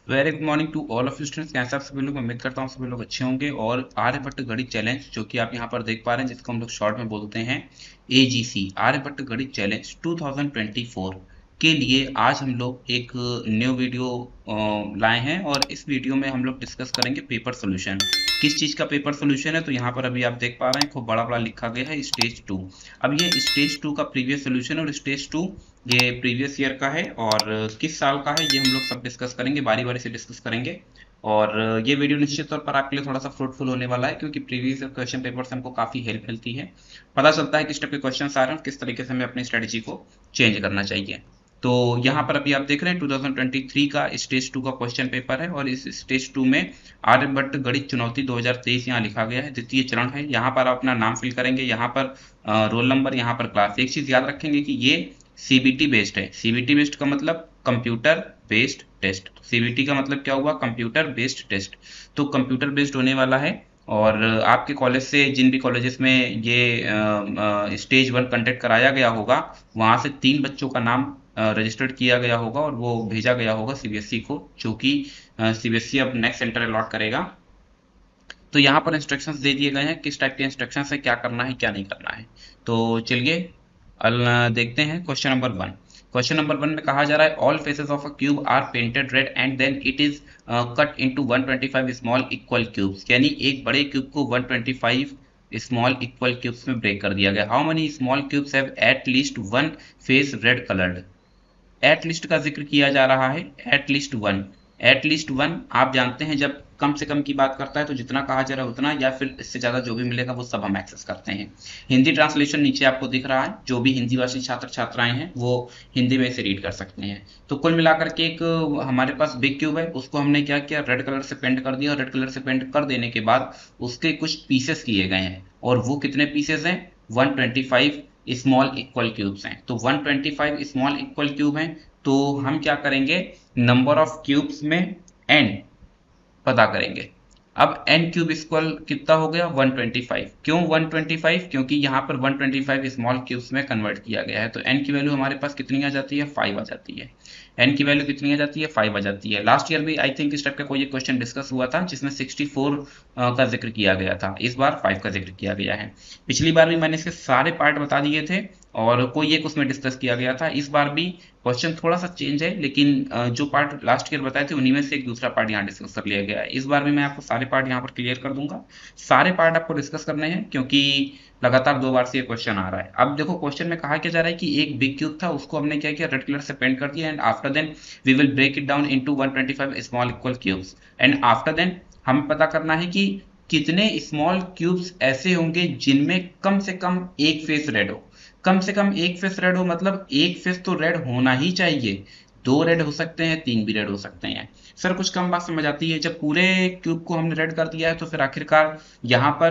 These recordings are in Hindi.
Very good morning to all of you students. कैसे आप सभी लोग, उम्मीद करता हूँ सभी लोग अच्छे होंगे। और आर्यभट्ट गणित चैलेंज जो कि आप यहाँ पर देख पा रहे हैं, जिसको हम लोग शॉर्ट में बोलते हैं एजीसी, आर्यभट्ट गणित चैलेंज 2024 के लिए आज हम लोग एक न्यू वीडियो लाए हैं। और इस वीडियो में हम लोग डिस्कस करेंगे पेपर सोल्यूशन। किस चीज़ का पेपर सोल्यूशन है, तो यहाँ पर अभी आप देख पा रहे हैं खूब बड़ा बड़ा लिखा गया है स्टेज 2। अब ये स्टेज 2 का प्रीवियस सोल्यूशन और स्टेज 2 ये प्रीवियस ईयर का है और किस साल का है ये हम लोग सब डिस्कस करेंगे, बारी बारी से डिस्कस करेंगे। और ये वीडियो निश्चित तौर पर आपके लिए थोड़ा सा फ्रूटफुल होने वाला है, क्योंकि प्रीवियस क्वेश्चन पेपर से हमको काफ़ी हेल्प मिलती है, पता चलता है किस टाइप के क्वेश्चन आ रहे हैं और किस तरीके से हमें अपनी स्ट्रेटेजी को चेंज करना चाहिए। तो यहाँ पर अभी आप देख रहे हैं 2023 का स्टेज 2 का क्वेश्चन पेपर है और इस स्टेज 2 में आर्यभट्ट गणित चुनौती 2023 यहाँ लिखा गया है, द्वितीय चरण है। यहाँ पर आप अपना नाम फिल करेंगे, यहाँ पर रोल नंबर, यहाँ पर क्लास। एक चीज़ याद रखेंगे कि ये सीबीटी बेस्ड है। सीबीटी बेस्ड का मतलब कंप्यूटर बेस्ड टेस्ट। सीबीटी का मतलब क्या हुआ? Computer based test. तो कंप्यूटर बेस्ड होने वाला है। और आपके कॉलेज से, जिन भी कॉलेजेस में ये स्टेज 1 कंडक्ट कराया गया होगा, वहाँ से 3 बच्चों का नाम रजिस्टर्ड किया गया होगा और वो भेजा गया होगा सीबीएसई को, जो कि सीबीएसई अब नेक्स्ट सेंटर अलॉट करेगा। तो यहाँ पर इंस्ट्रक्शंस दे दिए गए हैं, किस टाइप के इंस्ट्रक्शंस है, क्या करना है क्या नहीं करना है। तो चलिए देखते हैं क्वेश्चन नंबर 1। क्वेश्चन नंबर 1 में कहा जा रहा है all faces of a cube are painted red and then it is cut into 125 small equal cubes. यानी एक बड़े क्यूब को 125 स्मॉल इक्वल क्यूब्स में ब्रेक कर दिया गया। How many small cubes have at least one face red coloured. At least का जिक्र किया जा रहा है, at least one. At least one आप जानते हैं, जब कम से कम की बात करता है तो जितना कहा जा रहा है उतना, या फिर इससे ज़्यादा जो भी मिलेगा वो सब हम एक्सेस करते हैं। हिंदी ट्रांसलेशन नीचे आपको दिख रहा है, जो भी हिंदी भाषी छात्र छात्राएं हैं वो हिंदी में इसे रीड कर सकते हैं। तो कुल मिलाकर के एक हमारे पास बिग क्यूब है, उसको हमने क्या किया, रेड कलर से पेंट कर दिया। और रेड कलर से पेंट कर देने के बाद उसके कुछ पीसेस किए गए हैं, और वो कितने पीसेस हैं? 125 स्मॉल इक्वल क्यूब्स हैं। तो 125 स्मॉल इक्वल क्यूब हैं। तो हम क्या करेंगे, नंबर ऑफ क्यूब्स में एन पता करेंगे। अब एन क्यूब इक्वल कितना हो गया? 125। क्यों 125? क्योंकि यहाँ पर 125 स्मॉल क्यूब्स में कन्वर्ट किया गया है। तो एन की वैल्यू हमारे पास कितनी आ जाती है? 5 आ जाती है। एन की वैल्यू कितनी आ जाती है? 5 आ जाती है। लास्ट ईयर भी आई थिंक इस टाइप का कोई एक क्वेश्चन डिस्कस हुआ था, जिसमें 64 का जिक्र किया गया था। इस बार 5 का जिक्र किया गया है। पिछली बार भी मैंने इसके सारे पार्ट बता दिए थे और कोई एक उसमें डिस्कस किया गया था। इस बार भी क्वेश्चन थोड़ा सा चेंज है, लेकिन जो पार्ट लास्ट ईयर बताए थे उन्हीं में से एक दूसरा पार्ट यहाँ डिस्कस कर लिया गया है। इस बार भी मैं आपको सारे पार्ट यहाँ पर क्लियर कर दूंगा। सारे पार्ट आपको डिस्कस करने हैं, क्योंकि लगातार 2 बार से ये क्वेश्चन आ रहा है। अब देखो क्वेश्चन में कहा क्या जा रहा है कि एक बिग क्यूब था, उसको हमने क्या किया, रेड कलर से पेंट कर दिया। And after then we will break it down into 125 small equal cubes. And after then हमें पता करना है कि कितने स्मॉल क्यूब्स ऐसे होंगे जिनमें कम से कम एक फेस रेड हो। कम से कम एक फेस रेड हो मतलब एक फेस तो रेड होना ही चाहिए। 2 रेड हो सकते हैं, 3 भी रेड हो सकते हैं। सर कुछ कम बात समझ आती है, जब पूरे क्यूब को हमने रेड कर दिया है तो फिर आखिरकार यहाँ पर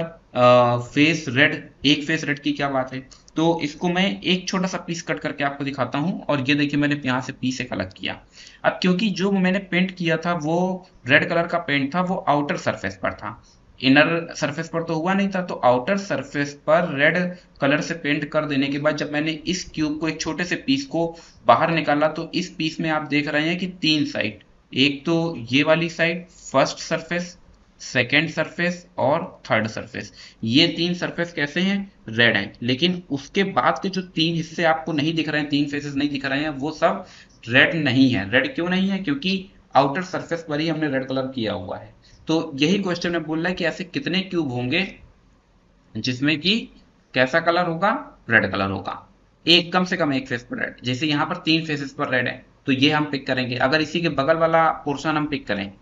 फेस रेड, एक फेस रेड की क्या बात है। तो इसको मैं एक छोटा सा पीस कट करके आपको दिखाता हूँ। और ये देखिए, मैंने यहाँ से पीस एक अलग किया। अब क्योंकि जो मैंने पेंट किया था वो रेड कलर का पेंट था, वो आउटर सरफेस पर था, इनर सरफेस पर तो हुआ नहीं था। तो आउटर सरफेस पर रेड कलर से पेंट कर देने के बाद जब मैंने इस क्यूब को, एक छोटे से पीस को बाहर निकाला, तो इस पीस में आप देख रहे हैं कि 3 साइड, एक तो ये वाली side first surface, second surface और थर्ड सरफेस, ये 3 सरफेस कैसे हैं? रेड हैं। लेकिन उसके बाद के जो 3 हिस्से आपको नहीं दिख रहे हैं, 3 फेसेस नहीं दिख रहे हैं, वो सब रेड नहीं है। रेड क्यों नहीं है? क्योंकि आउटर सरफेस पर ही हमने रेड कलर किया हुआ है। तो यही क्वेश्चन में बोल रहा है कि ऐसे कितने क्यूब होंगे जिसमें कि कैसा कलर होगा? रेड कलर होगा। एक, कम से कम एक फेस पर रेड। जैसे यहाँ पर 3 फेसेस पर रेड है, तो ये हम पिक करेंगे। अगर इसी के बगल वाला पोर्शन हम पिक करें,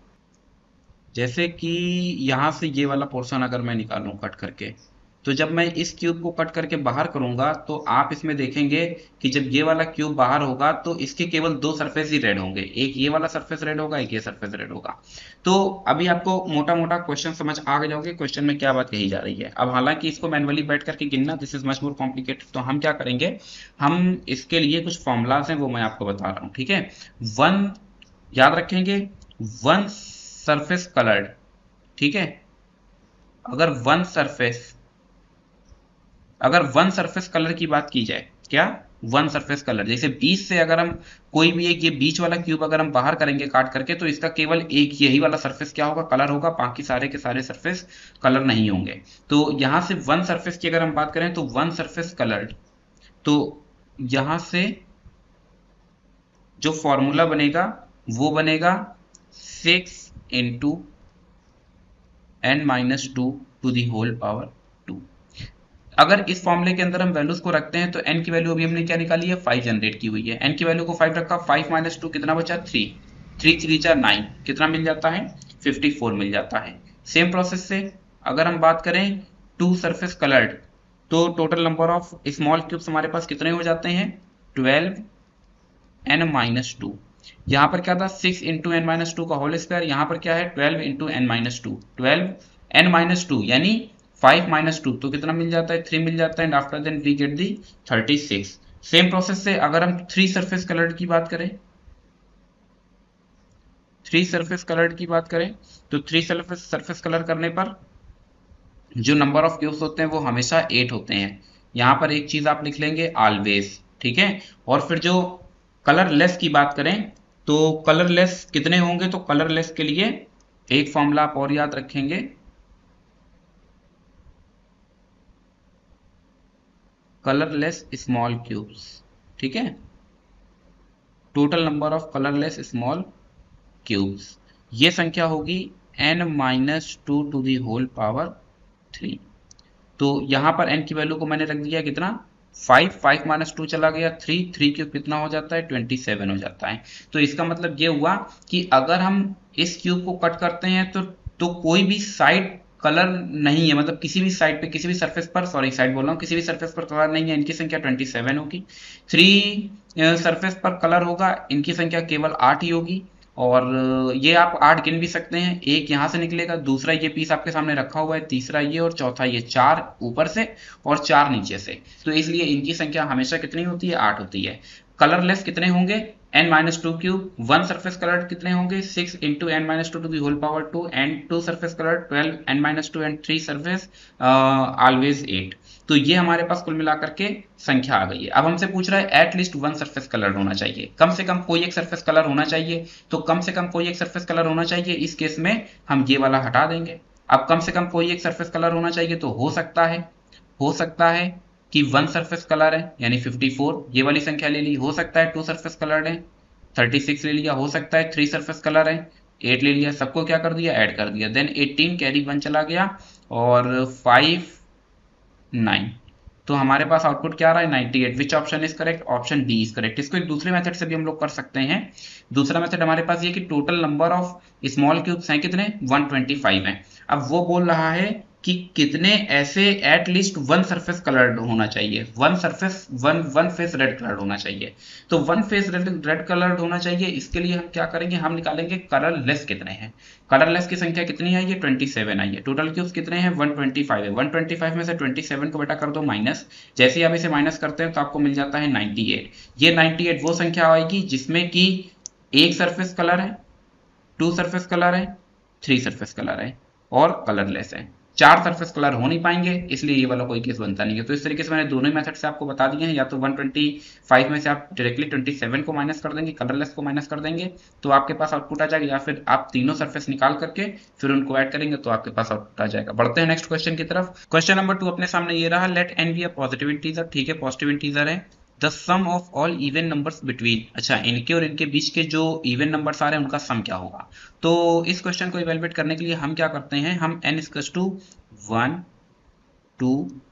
जैसे कि यहाँ से ये वाला पोर्शन अगर मैं निकालूं कट करके, तो जब मैं इस क्यूब को कट करके बाहर करूंगा तो आप इसमें देखेंगे कि जब ये वाला क्यूब बाहर होगा तो इसके केवल 2 सरफेस ही रेड होंगे। एक ये वाला सरफेस रेड होगा, एक ये सरफेस रेड होगा। तो अभी आपको मोटा मोटा क्वेश्चन समझ आ गए जाओगे क्वेश्चन में क्या बात कही जा रही है। अब हालांकि इसको मैनुअली बैठ करके गिनना, this is much more complicated. तो हम क्या करेंगे, हम इसके लिए कुछ फॉर्मूलाज हैं वो मैं आपको बता रहा हूँ, ठीक है। वन, याद रखेंगे, वन सरफेस कलर्ड, ठीक है। अगर वन सरफेस, अगर वन सरफेस कलर की बात की जाए, क्या वन सरफेस कलर। जैसे बीच से अगर हम कोई भी एक ये बीच वाला क्यूब अगर हम बाहर करेंगे काट करके, तो इसका केवल एक यही वाला सरफेस क्या होगा, कलर होगा, बाकी सारे के सारे सरफेस कलर नहीं होंगे। तो यहां से वन सरफेस की अगर हम बात करें तो वन सरफेस कलर्ड, तो यहां से जो फॉर्मूला बनेगा वो बनेगा 6 × n-2 अगर इस फॉर्मूले के अंदर हम वैल्यूज को रखते हैं तो n की वैल्यू अभी हमने क्या निकाली है, 5 जनरेट की हुई है। n की वैल्यू को 5 रखा, 5 - 2 कितना बचा, 3, 3 3 4 9, कितना मिल जाता है, 54 मिल जाता है। सेम प्रोसेस से अगर हम बात करें टू सरफेस कलर्ड, तो total number of small cubes हमारे पास कितने हो जाते हैं, 12n-2। यहाँ पर क्या था, 6 × n-2 का होल स्क्वायर, यहाँ पर क्या है 12 × n-2, 12n-2 यानी 5 - 2, तो कितना मिल जाता है, 3 मिल जाता है। And after then we get the 36। Same process से अगर हम थ्री सरफेस कलर्ड की बात करें, थ्री सरफेस कलर्ड की बात करें, तो थ्री सरफेस कलर करने पर जो नंबर ऑफ क्यूब्स होते हैं वो हमेशा 8 होते हैं। यहाँ पर एक चीज आप लिख लेंगे ऑलवेज, ठीक है। और फिर जो कलरलेस की बात करें तो कलरलेस कितने होंगे, तो कलरलेस के लिए एक फॉर्मूला आप और याद रखेंगे, कलरलेस स्मॉल क्यूब्स, ठीक है। Total number of colourless small cubes, ये संख्या होगी n-2 तो यहां पर n की वैल्यू को मैंने रख दिया कितना, 5, 5 - 2 चला गया, 3, 3 क्यूब कितना हो जाता है, 27 हो जाता है। तो इसका मतलब ये हुआ कि अगर हम इस क्यूब को कट करते हैं तो कोई भी साइड कलर नहीं है, मतलब किसी भी साइड पे, किसी भी सरफेस पर, सॉरी साइड बोल रहा हूँ, किसी भी सरफेस पर कलर नहीं है, इनकी संख्या 27 होगी। 3 सरफेस पर कलर होगा, इनकी संख्या केवल 8 ही होगी। और ये आप 8 गिन भी सकते हैं, एक यहां से निकलेगा, दूसरा ये पीस आपके सामने रखा हुआ है, तीसरा ये, और चौथा ये, 4 ऊपर से और 4 नीचे से। तो इसलिए इनकी संख्या हमेशा कितनी होती है, 8 होती है। कलरलेस कितने होंगे, n-2 cube. One surface coloured कितने होंगे, 6 × n-2 and two surface coloured 12 n-2 and three surface always 8। तो ये हमारे पास कुल मिलाकर के संख्या आ गई है। अब हमसे पूछ रहा है एटलीस्ट वन सरफेस कलर होना चाहिए, कम से कम कोई एक सरफेस कलर होना चाहिए। तो कम से कम कोई एक सरफेस कलर होना चाहिए, इस केस में हम ये वाला हटा देंगे। अब कम से कम कोई एक सरफेस कलर होना चाहिए, तो हो सकता है कि वन सरफेस कलर है यानी 54, ये वाली संख्या ले ली। हो सकता है टू सरफेस कलर है, 36 ले लिया। हो सकता है थ्री सरफेस कलर है, 8 ले लिया। सबको क्या कर दिया, ऐड कर दिया। देन 18 कैरी 1 चला गया और 5 9, तो हमारे पास आउटपुट क्या आ रहा है, 98। Which option is correct, option D is correct. इसको एक दूसरे मेथड से भी हम लोग कर सकते हैं। दूसरा मेथड हमारे पास ये कि total number of small cubes हैं कितने, 125 हैं। अब वो बोल रहा है कि कितने ऐसे एटलीस्ट वन सरफेस कलर्ड होना चाहिए, वन फेस रेड कलर्ड होना चाहिए। तो वन फेस रेड कलर्ड होना चाहिए, इसके लिए हम क्या करेंगे, हम निकालेंगे कलरलेस कितने हैं। कलरलेस की संख्या कितनी आई है, 27 आई है। टोटल क्यूब्स कितने हैं, 125 है। 125 में से 27 को बेटा कर दो माइनस, जैसे ही आप इसे माइनस करते हैं तो आपको मिल जाता है 98। ये 98 वो संख्या आएगी जिसमें कि एक सरफेस कलर है, टू सरफेस कलर है, थ्री सरफेस कलर है और कलरलेस है। 4 सरफेस कलर हो नहीं पाएंगे, इसलिए ये वाला कोई केस बनता नहीं है। तो इस तरीके से मैंने दोनों ही मेथड से आपको बता दिए हैं। या तो 125 में से आप डायरेक्टली 27 को माइनस कर देंगे, कलरलेस को माइनस कर देंगे, तो आपके पास आउटपुट आ जाएगा। या फिर आप तीनों सरफेस निकाल करके फिर उनको ऐड करेंगे तो आपके पास आउटपुट आ जाएगा। बढ़ते हैं नेक्स्ट क्वेश्चन की तरफ। क्वेश्चन नंबर 2 अपने सामने ये रहा, let n be a positive integer, ठीक है, पॉजिटिव इंटीजर है। The sum of all even numbers between, अच्छा इनके और इनके बीच के जो इवन नंबर्स आ रहे हैं उनका सम क्या होगा। तो इस क्वेश्चन को इवेलुएट करने के लिए हम क्या करते हैं, हम n = 1 2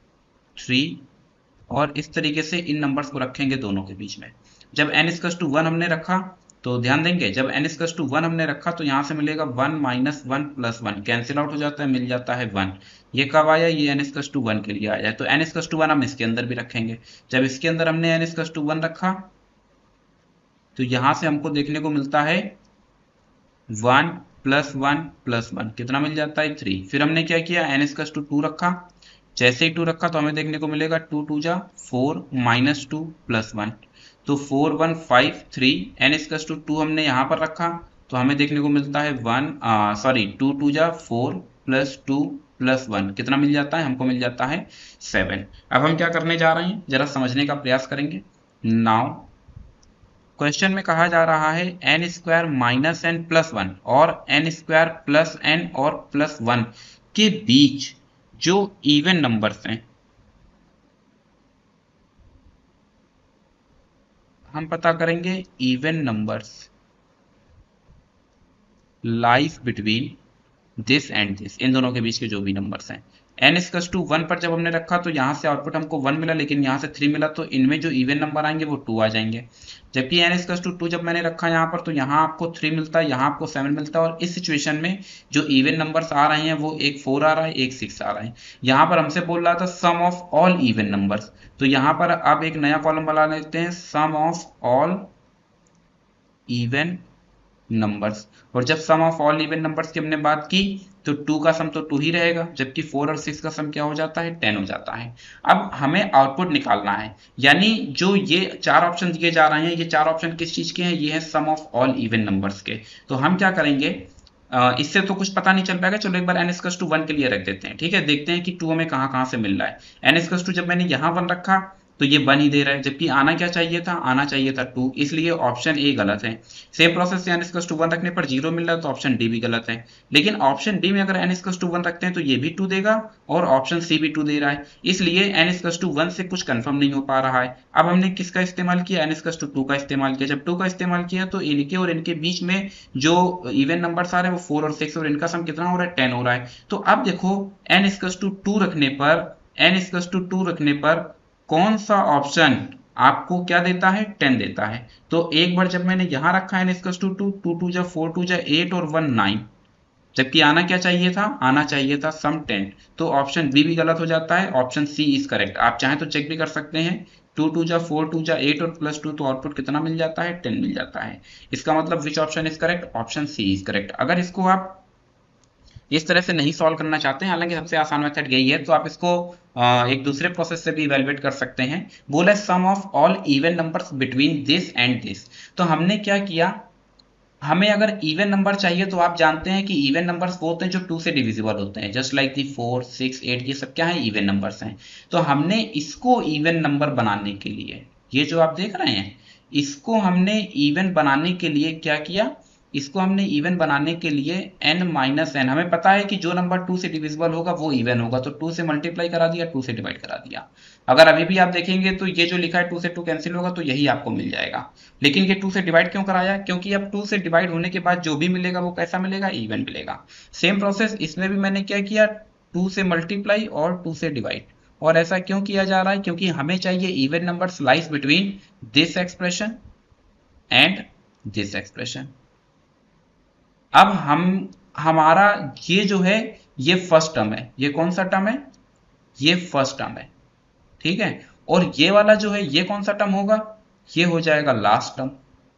3 और इस तरीके से इन नंबर्स को रखेंगे दोनों के बीच में। जब n = 1 हमने रखा तो ध्यान देंगे, जब n = 1 हमने रखा तो यहां से मिलेगा 1 - 1 + 1 कैंसिल आउट हो जाता है, मिल जाता है 1। ये कब आया, ये n = 1 के लिए आया। तो n = 1 हम इसके अंदर भी रखेंगे। जब इसके अंदर हमने n = 1 रखा तो यहां से हमको देखने को मिलता है 1 + 1 + 1 कितना मिल जाता है, 3। फिर हमने क्या किया, n = 2 रखा। जैसे ही 2 रखा तो हमें देखने को मिलेगा 2 2 जा 4 - 2 + 1, तो 4 1 5 3। n = 2 हमने यहाँ पर रखा तो हमें देखने को मिलता है 2 2 जा 4 + 2 + 1 कितना मिल जाता है, हमको मिल जाता है 7। अब हम क्या करने जा रहे हैं, जरा समझने का प्रयास करेंगे। नाउ क्वेश्चन में कहा जा रहा है n square minus n plus one और एन स्क्वायर प्लस एन और प्लस वन के बीच जो इवन नंबर्स हैं हम पता करेंगे even numbers lies between this and this, इन दोनों के बीच के जो भी नंबर्स हैं। एन इक्वल्स टू 1 पर जब हमने रखा तो यहाँ से आउटपुट हमको 1 मिला, लेकिन यहाँ से 3 मिला, तो इनमें जो इवन नंबर आएंगे वो 2 आ जाएंगे। जबकि एन इक्वल्स टू 2 जब मैंने रखा यहाँ पर तो यहाँ आपको 3 मिलता है, यहाँ आपको 7 मिलता है, और इस सिचुएशन में जो इवन नंबर्स आ रहे हैं वो एक 4 आ रहा है, एक 6 आ रहा है। यहाँ पर हमसे बोल रहा था sum of all even numbers, तो यहाँ पर अब एक नया कॉलम बना लेते हैं, sum of all even numbers. और जब sum of all even numbers की हमने बात की तो 2 का सम तो 2 ही रहेगा, जबकि 4 और 6 का सम क्या हो जाता है, 10 हो जाता है। अब हमें आउटपुट निकालना है, यानी जो ये 4 ऑप्शन दिए जा रहे हैं, ये 4 ऑप्शन किस चीज के हैं, ये है sum of all even numbers के। तो हम क्या करेंगे, इससे तो कुछ पता नहीं चल पाएगा, चलो एक बार n = 1 के लिए रख देते हैं, ठीक है। देखते हैं कि 2 हमें कहाँ से मिल रहा है। n = 2 जब मैंने यहाँ 1 रखा तो ये 1 ही दे रहा है, जबकि आना क्या चाहिए था, आना चाहिए था 2, इसलिए ऑप्शन ए गलत है। सेम प्रोसेस से n = 1 रखने पर 0 मिल रहा है, तो ऑप्शन डी भी गलत है। लेकिन ऑप्शन डी में अगर n = 1 रखते हैं तो ये भी 2 देगा और ऑप्शन सी भी 2 दे रहा है, इसलिए n = 1 से कुछ कंफर्म नहीं हो पा रहा है। अब हमने किसका इस्तेमाल किया, n = 2 का इस्तेमाल किया। जब 2 का इस्तेमाल किया तो इनके और इनके बीच में जो इवन नंबर्स आ रहे हैं वो 4 और 6 और इनका सम कितना हो रहा है, 10 हो रहा है। तो अब देखो n = 2 रखने पर, n = 2 रखने पर कौन सा ऑप्शन आपको क्या देता है, 10 देता है। तो एक बार जब मैंने यहां रखा है n = 2, 2 2 जा 4, 2 जा 8 और 1 9, जबकि आना क्या चाहिए था, आना चाहिए था सम 10, तो ऑप्शन बी भी गलत हो जाता है, ऑप्शन सी इज करेक्ट। आप चाहें तो चेक भी कर सकते हैं, 2 2 जा 4, 2 जा 8 और +2, तो आउटपुट कितना मिल जाता है, 10 मिल जाता है। इसका मतलब which option is correct, option C is correct. अगर इसको आप इस तरह से नहीं सॉल्व करना चाहते हैं, हालांकि सबसे आसान मेथड यही है, तो आप इसको एक दूसरे प्रोसेस से भी इवेलुएट कर सकते हैं। बोला sum of all even numbers between this and this, तो हमने क्या किया, हमें अगर इवन नंबर चाहिए तो आप जानते हैं कि इवन नंबर्स वो होते हैं जो 2 से डिविजिबल होते हैं, जस्ट लाइक दी 4 6 8, ये सब क्या है, इवन नंबर्स हैं। तो हमने इसको इवन नंबर बनाने के लिए, ये जो आप देख रहे हैं, इसको हमने इवन बनाने के लिए क्या किया, इसको हमने इवन बनाने के लिए n-n, हमें पता है कि जो नंबर 2 से डिविजिबल होगा वो इवन होगा, तो 2 से मल्टीप्लाई करा दिया, 2 से डिवाइड करा दिया। अगर अभी भी आप देखेंगे तो ये जो लिखा है 2 से 2 कैंसिल होगा, तो यही आपको मिल जाएगा। लेकिन ये 2 से डिवाइड क्यों कराया, क्योंकि अब 2 से डिवाइड होने के बाद जो भी मिलेगा वो कैसा मिलेगा, इवन मिलेगा। सेम प्रोसेस इसमें भी मैंने क्या किया, 2 से मल्टीप्लाई और 2 से डिवाइड। और ऐसा क्यों किया जा रहा है, क्योंकि हमें चाहिए even numbers lies between this expression and this expression. अब हमारा ये जो है ये फर्स्ट टर्म है, ये कौन सा टर्म है, ये फर्स्ट टर्म है, ठीक है। और ये वाला जो है ये कौन सा टर्म होगा, ये हो जाएगा लास्ट टर्म।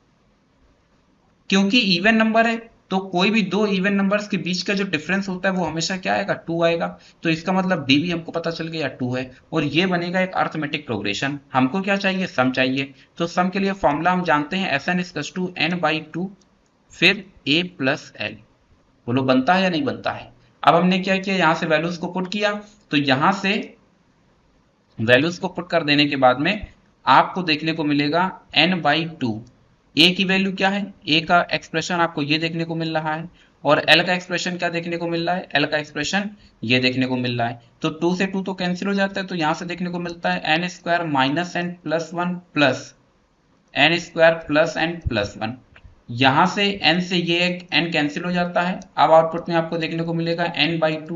क्योंकि इवन नंबर है तो कोई भी दो इवन नंबर्स के बीच का जो डिफरेंस होता है वो हमेशा क्या आएगा, 2 आएगा। तो इसका मतलब डी भी हमको पता चल गया 2 है, और ये बनेगा एक अर्थमेटिक प्रोग्रेशन। हमको क्या चाहिए, सम चाहिए, तो सम के लिए फॉर्मूला हम जानते हैं Sn = n/2 फिर a + l। बोलो बनता है या नहीं बनता है। अब हमने क्या किया, यहां से वैल्यूज को पुट किया, तो यहां से वैल्यूज को पुट कर देने के बाद में आपको देखने को मिलेगा n/2। a की वैल्यू क्या है, a का एक्सप्रेशन आपको ये देखने को मिल रहा है, और l का एक्सप्रेशन क्या देखने को मिल रहा है, l का एक्सप्रेशन ये देखने को मिल रहा है। तो 2 से 2 तो कैंसिल हो जाता है, तो यहां से देखने को मिलता है n² - n + 1 plus n² + n + 1। यहां से n से ये एक n कैंसिल हो जाता है। अब आउटपुट में आपको देखने को मिलेगा n/2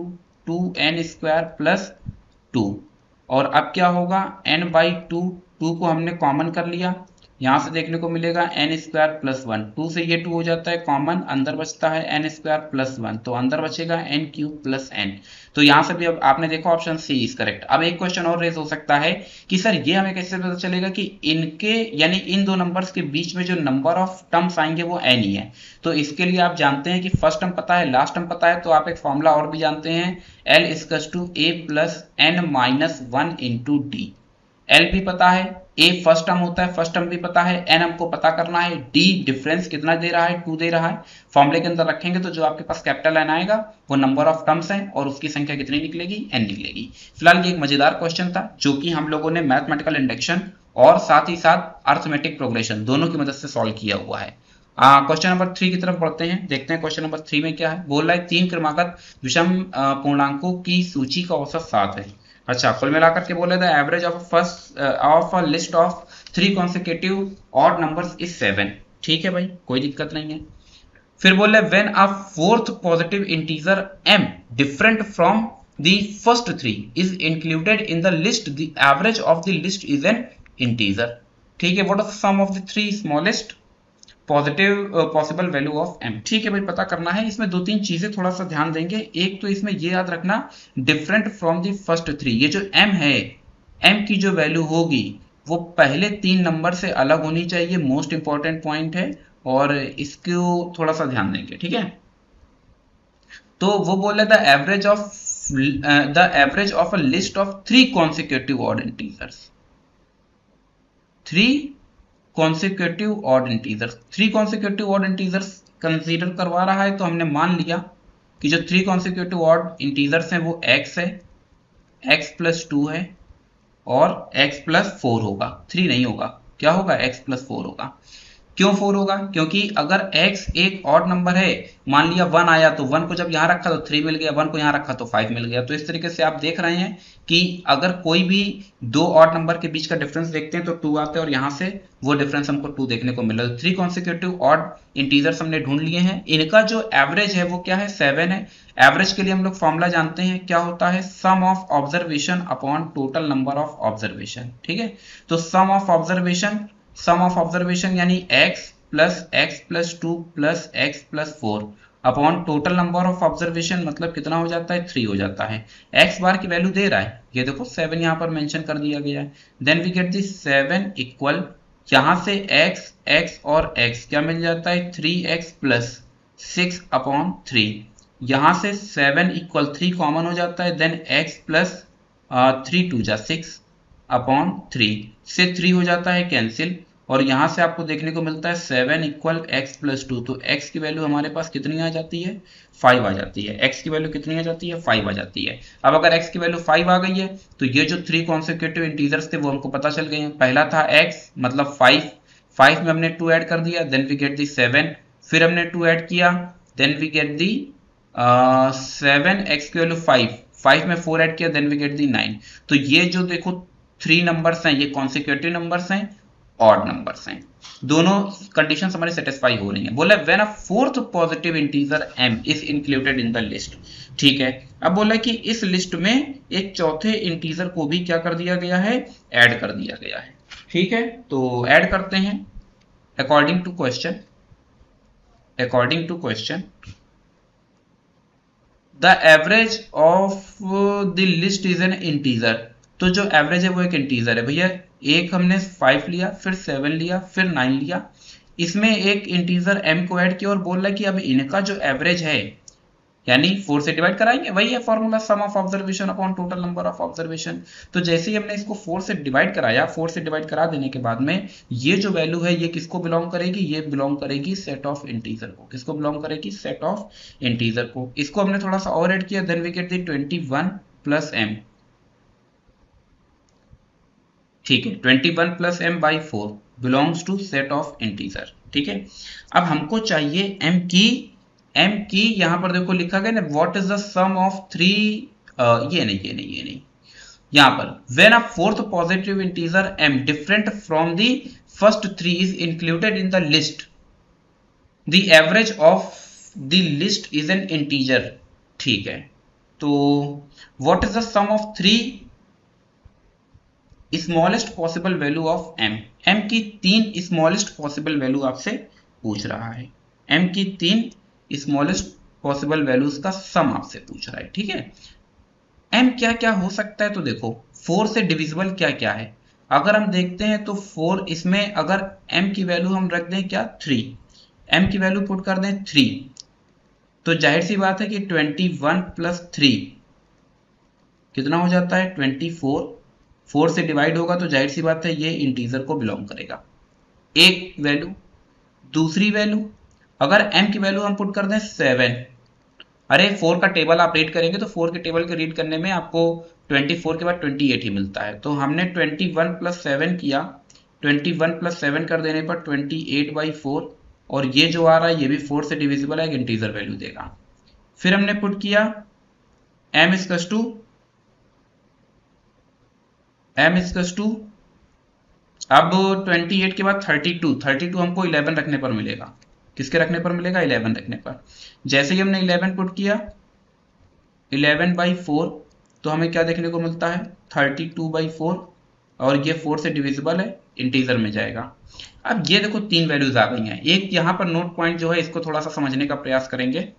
2n² + 2, और अब क्या होगा, n/2 2 को हमने कॉमन कर लिया, यहां से देखने को मिलेगा n² + 1, 2 से ये 2 हो जाता है कॉमन, अंदर बचता है n² + 1, तो अंदर बचेगा n³ + n। तो यहां से भी अब आपने देखा ऑप्शन सी इज करेक्ट। अब एक क्वेश्चन और रेज हो सकता है कि सर ये हमें कैसे पता चलेगा कि इनके यानी इन दो नंबर्स के बीच में जो नंबर ऑफ टर्म्स आएंगे वो n ही है। तो इसके लिए आप जानते हैं कि फर्स्ट टर्म पता है, लास्ट टर्म पता है, तो आप एक फॉर्मूला और भी जानते हैं, l = a + n - 1 × d। L भी पता है, A फर्स्ट टर्म होता है, फर्स्ट टर्म भी पता है, N हमको पता करना है, D डिफरेंस कितना दे रहा है, 2 दे रहा है। फॉर्मूले के अंदर रखेंगे तो जो आपके पास कैपिटल N आएगा वो नंबर ऑफ टर्म्स है, और उसकी संख्या कितनी निकलेगी, N निकलेगी। फिलहाल ये एक मजेदार क्वेश्चन था जो कि हम लोगों ने मैथमेटिकल इंडक्शन और साथ ही साथ अर्थमेटिक प्रोग्रेशन दोनों की मदद से सॉल्व किया हुआ है। क्वेश्चन नंबर 3 की तरफ बढ़ते हैं, देखते हैं क्वेश्चन नंबर 3 में क्या है। बोल रहा है 3 क्रमागत विषम पूर्णांकों की सूची का औसत 7 है। अच्छा, कुल मिलाकर के बोले the average of a list of 3 consecutive odd numbers is 7। ठीक है भाई, कोई दिक्कत नहीं है। फिर बोले when a fourth positive integer m different from the first 3 is included in the list, the average of the list is an integer. ठीक है, what is the sum of the 3 smallest positive possible value of m। ठीक है भाई, पता करना है। इसमें 2-3 चीजें थोड़ा सा ध्यान देंगे। एक तो इसमें ये याद रखना, डिफरेंट फ्रॉम द फर्स्ट 3, ये जो m है, m की जो वैल्यू होगी वो पहले 3 नंबर से अलग होनी चाहिए, मोस्ट इंपॉर्टेंट पॉइंट है, और इसको थोड़ा सा ध्यान देंगे। ठीक है, तो वो बोले the average of a list of 3 consecutive odd integers, 3 consecutive odd integers, 3 consecutive odd integers consider करवा रहा है। तो हमने मान लिया कि जो 3 कॉन्सिक्यूटिव ऑड इंटीजर्स हैं वो x है, x+2 है और x+4 होगा। 3 नहीं होगा, क्या होगा, x+4 होगा। क्यों 4 होगा, क्योंकि अगर x एक ऑड नंबर है, मान लिया 1 आया तो 1 को जब यहां रखा तो 3 मिल गया, 1 को यहां रखा तो 5 मिल गया। तो इस तरीके से आप देख रहे हैं कि अगर कोई भी 2 ऑड नंबर के बीच का डिफरेंस देखते हैं तो 2 आता है, और यहां से वो डिफरेंस हमको 2 देखने को मिला। 3 कॉन्सिक्यूटिव ऑड इंटीजर्स हमने ढूंढ लिए हैं, इनका जो एवरेज है वो क्या है, 7 है। एवरेज के लिए हम लोग फॉर्मूला जानते हैं, क्या होता है, sum of observation upon total number of observation. ठीक है, तो सम ऑफ ऑब्जर्वेशन यानी x+2 + x+4 upon total number of observation, मतलब कितना हो जाता है, 3 हो जाता है। x बार की वैल्यू दे रहा है, ये देखो 7 यहां पर मेंशन कर दिया गया है। Then we get this 7 equal, यहां से x और x क्या मिल जाता है, 3x + 6 अपॉन 3। यहां से 7 इक्वल 3 कॉमन हो जाता है, देन x + 3 2 जा 6 अपॉन 3 से 3 हो जाता है कैंसिल, और यहां से आपको देखने को मिलता है 7 इक्वल x+2। तो x की वैल्यू हमारे पास कितनी आ जाती है, 5 आ जाती है। x की वैल्यू कितनी आ जाती है, 5 आ जाती है। अब अगर x की वैल्यू 5 आ गई है तो ये जो 3 कॉन्सिक्यूटिव इंटीजर्स थे वो हमको पता चल गए हैं। पहला था x मतलब 5 में हमने 2 ऐड कर दिया, देन वी गेट दी 7, फिर हमने 2 ऐड किया, then we get the 7, x की वैल्यू 5 में 4 ऐड किया, देन वी गेट दी 9। तो ये जो देखो 3 नंबर्स हैं, ये कॉन्सिक्यूटिव नंबर्स हैं, ऑड नंबर्स हैं, दोनों कंडीशंस हमारे सेटिस्फाई हो रही हैं। बोला when a fourth positive integer m is included in the list. ठीक है, अब बोला कि इस लिस्ट में एक चौथे इंटीजर को भी क्या कर दिया गया है, ऐड कर दिया गया है। ठीक है, तो ऐड करते हैं according to question the average of the list is an integer. तो जो एवरेज है वो एक इंटीजर है भैया। एक हमने 5 लिया, फिर 7 लिया, फिर 9 लिया, इसमें एक इंटीजर m को ऐड किया, और बोल रहा है कि अब इनका जो एवरेज है यानी 4 से डिवाइड कराएंगे, वही है formula, sum of observation upon total number of observation. तो जैसे ही हमने इसको 4 से डिवाइड कराया, 4 से डिवाइड करा देने के बाद में ये जो वैल्यू है ये किसको बिलोंग करेगी, ये बिलोंग करेगी सेट ऑफ इंटीजर को। किसको बिलोंग करेगी, सेट ऑफ इंटीजर को। इसको हमने थोड़ा सा और ऐड किया, then we get the 21 + m। ठीक है, 21 + m by 4 belongs to set of integer. ठीक है, अब हमको चाहिए m की यहां पर देखो लिखा गया ना, what is the sum of 3, ये नहीं, यहां पर when a fourth positive integer m different from the first 3 is included in the list, the average of the list is an integer. ठीक है, तो what is the sum of 3 smallest possible value of m की 3 स्मॉलेस्ट पॉसिबल वैल्यू आपसे पूछ रहा है। m की 3 स्मॉलेस्ट पॉसिबल वैल्यूज का सम आपसे पूछ रहा है। ठीक है, m क्या क्या हो सकता है, तो देखो 4 से डिविजिबल क्या क्या है। अगर हम देखते हैं तो 4, इसमें अगर m की वैल्यू हम रख दें क्या, 3, m की वैल्यू पुट कर दें 3, तो जाहिर सी बात है कि 21 + 3 कितना हो जाता है, 24। 4 से डिवाइड होगा तो जाहिर सी बात है ये इंटीजर को बिलोंग करेगा। एक वैल्यू, दूसरी वैल्यू, अगर m की वैल्यू हम पुट कर दें 7, अरे 4 का टेबल आप रीड करेंगे तो 4 के टेबल के रीड करने में आपको 24 के बाद 28 ही मिलता है। तो हमने 21 + 7 किया 21 प्लस 7 कर देने पर 28/4, और ये जो आ रहा है ये भी 4 से डिविजिबल है, एक इंटीजर वैल्यू देगा। फिर हमने पुट किया m इजकस टू अब 28 के बाद 32 हमको 11 रखने पर मिलेगा। किसके रखने पर मिलेगा? 11 रखने पर। जैसे ही हमने 11 पुट किया 11/4, तो हमें क्या देखने को मिलता है? 32/4, और ये 4 से डिविजिबल है, इंटीजर में जाएगा। अब ये देखो तीन वैल्यूज आ गई हैं। एक यहाँ पर नोट पॉइंट जो है इसको थोड़ा सा समझने का प्रयास करेंगे,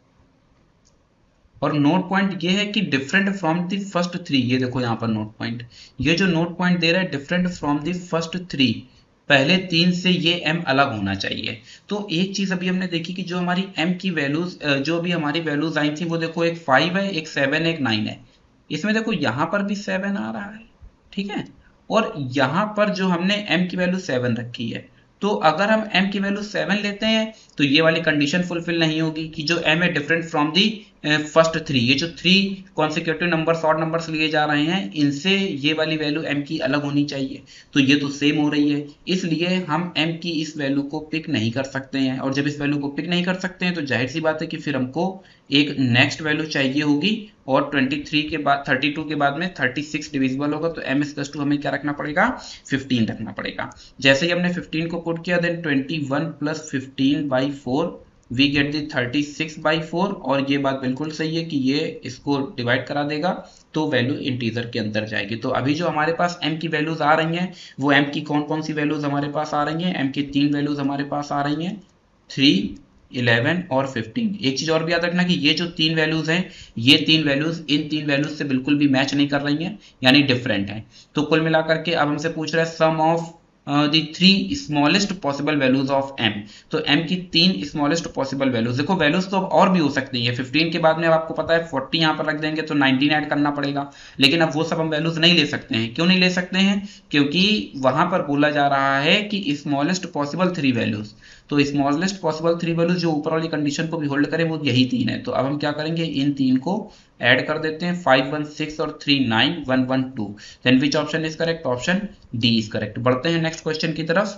और नोट पॉइंट ये है कि different from the first three. ये देखो यहाँ पर नोट पॉइंट, ये जो नोट पॉइंट दे रहा है different from the first three, पहले तीन से ये m अलग होना चाहिए। तो एक चीज अभी हमने देखी कि जो हमारी m की वैल्यूज, जो भी हमारी वैल्यूज आई थी, वो देखो एक 5 है, एक 7 है, एक 9 है। इसमें देखो यहाँ पर भी 7 आ रहा है, ठीक है, और यहाँ पर जो हमने m की वैल्यू 7 रखी है, तो अगर हम m की वैल्यू 7 लेते हैं तो ये वाली कंडीशन फुलफिल नहीं होगी कि जो m है different from the first three. ये जो three consecutive numbers, odd numbers लिए जा रहे हैं, इनसे ये वाली वैल्यू m की अलग होनी चाहिए, तो ये तो सेम हो रही है, इसलिए हम m की इस वैल्यू को पिक नहीं कर सकते हैं। और जब इस वैल्यू को पिक नहीं कर सकते हैं तो जाहिर सी बात है कि फिर हमको एक नेक्स्ट वैल्यू चाहिए होगी, और 23 के बाद 32 के बाद में 36 डिविजिबल होगा, तो m इक्वल्स टू हमें क्या रखना पड़ेगा? 15 रखना पड़ेगा। जैसे ही हमने 15 को पुट किया, then 21 plus 15/4 we get the 36/4, और ये बात बिल्कुल सही है कि ये इसको डिवाइड करा देगा तो वैल्यू इंटीजर के अंदर जाएगी। तो अभी जो हमारे पास m की वैल्यूज आ रही हैं, वो m की कौन कौन सी वैल्यूज हमारे पास आ रही हैं? m की तीन वैल्यूज हमारे पास आ रही हैं, 3, 11 और 15। एक चीज और भी याद रखना कि ये जो तीन वैल्यूज हैं, ये तीन वैल्यूज इन तीन वैल्यूज से बिल्कुल भी मैच नहीं कर रही हैं, यानी डिफरेंट हैं। तो कुल मिलाकर के अब हमसे पूछ रहा है sum of the three smallest possible values of m। तो m की तीन स्मॉलेस्ट पॉसिबल वैल्यूज, देखो वैल्यूज तो अब और भी हो सकती है। 15 के बाद में अब आपको पता है 40 यहाँ पर रख देंगे तो 19 ऐड करना पड़ेगा, लेकिन अब वो सब हम वैल्यूज नहीं ले सकते हैं। क्यों नहीं ले सकते हैं? क्योंकि वहां पर बोला जा रहा है कि स्मॉलेस्ट पॉसिबल थ्री वैल्यूज, तो स्मॉलेस्ट पॉसिबल थ्री वैल्यूज जो ऊपर वाली कंडीशन को भी होल्ड करें वो यही तीन है। तो अब हम क्या करेंगे? इन तीन को ऐड कर देते हैं, 5 1 6 और 3 9 1 1 2। Then which option is correct? Option D is correct. बढ़ते हैं नेक्स्ट क्वेश्चन की तरफ।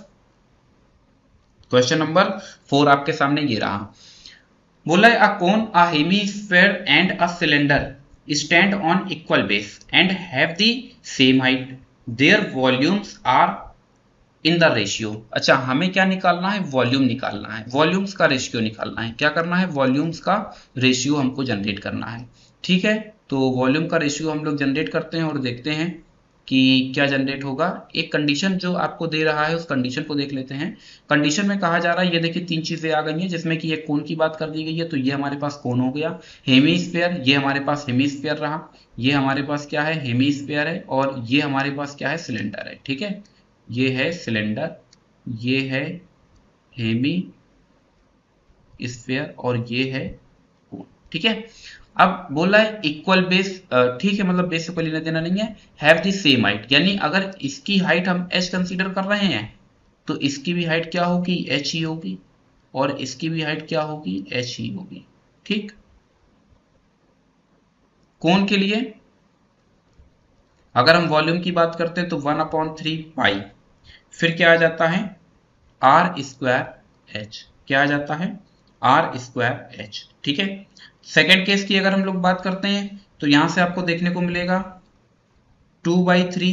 क्वेश्चन नंबर 4 आपके सामने ये रहा। बोला है a cone, a hemisphere and a cylinder stand on equal base and have the same height, their volumes are in the ratio. अच्छा, हमें क्या निकालना है? वॉल्यूम निकालना है, वॉल्यूम्स का रेशियो निकालना है। क्या करना है? वॉल्यूम्स का रेशियो हमको जनरेट करना है, ठीक है। तो वॉल्यूम का रेशियो हम लोग जनरेट करते हैं और देखते हैं कि क्या जनरेट होगा। एक कंडीशन जो आपको दे रहा है उस कंडीशन को देख लेते हैं। कंडीशन में कहा जा रहा है, ये देखिए तीन चीजें आ गई हैं, जिसमें कि एक कोन की बात कर दी गई है, तो ये हमारे पास कोन हो गया। हेमीस्फीयर, ये हमारे पास हेमीस्फीयर रहा, ये हमारे पास क्या है? हेमीस्फीयर है, और ये हमारे पास क्या है? सिलेंडर है, ठीक है। ये है सिलेंडर, ये है हेमी स्फीयर, और ये है कोन, ठीक है। अब बोला है इक्वल बेस, ठीक है, मतलब बेस से कोई लेना देना नहीं है। हैव द सेम हाइट, यानी अगर इसकी हाइट हम h कंसीडर कर रहे हैं तो इसकी भी हाइट क्या होगी? h ही होगी, और इसकी भी हाइट क्या होगी? h ही होगी, ठीक। कोन के लिए अगर हम वॉल्यूम की बात करते हैं तो 1/3 पाई, फिर क्या आ जाता है? R square h. क्या आ जाता है? आर स्क्वायर एच, ठीक है। सेकेंड केस की अगर हम लोग बात करते हैं तो यहां से आपको देखने को मिलेगा 2/3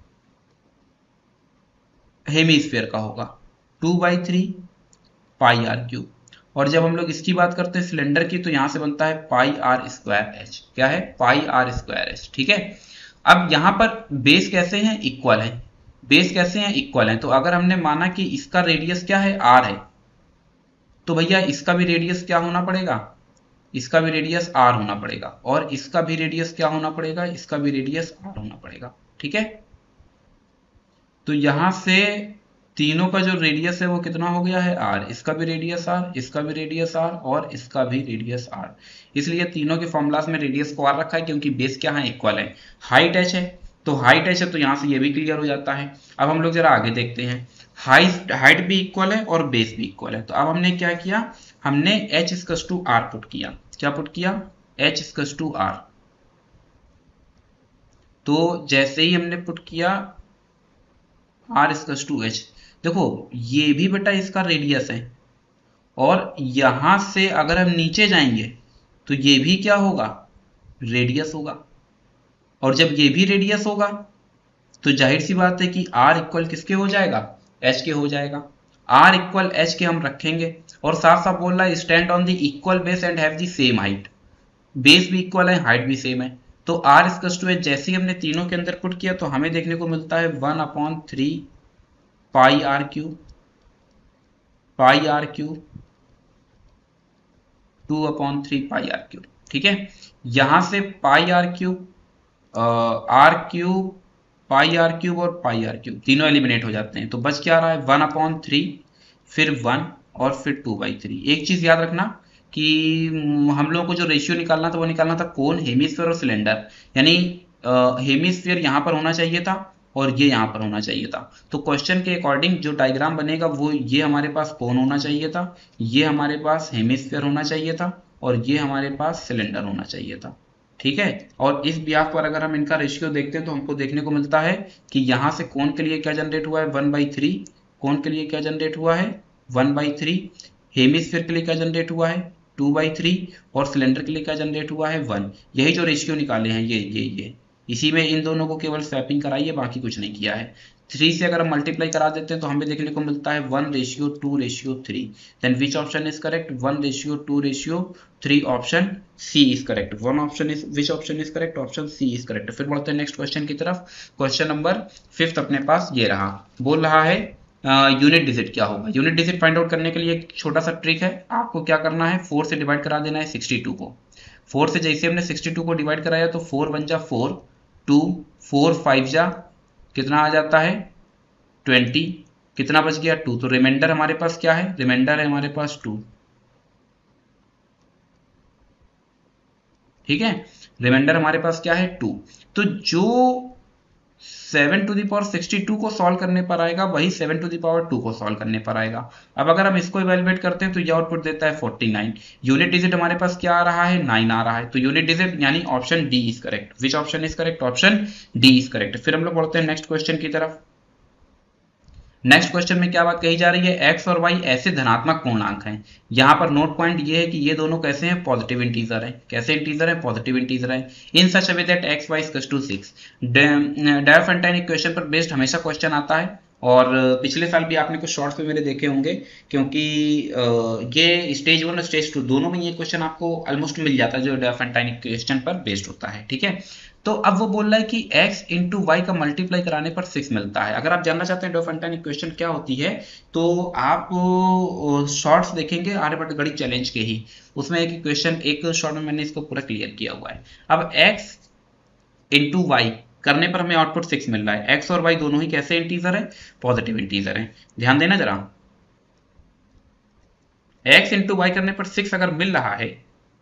हेमीस्फीयर का होगा, 2/3 पाई आर क्यूब। और जब हम लोग इसकी बात करते हैं सिलेंडर की, तो यहां से बनता है पाई आर स्क्वायर एच। क्या है? पाई आर स्क्वायर एच, ठीक है। अब यहां पर बेस कैसे हैं? इक्वल है। बेस कैसे हैं? इक्वल है। तो अगर हमने माना कि इसका रेडियस क्या है? आर है, तो भैया इसका भी रेडियस क्या होना पड़ेगा? इसका भी रेडियस आर होना पड़ेगा, और इसका भी रेडियस क्या होना पड़ेगा? इसका भी रेडियस आर होना पड़ेगा, ठीक है। तो यहां से तीनों का जो रेडियस है वो कितना हो गया है? आर। इसका भी रेडियस आर, इसका भी रेडियस आर, और इसका भी रेडियस आर। इसलिए तीनों के फॉर्मूलाज में रेडियस को आर रखा है, क्योंकि बेस क्या है? इक्वल है। हाइट एच है, तो हाइट एच है, तो यहां से ये भी क्लियर हो जाता है। अब हम लोग जरा आगे देखते हैं। हाइट भी इक्वल है और बेस भी इक्वल है, तो अब हमने क्या किया? हमने h equals to r put किया। क्या पुट किया? h equals to r. तो जैसे ही हमने पुट किया आर इसकस टू एच। देखो ये भी बेटा इसका रेडियस है, और यहां से अगर हम नीचे जाएंगे तो ये भी क्या होगा, रेडियस होगा। और जब ये भी रेडियस होगा तो जाहिर सी बात है कि आर इक्वल किसके हो जाएगा, एच के हो जाएगा। आर इक्वल एच के हम रखेंगे, और साथ साथ बोल रहा है stand on the equal base and have the same height. Base भी इक्वल है, हाइट भी सेम है। तो आर इक्वल टू एच जैसे ही हमने तीनों के अंदर पुट किया तो हमें देखने को मिलता है 1/3 pi are cube, pi are cube 2/3 pi are cube. ठीक है, यहां से pi are cube, r cube, pi are cube और पाई आर क्यूब तीनों एलिमिनेट हो जाते हैं, तो बच क्या रहा है 1/3, फिर 1 और फिर 2/3। एक चीज याद रखना कि हम लोगों को जो रेशियो निकालना था वो निकालना था कोन, हेमिस्फीयर और सिलेंडर। यानी हेमिस्फीयर यहां पर होना चाहिए था और ये यहां पर होना चाहिए था। तो क्वेश्चन के अकॉर्डिंग जो डायग्राम बनेगा वो ये हमारे पास कोन होना चाहिए था, ये हमारे पास हेमिस्फीयर होना चाहिए था, और ये हमारे पास सिलेंडर होना चाहिए था। ठीक है, और इस ब्याह पर अगर हम इनका रेशियो देखते हैं तो हमको देखने को मिलता है कि यहां से कोण के लिए क्या जनरेट हुआ है 1/3, कोण के लिए क्या जनरेट हुआ है 1/3, हेमिस्फीयर के लिए क्या जनरेट हुआ है 2/3, और सिलेंडर के लिए क्या जनरेट हुआ है 1। यही जो रेशियो निकाले हैं ये इसी में इन दोनों को केवल स्वैपिंग कराई है, बाकी कुछ नहीं किया है। 3 से अगर हम मल्टीप्लाई करा देते हैं तो हमें देखने को मिलता है 1:2:3। Then which option is correct, 1:2:3। Option C is correct. One option is, which option is correct, option C is correct. फिर बढ़ते हैं नेक्स्ट क्वेश्चन की तरफ। क्वेश्चन नंबर 5 अपने पास ये रहा, बोल रहा है यूनिट डिजिट क्या होगा। यूनिट डिजिट फाइंड आउट करने के लिए एक छोटा सा ट्रिक है, आपको क्या करना है 4 से डिवाइड करा देना है 62 को। 4 से जैसे हमने 62 को डिवाइड कराया तो 4 1 जा 4, 2 4 5 जा कितना आ जाता है 20, कितना बच गया 2। तो रिमाइंडर हमारे पास क्या है, रिमाइंडर है हमारे पास 2। ठीक है, रिमाइंडर हमारे पास क्या है 2। तो जो 7^62 को सॉल्व करने पर आएगा वही 7^2 को सॉल्व करने पर आएगा। अब अगर हम इसको इवेलुएट करते हैं तो यह आउटपुट देता है 49। यूनिट डिजिट हमारे पास क्या आ रहा है 9 आ रहा है, तो यूनिट डिजिट यानी option D is correct. Which option is correct, option D is correct. फिर हम लोग बढ़ते हैं नेक्स्ट क्वेश्चन की तरफ। नेक्स्ट क्वेश्चन में क्या बात कही जा रही है, एक्स और वाई ऐसे धनात्मक पूर्णांक हैं। यहां पर नोट पॉइंट ये है कि ये दोनों कैसे हैं, पॉजिटिव इंटीजर हैं। कैसे इंटीजर हैं, पॉजिटिव इंटीजर हैं। In such a way that x y equals to 6। Diophantine equation पर बेस्ड हमेशा क्वेश्चन आता है, और पिछले साल भी आपने कुछ शॉर्ट्स में मेरे देखे होंगे, क्योंकि ये स्टेज 1 और स्टेज 2 दोनों में ये क्वेश्चन आपको ऑलमोस्ट मिल जाता है जो डायोफेंटाइन इक्वेशन पर बेस्ड होता है। ठीक है, तो अब वो बोल रहा है कि x इंटू वाई का मल्टीप्लाई कराने पर 6 मिलता है। अगर आप जानना चाहते हैं डायोफेंटाइन इक्वेशन क्या होती है तो आप शॉर्ट्स देखेंगे आर्यभट्ट गणित चैलेंज के ही, उसमें एक इक्वेशन एक शॉर्ट में मैंने इसको पूरा क्लियर किया हुआ है। अब x इंटू वाई करने पर हमें आउटपुट 6 मिल रहा है। x और y दोनों ही कैसे इंटीजर है, पॉजिटिव इंटीजर है। ध्यान देना जरा, x इंटू वाई करने पर 6 अगर मिल रहा है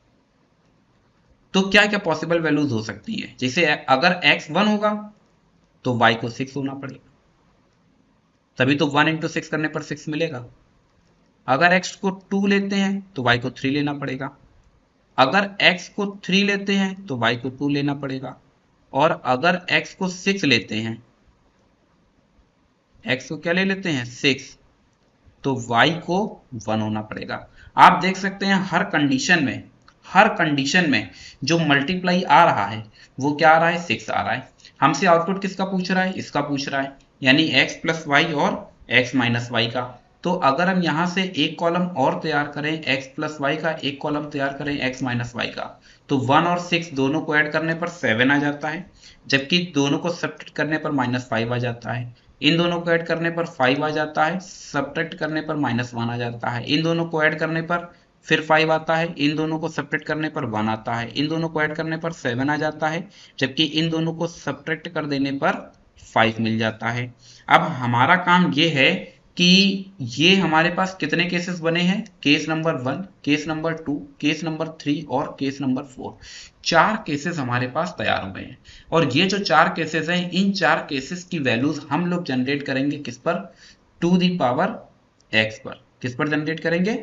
तो क्या क्या पॉसिबल वैल्यूज हो सकती है। जैसे अगर x 1 होगा तो y को 6 होना पड़ेगा, तभी तो 1 इंटू 6 करने पर 6 मिलेगा। अगर x को 2 लेते हैं तो y को 3 लेना पड़ेगा। अगर x को 3 लेते हैं तो y को 2 लेना पड़ेगा। और अगर x को 6 लेते हैं, x को क्या ले लेते हैं 6, तो y को 1 होना पड़ेगा। आप देख सकते हैं हर कंडीशन में जो मल्टीप्लाई आ रहा है वो क्या आ रहा है 6 आ रहा है। हमसे आउटपुट किसका पूछ रहा है, इसका पूछ रहा है, यानी x प्लस वाई और x माइनस वाई का। तो अगर हम यहां से एक कॉलम और तैयार करें x प्लस वाई का, एक कॉलम तैयार करें x माइनस वाई का, तो 1 और 6 दोनों को ऐड करने पर 7 आ जाता है, जबकि दोनों को सब्ट्रैक्ट करने पर -5 आ जाता है। इन दोनों को ऐड करने पर 5 आ जाता है, सब्ट्रैक्ट करने पर -1 आ जाता है। इन दोनों को ऐड करने पर फिर 5 आता है, इन दोनों को सब्ट्रैक्ट करने पर 1 आता है, इन दोनों को ऐड करने पर 7 आ जाता है, जबकि इन दोनों को सब्ट्रैक्ट कर देने पर 5 मिल जाता है। अब हमारा काम ये है कि ये हमारे पास कितने केसेस बने हैं, case number 1, case number 2, case number 3 और केस नंबर 4। 4 केसेस हमारे पास तैयार हो गए हैं, और ये जो 4 केसेस हैं इन 4 केसेस की वैल्यूज हम लोग जनरेट करेंगे किस पर, टू दी पावर x पर। किस पर जनरेट करेंगे,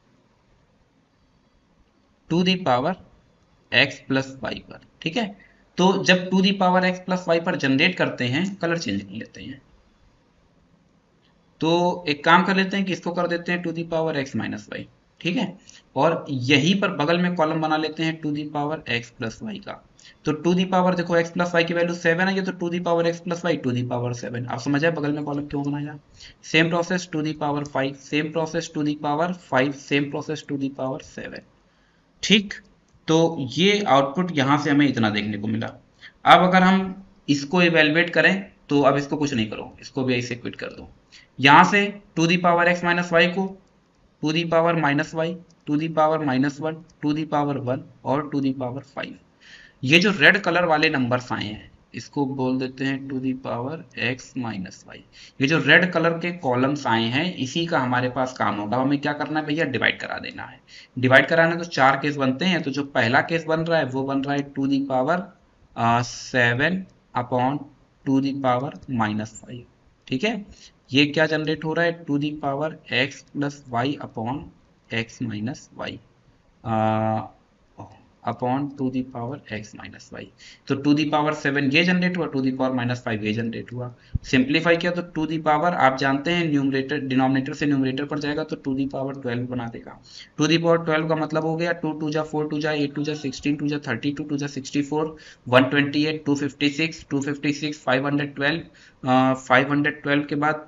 two the power x plus y पर। ठीक है, तो जब two the power x plus y पर जनरेट करते हैं, कलर चेंज कर लेते हैं, तो एक काम कर लेते हैं कि इसको कर देते हैं two the power x minus y, ठीक है। और यहीं पर बगल में कॉलम बना लेते हैं two the power x plus y का। तो टू दी पावर देखो एक्स प्लस वाई की वैल्यू 7 है, ये तो two the power x plus y two the power 7। आप समझ आए बगल में कॉलम क्यों बनाया। Same process two the power 5, same process two the power 5, same process two the power 7, ठीक। तो ये आउटपुट यहां से हमें इतना देखने को मिला। अब अगर हम इसको इवेलुएट करें तो अब इसको कुछ नहीं करो, इसको भी ऐसे क्विट कर दो। यहां से two the power x minus y को two the power minus y, two the power -1, two the power 1 और टू दी पावर 5। ये जो रेड कलर वाले नंबर्स आए हैं इसको बोल देते हैं two the power x minus y. ये जो रेड कलर के कॉलम्स आए हैं इसी का हमारे पास काम होगा। हमें क्या करना है भैया, डिवाइड करा देना है। डिवाइड कराना तो चार केस बनते हैं, तो जो पहला केस बन रहा है वो बन रहा है two the power 7 upon two the power -5, ठीक है। ये क्या जनरेट हो रहा है, two the power x plus y upon x minus y upon two the power x minus y. तो टू दी पावर 7 ये जनरेट हुआ, टू दी पावर -5 ये जनरेट हुआ। सिंप्लीफाई किया तो टू दी पावर, आप जानते हैं न्यूमरेटर डिनोमिनेटर से न्यूमरेटर पर जाएगा तो टू दी पावर 12 बना देगा। टू दी पावर 12 का मतलब हो गया 2 2 जा 4 2 जा 8 2 जा 16 2 जा 32 2 जा 64 128 256 256 512 512 के बाद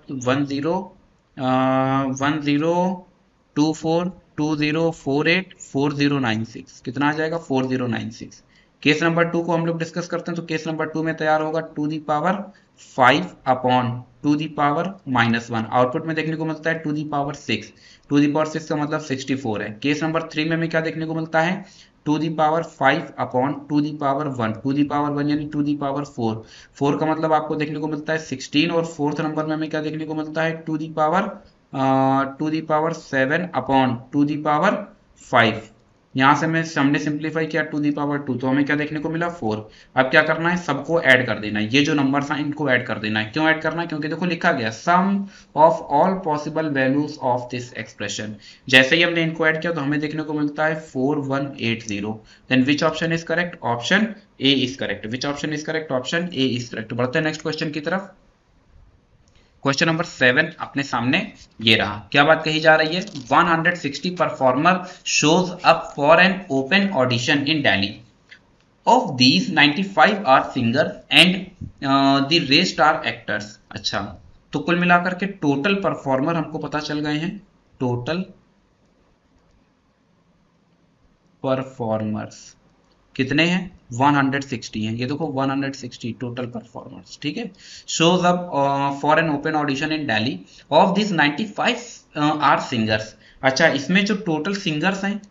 1024 कितना आ जाएगा 4096। केस नंबर 2 को हम लोग डिस्कस करते हैं। तो केस नंबर 2 में तैयार होगा two the power 5 upon two the power -1। Output में देखने को मिलता है two the power 6। Two the power 6 का मतलब 64 है। केस नंबर 3 में हमें क्या देखने को मिलता है, two the power 5 upon two the power 1। Two the power 1 यानी टू दी पावर 4। 4 का मतलब आपको देखने को मिलता है 16। और फोर्थ नंबर में हमें क्या देखने को मिलता है, two the power 7 upon two the power 5। यहां से हमने सिंप्लीफाई किया टू दी पावर 2, तो हमें क्या देखने को मिला 4। अब क्या करना है, सबको ऐड कर देना है। ये जो नंबर्स हैं इनको ऐड कर देना है। क्यों ऐड करना है, क्योंकि देखो लिखा गया sum of all possible values of this expression. जैसे ही हमने इनको ऐड किया तो हमें देखने को मिलता है 4180। Then which option is correct, option A is correct. Which option is correct, option A is correct. बढ़ते हैं नेक्स्ट क्वेश्चन की तरफ। क्वेश्चन नंबर 7 अपने सामने ये रहा। क्या बात कही जा रही है, 160 performer shows up for an open audition in Delhi. Of these 95 are singer and the rest are actors. अच्छा, तो कुल मिलाकर के टोटल परफॉर्मर हमको पता चल गए हैं। टोटल परफॉर्मर्स कितने हैं, 160 हैं। ये देखो 160 टोटल परफॉर्मर्स, ठीक है। Shows up for an open audition in Delhi. Of this 95 are singers. अच्छा, इसमें जो टोटल सिंगर्स हैं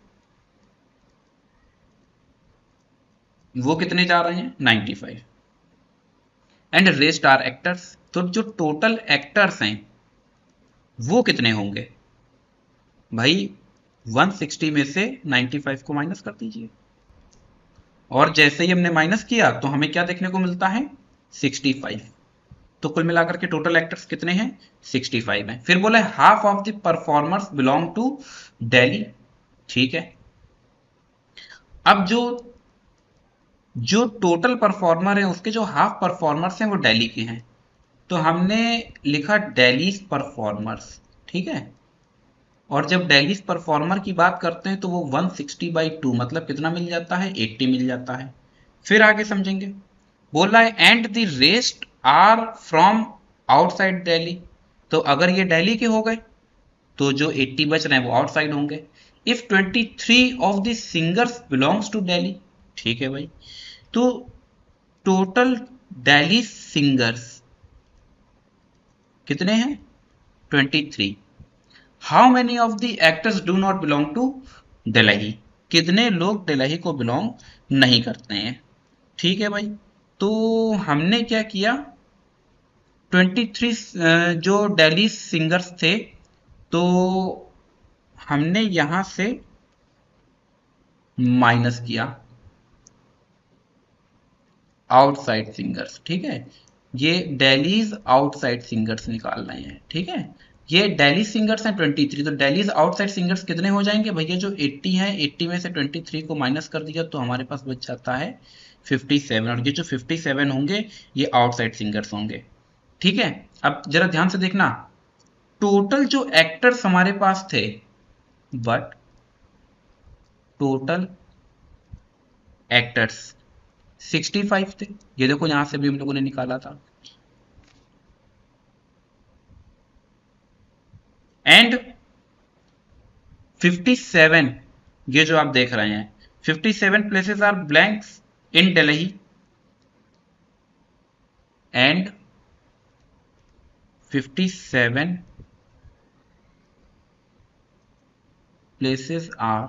वो कितने जा रहे हैं, 95। एंड रेस्ट आर एक्टर्स, तो जो टोटल एक्टर्स हैं वो कितने होंगे भाई, 160 में से 95 को माइनस कर दीजिए। और जैसे ही हमने माइनस किया तो हमें क्या देखने को मिलता है, 65। तो कुल मिलाकर के टोटल एक्टर्स कितने हैं, 65 हैं। फिर बोला half of the performers belong to Delhi, ठीक है। अब जो जो टोटल परफॉर्मर है उसके जो हाफ परफॉर्मर्स हैं वो दिल्ली के हैं, तो हमने लिखा दिल्ली परफॉर्मर्स, ठीक है। और जब दिल्ली परफॉर्मर की बात करते हैं तो वो 160/2 मतलब कितना मिल जाता है, 80 मिल जाता है। फिर आगे समझेंगे। बोल रहा है and the rest are from outside Delhi. तो अगर ये दिल्ली के हो गए तो जो 80 बच रहे हैं वो आउटसाइड होंगे। If 23 of the singers belongs to Delhi, ठीक है भाई। तो टोटल दिल्ली सिंगर्स कितने हैं, 23। How many of the actors do not belong to Delhi, कितने लोग दिल्ली को बिलोंग नहीं करते हैं, ठीक है भाई। तो हमने क्या किया, 23 जो दिल्ली सिंगर्स थे तो हमने यहां से माइनस किया आउटसाइड सिंगर्स, ठीक है। ये दिल्लीज आउटसाइड सिंगर्स निकाल रहे हैं, ठीक है। ये दिल्ली सिंगर्स हैं 23, तो दिल्लीज आउटसाइड सिंगर्स कितने हो जाएंगे भैया, जो 80 हैं 80 में से 23 को माइनस कर दिया तो हमारे पास बच जाता है 57। और ये जो 57 होंगे ये आउटसाइड सिंगर्स होंगे, ठीक है। अब जरा ध्यान से देखना, टोटल जो एक्टर्स हमारे पास थे, बट टोटल एक्टर्स 65 थे। ये देखो यहां से भी हम लोगों ने निकाला था। एंड 57, ये जो आप देख रहे हैं 57 places are blanks in Delhi and 57 places are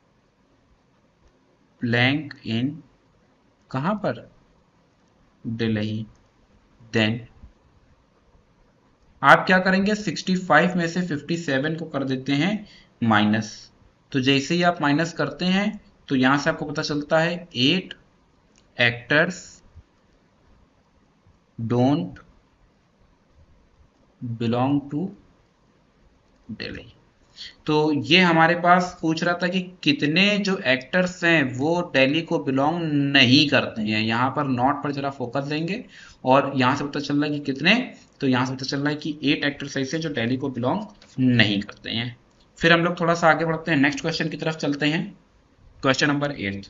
blank in, कहां पर, दिल्ली। देन आप क्या करेंगे, 65 में से 57 को कर देते हैं माइनस। तो जैसे ही आप माइनस करते हैं तो यहां से आपको पता चलता है 8 actors don't belong to Delhi. तो ये हमारे पास पूछ रहा था कि कितने जो एक्टर्स हैं वो दिल्ली को बिलोंग नहीं करते हैं। यहाँ पर नॉट पर जरा फोकस देंगे और यहाँ से पता चल रहा है कि कितने, तो यहाँ से पता चल रहा है कि 8 एक्टर्स ऐसे जो दिल्ली को बिलोंग नहीं करते हैं। फिर हम लोग थोड़ा सा आगे बढ़ते हैं, नेक्स्ट क्वेश्चन की तरफ चलते हैं। क्वेश्चन नंबर 8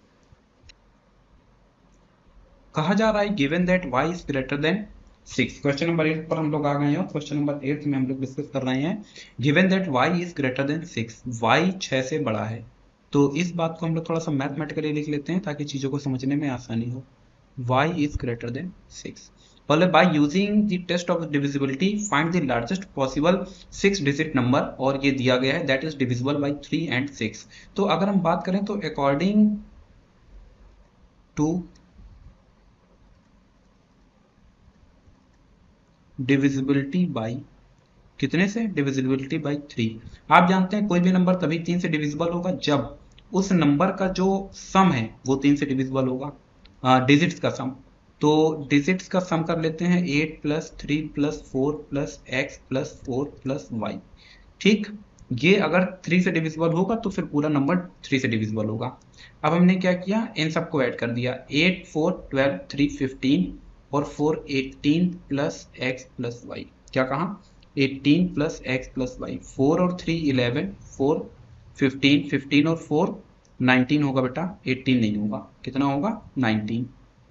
कहा जा रहा है given that y is greater than 6। Question number 8 पर हम लोग आ गए हैं और क्वेश्चन नंबर 8 में हम लोग डिस्कस कर रहे हैं given that y is greater than 6, y 6 से बड़ा है। तो इस बात को हम लोग थोड़ा सा मैथमेटिकली लिख लेते हैं ताकि चीजों को समझने में आसानी हो। y इज ग्रेटर देन 6, पहले by using the test of divisibility find the largest possible 6 digit number, और ये दिया गया है that is divisible by 3 and 6। तो अगर हम बात करें तो अकॉर्डिंग टू डिविजिबिलिटी बाई, कितने से, डिविजिबिलिटी बाई 3। आप जानते हैं कोई भी नंबर तभी 3 से डिविजिबल होगा जब उस नंबर का जो सम है वो 3 से डिविजिबल होगा, डिजिट्स का सम। तो डिजिट्स का सम कर लेते हैं 8 plus 3 plus 4 plus x plus 4 plus y. ठीक, ये अगर 3 से डिविजिबल होगा तो फिर पूरा नंबर 3 से डिविजिबल होगा। अब हमने क्या किया, इन सबको ऐड कर दिया, 8 4 12 3 15 और 4 18 प्लस एक्स प्लस वाई। क्या कहा, 18 प्लस एक्स प्लस वाई। 4 और 3 11, 4 15, 15 और 4 19 होगा बेटा, 18 नहीं होगा, कितना होगा 19।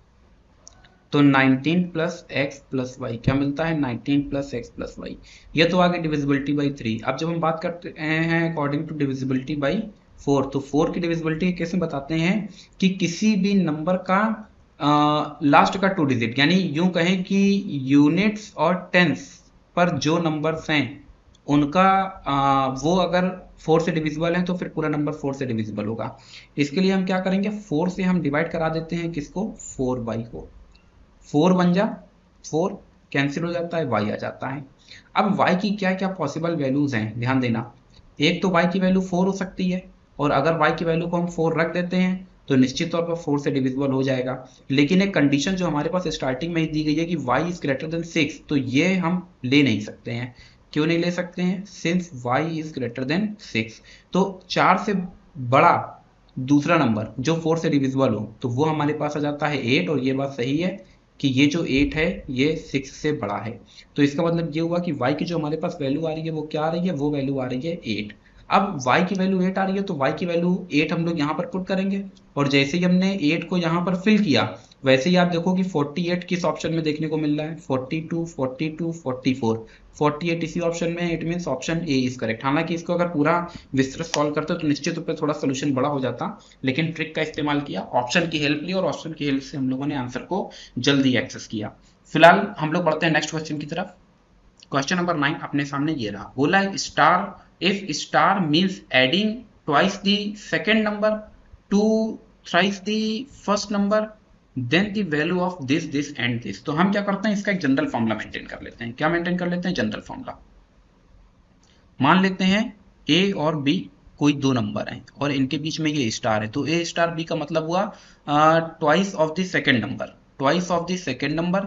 तो 19 प्लस एक्स प्लस वाई क्या मिलता है, 19 प्लस एक्स प्लस वाई। ये तो आगे डिविजिबिलिटी बाई 3। अब जब हम बात करते हैं अकॉर्डिंग टू डिविजिबिलिटी बाई 4, तो 4 की डिविजिबिलिटी कैसे बताते हैं कि किसी भी नंबर का लास्ट का 2 डिजिट, यानी यूं कहें कि यूनिट्स और टेंस पर जो नंबर्स हैं उनका वो अगर 4 से डिविजिबल है तो फिर पूरा नंबर 4 से डिविजिबल होगा। इसके लिए हम क्या करेंगे, 4 से हम डिवाइड करा देते हैं किसको, 4 बाई को। 4 बन जा, 4 कैंसिल हो जाता है, y आ जाता है। अब y की क्या क्या पॉसिबल वैल्यूज हैं, ध्यान देना। एक तो y की वैल्यू 4 हो सकती है, और अगर y की वैल्यू को हम 4 रख देते हैं तो निश्चित तौर पर 4 से डिविजिबल हो जाएगा। लेकिन एक कंडीशन जो हमारे पास स्टार्टिंग में ही दी गई है कि y इज ग्रेटर देन 6, तो ये हम ले नहीं सकते हैं। क्यों नहीं ले सकते हैं, since y is greater than 6। तो 4 से बड़ा दूसरा नंबर जो 4 से डिविजिबल हो तो वो हमारे पास आ जाता है 8, और ये बात सही है कि ये जो 8 है ये 6 से बड़ा है। तो इसका मतलब ये हुआ कि y की जो हमारे पास वैल्यू आ रही है वो क्या आ रही है, वो वैल्यू आ रही है 8। अब y की वैल्यू 8 आ रही है तो y की वैल्यू 8 हम लोग यहाँ पर पुट करेंगे, और जैसे ही हमने 8 को यहाँ पर फिल किया वैसे ही आप देखो कि 48 किस ऑप्शन में देखने को मिल रहा है, 42 42 44, 48 इसी ऑप्शन में है। It means option A is correct. हालांकि इसको अगर पूरा विस्तृत सॉल्व करते तो निश्चित रूप से थोड़ा सोल्यूशन बड़ा हो जाता, लेकिन ट्रिक का इस्तेमाल किया, ऑप्शन की हेल्प ली, और ऑप्शन की हेल्प से हम लोगों ने आंसर को जल्दी एक्सेस किया। फिलहाल हम लोग बढ़ते हैं नेक्स्ट क्वेश्चन की तरफ। क्वेश्चन नंबर 9 अपने सामने ये रहा, बोला है star, if star means adding twice the second number to thrice the first number, then the value of this this and this. तो हम क्या करते हैं, इसका एक जनरल फॉर्मूला मेंटेन कर लेते हैं। क्या मेंटेन कर लेते हैं, जनरल फॉर्मूला। मान लेते हैं ए और बी कोई दो नंबर हैं और इनके बीच में ये स्टार है, तो ए स्टार बी का मतलब हुआ twice of the second number, twice of the second number,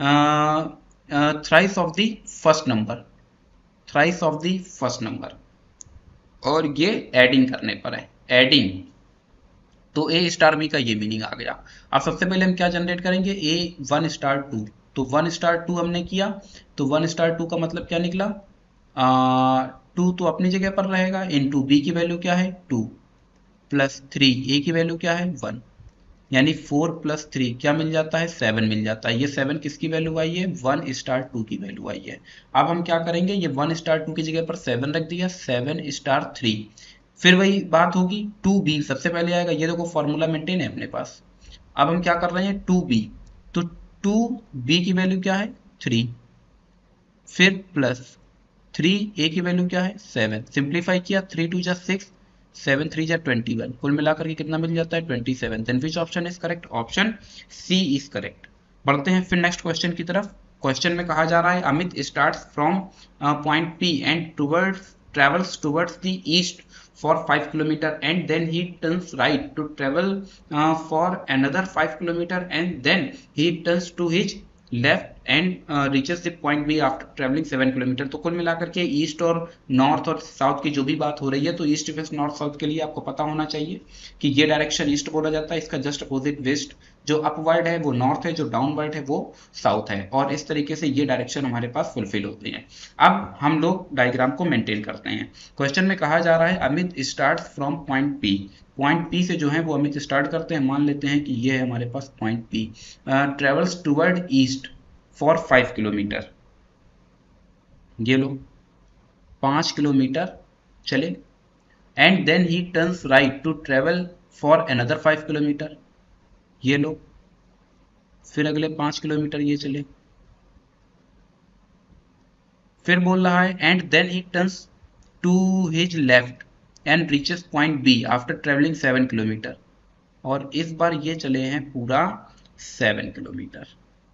thrice of the first number, thrice of the first number, और ये एडिंग करने पर है, एडिंग। तो ए स्टार बी का ये मीनिंग आ गया। अब सबसे पहले हम क्या जनरेट करेंगे, ए 1 स्टार 2, तो 1 स्टार 2 हमने किया, तो 1 स्टार 2 का मतलब क्या निकला, 2 तो अपनी जगह पर रहेगा, इनटू बी की वैल्यू क्या है 2, प्लस 3 ए की वैल्यू क्या है 1, यानी 4 प्लस 3 क्या मिल जाता है 7 मिल जाता है। ये 7 किसकी वैल्यू आई है 1 स्टार 2 की वैल्यू आई है। अब हम क्या करेंगे, ये 1 स्टार 2 की जगह पर 7 रख दिया, 7 स्टार 3, फिर वही बात होगी 2b सबसे पहले आएगा, ये देखो फॉर्मूला मेंटेन है अपने पास। अब हम क्या कर रहे हैं 2b, तो 2b की वैल्यू क्या है 3, फिर प्लस 3a की वैल्यू क्या है 7, सिंप्लीफाई किया 3 2 जा 6, 7 3 जा 21, कुल मिलाकर के कितना मिल जाता है 27। Then which option is correct, option C is correct. बढ़ते हैं फिर नेक्स्ट क्वेश्चन की तरफ। क्वेश्चन में कहा जा रहा है Amit starts from point P and towards travels towards the east for 5 kilometer and then he turns right to travel for another 5 kilometer and then he turns to his left and reaches the point B after travelling 7 kilometre. तो कुल मिलाकर के ईस्ट और नॉर्थ और साउथ की जो भी बात हो रही है, तो ईस्ट वेस्ट नॉर्थ साउथ के लिए आपको पता होना चाहिए कि ये डायरेक्शन ईस्ट बोला जाता है, इसका जस्ट अपोजिट वेस्ट, जो अपवर्ड है वो नॉर्थ है, जो डाउनवर्ड है वो साउथ है, और इस तरीके से ये डायरेक्शन हमारे पास फुलफिल होते हैं। अब हम लोग डायग्राम को मेंटेन करते हैं। क्वेश्चन में कहा जा रहा है Amit start from point P, point P से जो है वो अमित स्टार्ट करते हैं, मान लेते हैं कि ये है हमारे पास point P, travels toward east for 5 kilometre, ये लो 5 किलोमीटर चले, and then he turns right to travel for another 5 kilometre, ये लो फिर अगले 5 किलोमीटर ये चले, फिर बोल रहा है and then he turns to his left and reaches point B after travelling 7 kilometre, और इस बार ये चले हैं पूरा 7 किलोमीटर।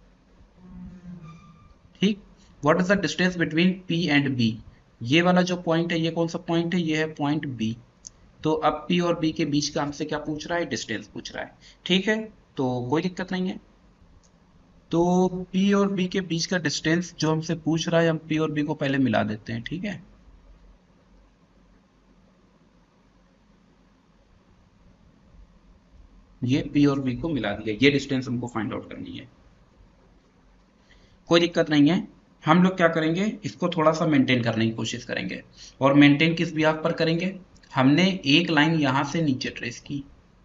ठीक, what is the distance between P and B, ये वाला जो पॉइंट है ये कौन सा पॉइंट है, ये है पॉइंट B। तो अब P और B के बीच का हमसे क्या पूछ रहा है, डिस्टेंस पूछ रहा है। ठीक है, तो कोई दिक्कत नहीं है। तो P और B के बीच का डिस्टेंस जो हमसे पूछ रहा है, हम P और B को पहले मिला देते हैं। ठीक है, ये P और B को मिला दिया, ये डिस्टेंस हमको फाइंड आउट करनी है, कोई दिक्कत नहीं है। हम लोग क्या करेंगे, इसको थोड़ा सा मेंटेन करने की कोशिश करेंगे, और मेंटेन किस बिहाफ पर करेंगे, हमने एक लाइन यहां से नीचे ट्रेस की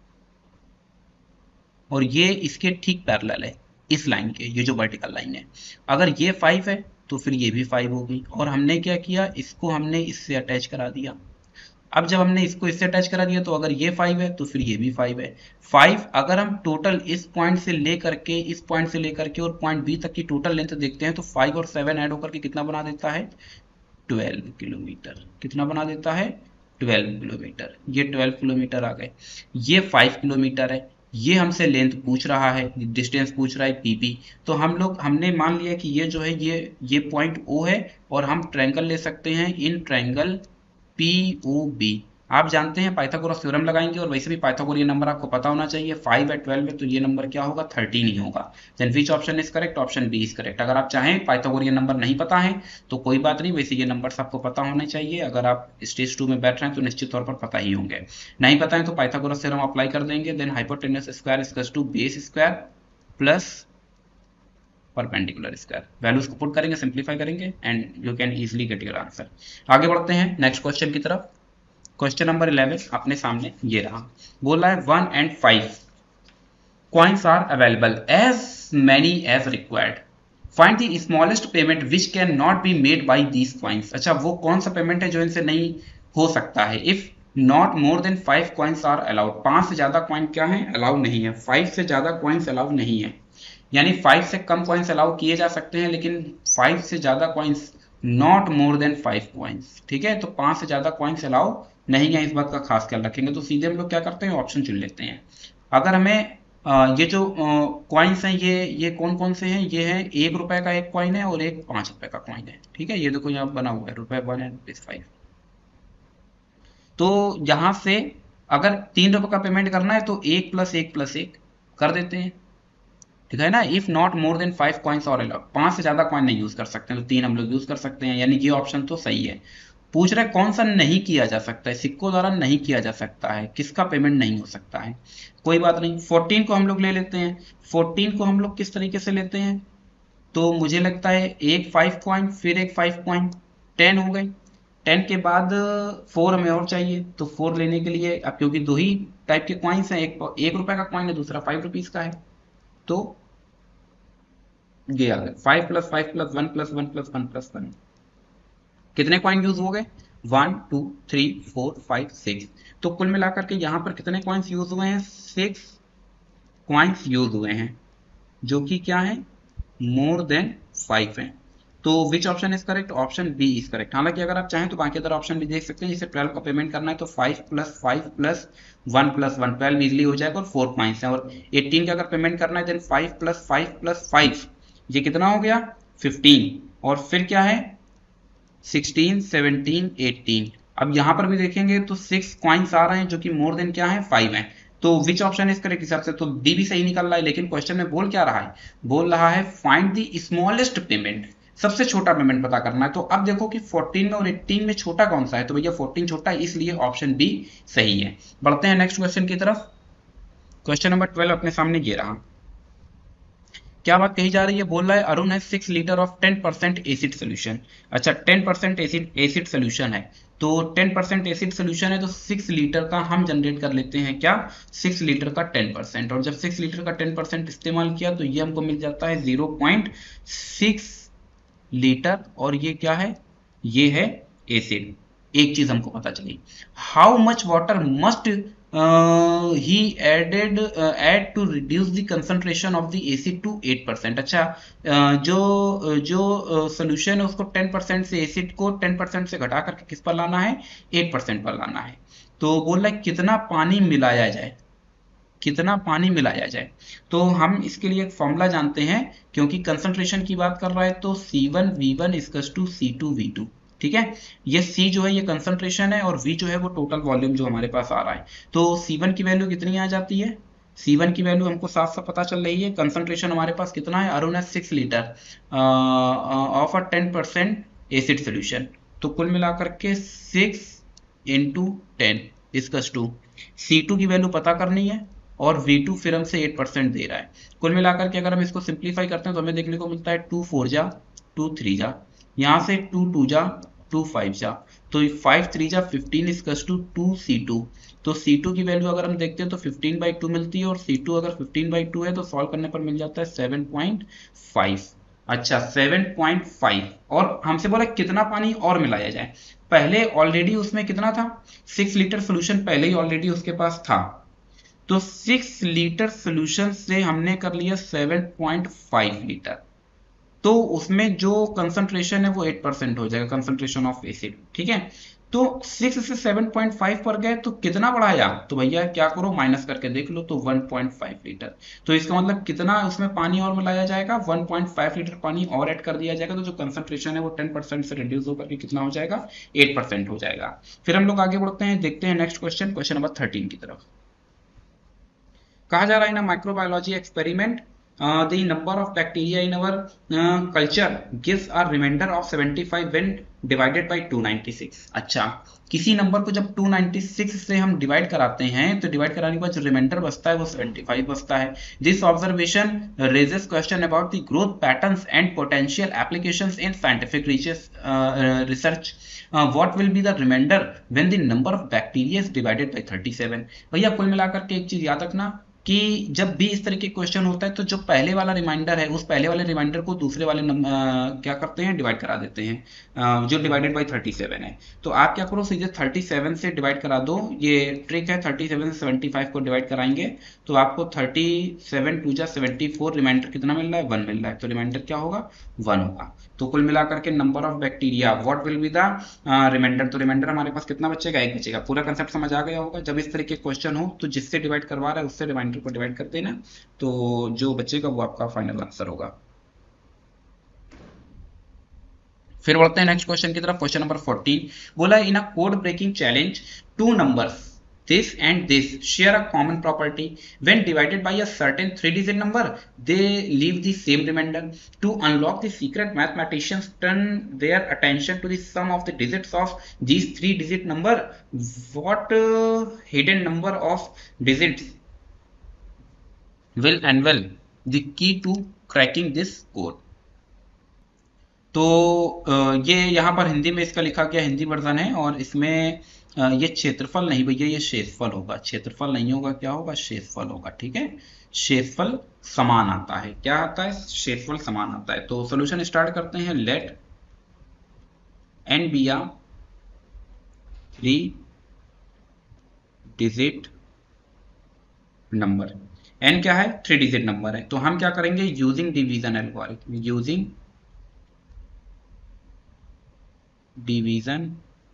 और ये इसके ठीक पैरेलल है इस लाइन के, ये जो वर्टिकल लाइन है, अगर ये 5 है तो फिर ये भी 5 होगी, और हमने क्या किया, इसको हमने इससे अटैच करा दिया। अब जब हमने इसको इससे अटैच करा दिया तो अगर ये 5 है तो फिर ये भी 5 है। 5 अगर हम टोटल इस पॉइंट से लेकर के इस पॉइंट से लेकर के और पॉइंट बी तक की टोटल लेंथ देखते हैं तो 5 और 7 ऐड होकर के कितना बना देता है 12 किलोमीटर। कितना बना देता है 12 किलोमीटर। ये 12 किलोमीटर आ गए। ये 5 किलोमीटर है, ये हमसे लेंथ पूछ रहा है, डिस्टेंस पूछ रहा है पीपी। तो हमने मान लिया कि ये जो है ये पॉइंट ओ है, और हम ट्रायंगल ले सकते हैं इन ट्रायंगल POB। आप जानते हैं पाइथागोरस थ्योरम लगाएंगे, और वैसे भी पाइथागोरियन नंबर आपको पता होना चाहिए, 5 है 12 है तो ये नंबर क्या होगा 13 ही होगा। Then which option is correct, option B is correct. अगर आप चाहें पाइथागोरियन नंबर नहीं पता है तो कोई बात नहीं, वैसे ये नंबर आपको पता होने चाहिए। अगर आप स्टेज 2 में बैठ रहे हैं तो निश्चित तौर पर पता ही होंगे, नहीं पता है तो पाइथागोरस थ्योरम अप्लाई कर देंगे। Then hypotenuse square equals to base square plus perpendicular square, values को पुट करेंगे, सिंप्लीफाई करेंगे, and you can easily get your answer. आगे बढ़ते हैं नेक्स्ट क्वेश्चन की तरफ। क्वेश्चन नंबर 11 अपने सामने ये रहा, बोल रहा है 1 and 5 coins are available as many as required, find the smallest payment which can not be made by these coins। अच्छा, वो कौन सा पेमेंट है जो इनसे नहीं हो सकता है। If not more than 5 coins are allowed, 5 से ज्यादा कॉइन क्या है अलाउ नहीं है, 5 से ज्यादा कॉइन्स अलाउ नहीं है, यानी 5 से कम कॉइन्स अलाउ किए जा सकते हैं लेकिन 5 से ज्यादा coins not more than 5 coins. ठीक है, तो 5 से ज्यादा कॉइन्स अलाउ नहीं है, इस बात का खास ख्याल रखेंगे। तो सीधे हम लोग क्या करते हैं, ऑप्शन चुन लेते हैं। अगर हमें ये जो कॉइन्स हैं ये कौन कौन से हैं, ये है 1 रुपए का एक कॉइन है और एक 5 रुपए का कॉइन है। ठीक है, ये देखो यहाँ बना हुआ है रुपए 1 एंड ₹5। तो यहाँ से अगर 3 रुपए का पेमेंट करना है तो 1 + 1 + 1 कर देते हैं। ठीक है ना, if not more than 5 coins are allowed, 5 से ज्यादा कॉइन नहीं यूज कर सकते, तो 3 हम लोग यूज कर सकते हैं, यानी ये ऑप्शन तो सही है। पूछ रहे कौन सा नहीं किया जा सकता है, सिक्कों द्वारा नहीं किया जा सकता है, किसका पेमेंट नहीं हो सकता है। कोई बात नहीं, 14 को हम लोग ले लेते हैं। 14 को हम लोग किस तरीके से लेते हैं, तो मुझे लगता है एक 5 कॉइन फिर एक 5 कॉइन, 10 हो गए। 10 के बाद 4 हमें और चाहिए, तो 4 लेने के लिए अब क्योंकि दो ही टाइप के कॉइन्स हैं, एक रुपए का कॉइन है, दूसरा 5 रुपीज का है, तो ये आ गया 5 + 5 + 1 + 1 + 1 + 1। कितने कॉइन यूज हो गए? 1 2 3 4 5 6। तो कुल मिलाकर के यहाँ पर कितने कॉइन्स यूज हुए हैं? 6 कॉइन्स यूज हुए हैं, जो कि क्या है? मोर देन 5 है। तो which option is correct? Option B is correct. हालांकि अगर आप चाहें तो बाकी अदर ऑप्शन भी देख सकते हैं, जैसे 12 का पेमेंट करना है तो 5 + 5 + 1 + 1 12 इजिली हो जाएगा और 4 पॉइंट्स है। और 18 का अगर पेमेंट करना है देन 5 + 5 + 5, ये कितना हो गया? 15। और फिर क्या है? 16 17 18। अब यहां पर भी देखेंगे तो 6 कॉइन्स आ रहे हैं जो कि मोर देन क्या है? 5 है। तो विच ऑप्शन इज करेक्ट हिसाब से तो डी भी सही निकल रहा है, लेकिन क्वेश्चन में बोल क्या रहा है? बोल रहा है फाइंड द स्मॉलेस्ट पेमेंट, सबसे छोटा पेमेंट पता करना है। तो अब देखो कि 14 में और 18 में छोटा कौन सा है, तो भैया 14 छोटा है, इसलिए ऑप्शन बी सही है। बढ़ते हैं नेक्स्ट क्वेश्चन की तरफ। क्वेश्चन नंबर 12 अपने सामने ये रहा। क्या बात कही जा रही है? बोल रहा है अरुण है 6 लीटर ऑफ 10% एसिड सोल्यूशन। अच्छा, 10% एसिड सोल्यूशन है, तो 10% एसिड सोल्यूशन है तो 6 लीटर का हम जनरेट कर लेते हैं क्या? 6 लीटर का 10%, और जब 6 लीटर का 10% इस्तेमाल किया तो ये हमको मिल जाता है 0.6 लीटर, और ये क्या है? ये है एसिड। एक चीज हमको पता चली, how much water must he added add to reduce the concentration of the acid to 8%। अच्छा, जो सोल्यूशन है उसको 10% से, एसिड को 10% से घटा करके किस पर लाना है? 8% पर लाना है। तो बोल रहा है कितना पानी मिलाया जाए, कितना पानी मिलाया जाए। तो हम इसके लिए एक फॉर्मूला जानते हैं, क्योंकि कंसंट्रेशन की बात कर रहा है तो C1V1 = C2V2। ठीक है, ये C जो है ये कंसंट्रेशन है और V जो है वो टोटल वॉल्यूम जो हमारे पास आ रहा है। तो C1 की वैल्यू कितनी आ जाती है? C1 की वैल्यू हमको साफ साफ पता चल रही है। कंसंट्रेशन हमारे पास कितना है? अरुण है 6 litre of a 10% acid solution. तो कुल मिलाकर के 6 × 10 = C2 की वैल्यू पता करनी है और V2 फिर हमसे 8% दे रहा है। कुल मिलाकर के अगर हम इसको सिंप्लीफाई करते हैं तो हमें देखने को मिलता है 2 4 जा 2 3 जा, यहाँ से 2 2 जा 2 5 जा, तो 5 3 जा 15 = 2C2। तो C2 की वैल्यू अगर हम देखते हैं तो 15/2 मिलती है, और C2 अगर 15/2 है तो सॉल्व करने पर मिल जाता है 7.5। अच्छा, 7.5। और हमसे बोला कितना पानी और मिलाया जाए। पहले ऑलरेडी उसमें कितना था? 6 लीटर सोल्यूशन पहले ही ऑलरेडी उसके पास था, तो 6 लीटर सोल्यूशन से हमने कर लिया 7.5 लीटर, तो उसमें जो कंसंट्रेशन है वो 8% हो जाएगा, कंसंट्रेशन ऑफ एसिड। ठीक है, तो 6 से 7.5 पर गए तो कितना बढ़ाया? तो भैया क्या करो, माइनस करके देख लो, तो 1.5 लीटर। तो इसका मतलब कितना उसमें पानी और मिलाया जाएगा? 1.5 लीटर पानी और ऐड कर दिया जाएगा, तो जो कंसंट्रेशन है वो 10% से रिड्यूस होकर के कितना हो जाएगा? 8% हो जाएगा। फिर हम लोग आगे बढ़ते हैं, देखते हैं नेक्स्ट क्वेश्चन, क्वेश्चन नंबर 13 की तरफ। कहा जा रहा है ना, microbiology experiment the number of bacteria in our culture gives a reminder of 75 when divided by 296। अच्छा, किसी नंबर को जब 296 से हम डिवाइड कराते हैं तो डिवाइड कराने के बाद जो रिमाइंडर बचता है वो 75 बचता है। This observation raises question about the growth patterns and potential applications in scientific research. What will be the reminder when the number of bacteria is divided by 37। भैया कुल मिलाकर के एक चीज याद रखना कि जब भी इस तरह के क्वेश्चन होता है तो जो पहले वाला रिमाइंडर है उस पहले वाले रिमाइंडर को दूसरे वाले क्या करते हैं? डिवाइड करा देते हैं, जो डिवाइडेड बाय 37 है। तो आप क्या करो, सीधे 37 से डिवाइड करा दो, ये ट्रिक है। 37 से 75 को डिवाइड कराएंगे तो आपको 37 2 जा 74, रिमाइंडर कितना मिल रहा है? 1 मिल रहा है, तो रिमाइंडर क्या होगा? 1 होगा। तो कुल मिलाकर के number of bacteria, what will be the remainder, तो रिमाइंडर हमारे पास कितना बचेगा? 1 बचेगा। पूरा कंसेप्ट समझ आ गया होगा। जब इस तरह के क्वेश्चन हो तो जिससे डिवाइड करवा रहा है उससे रिमाइंडर को डिवाइड कर देना, तो जो बचेगा वो आपका फाइनल आंसर होगा। फिर बढ़ते हैं नेक्स्ट क्वेश्चन की तरफ, क्वेश्चन नंबर 14। बोला in a code breaking challenge, 2 numbers this and this share a common property. When divided by a certain 3-digit number, they leave the same remainder. To unlock the secret, mathematicians turn their attention to the sum of the digits of these 3-digit number. What hidden number of digits will unveil the key to cracking this code? तो ये यहाँ पर हिंदी में इसका लिखा गया हिंदी वर्जन है, और इसमें ये क्षेत्रफल नहीं भैया, ये क्षेत्रफल होगा, क्षेत्रफल नहीं होगा, क्या होगा, क्षेत्रफल होगा। ठीक है, क्षेत्रफल समान आता है, क्या आता है, क्षेत्रफल समान आता है। तो सॉल्यूशन स्टार्ट करते हैं। Let n be a 3 digit number. n क्या है, 3 डिजिट नंबर है। तो हम क्या करेंगे, using division algorithm, using division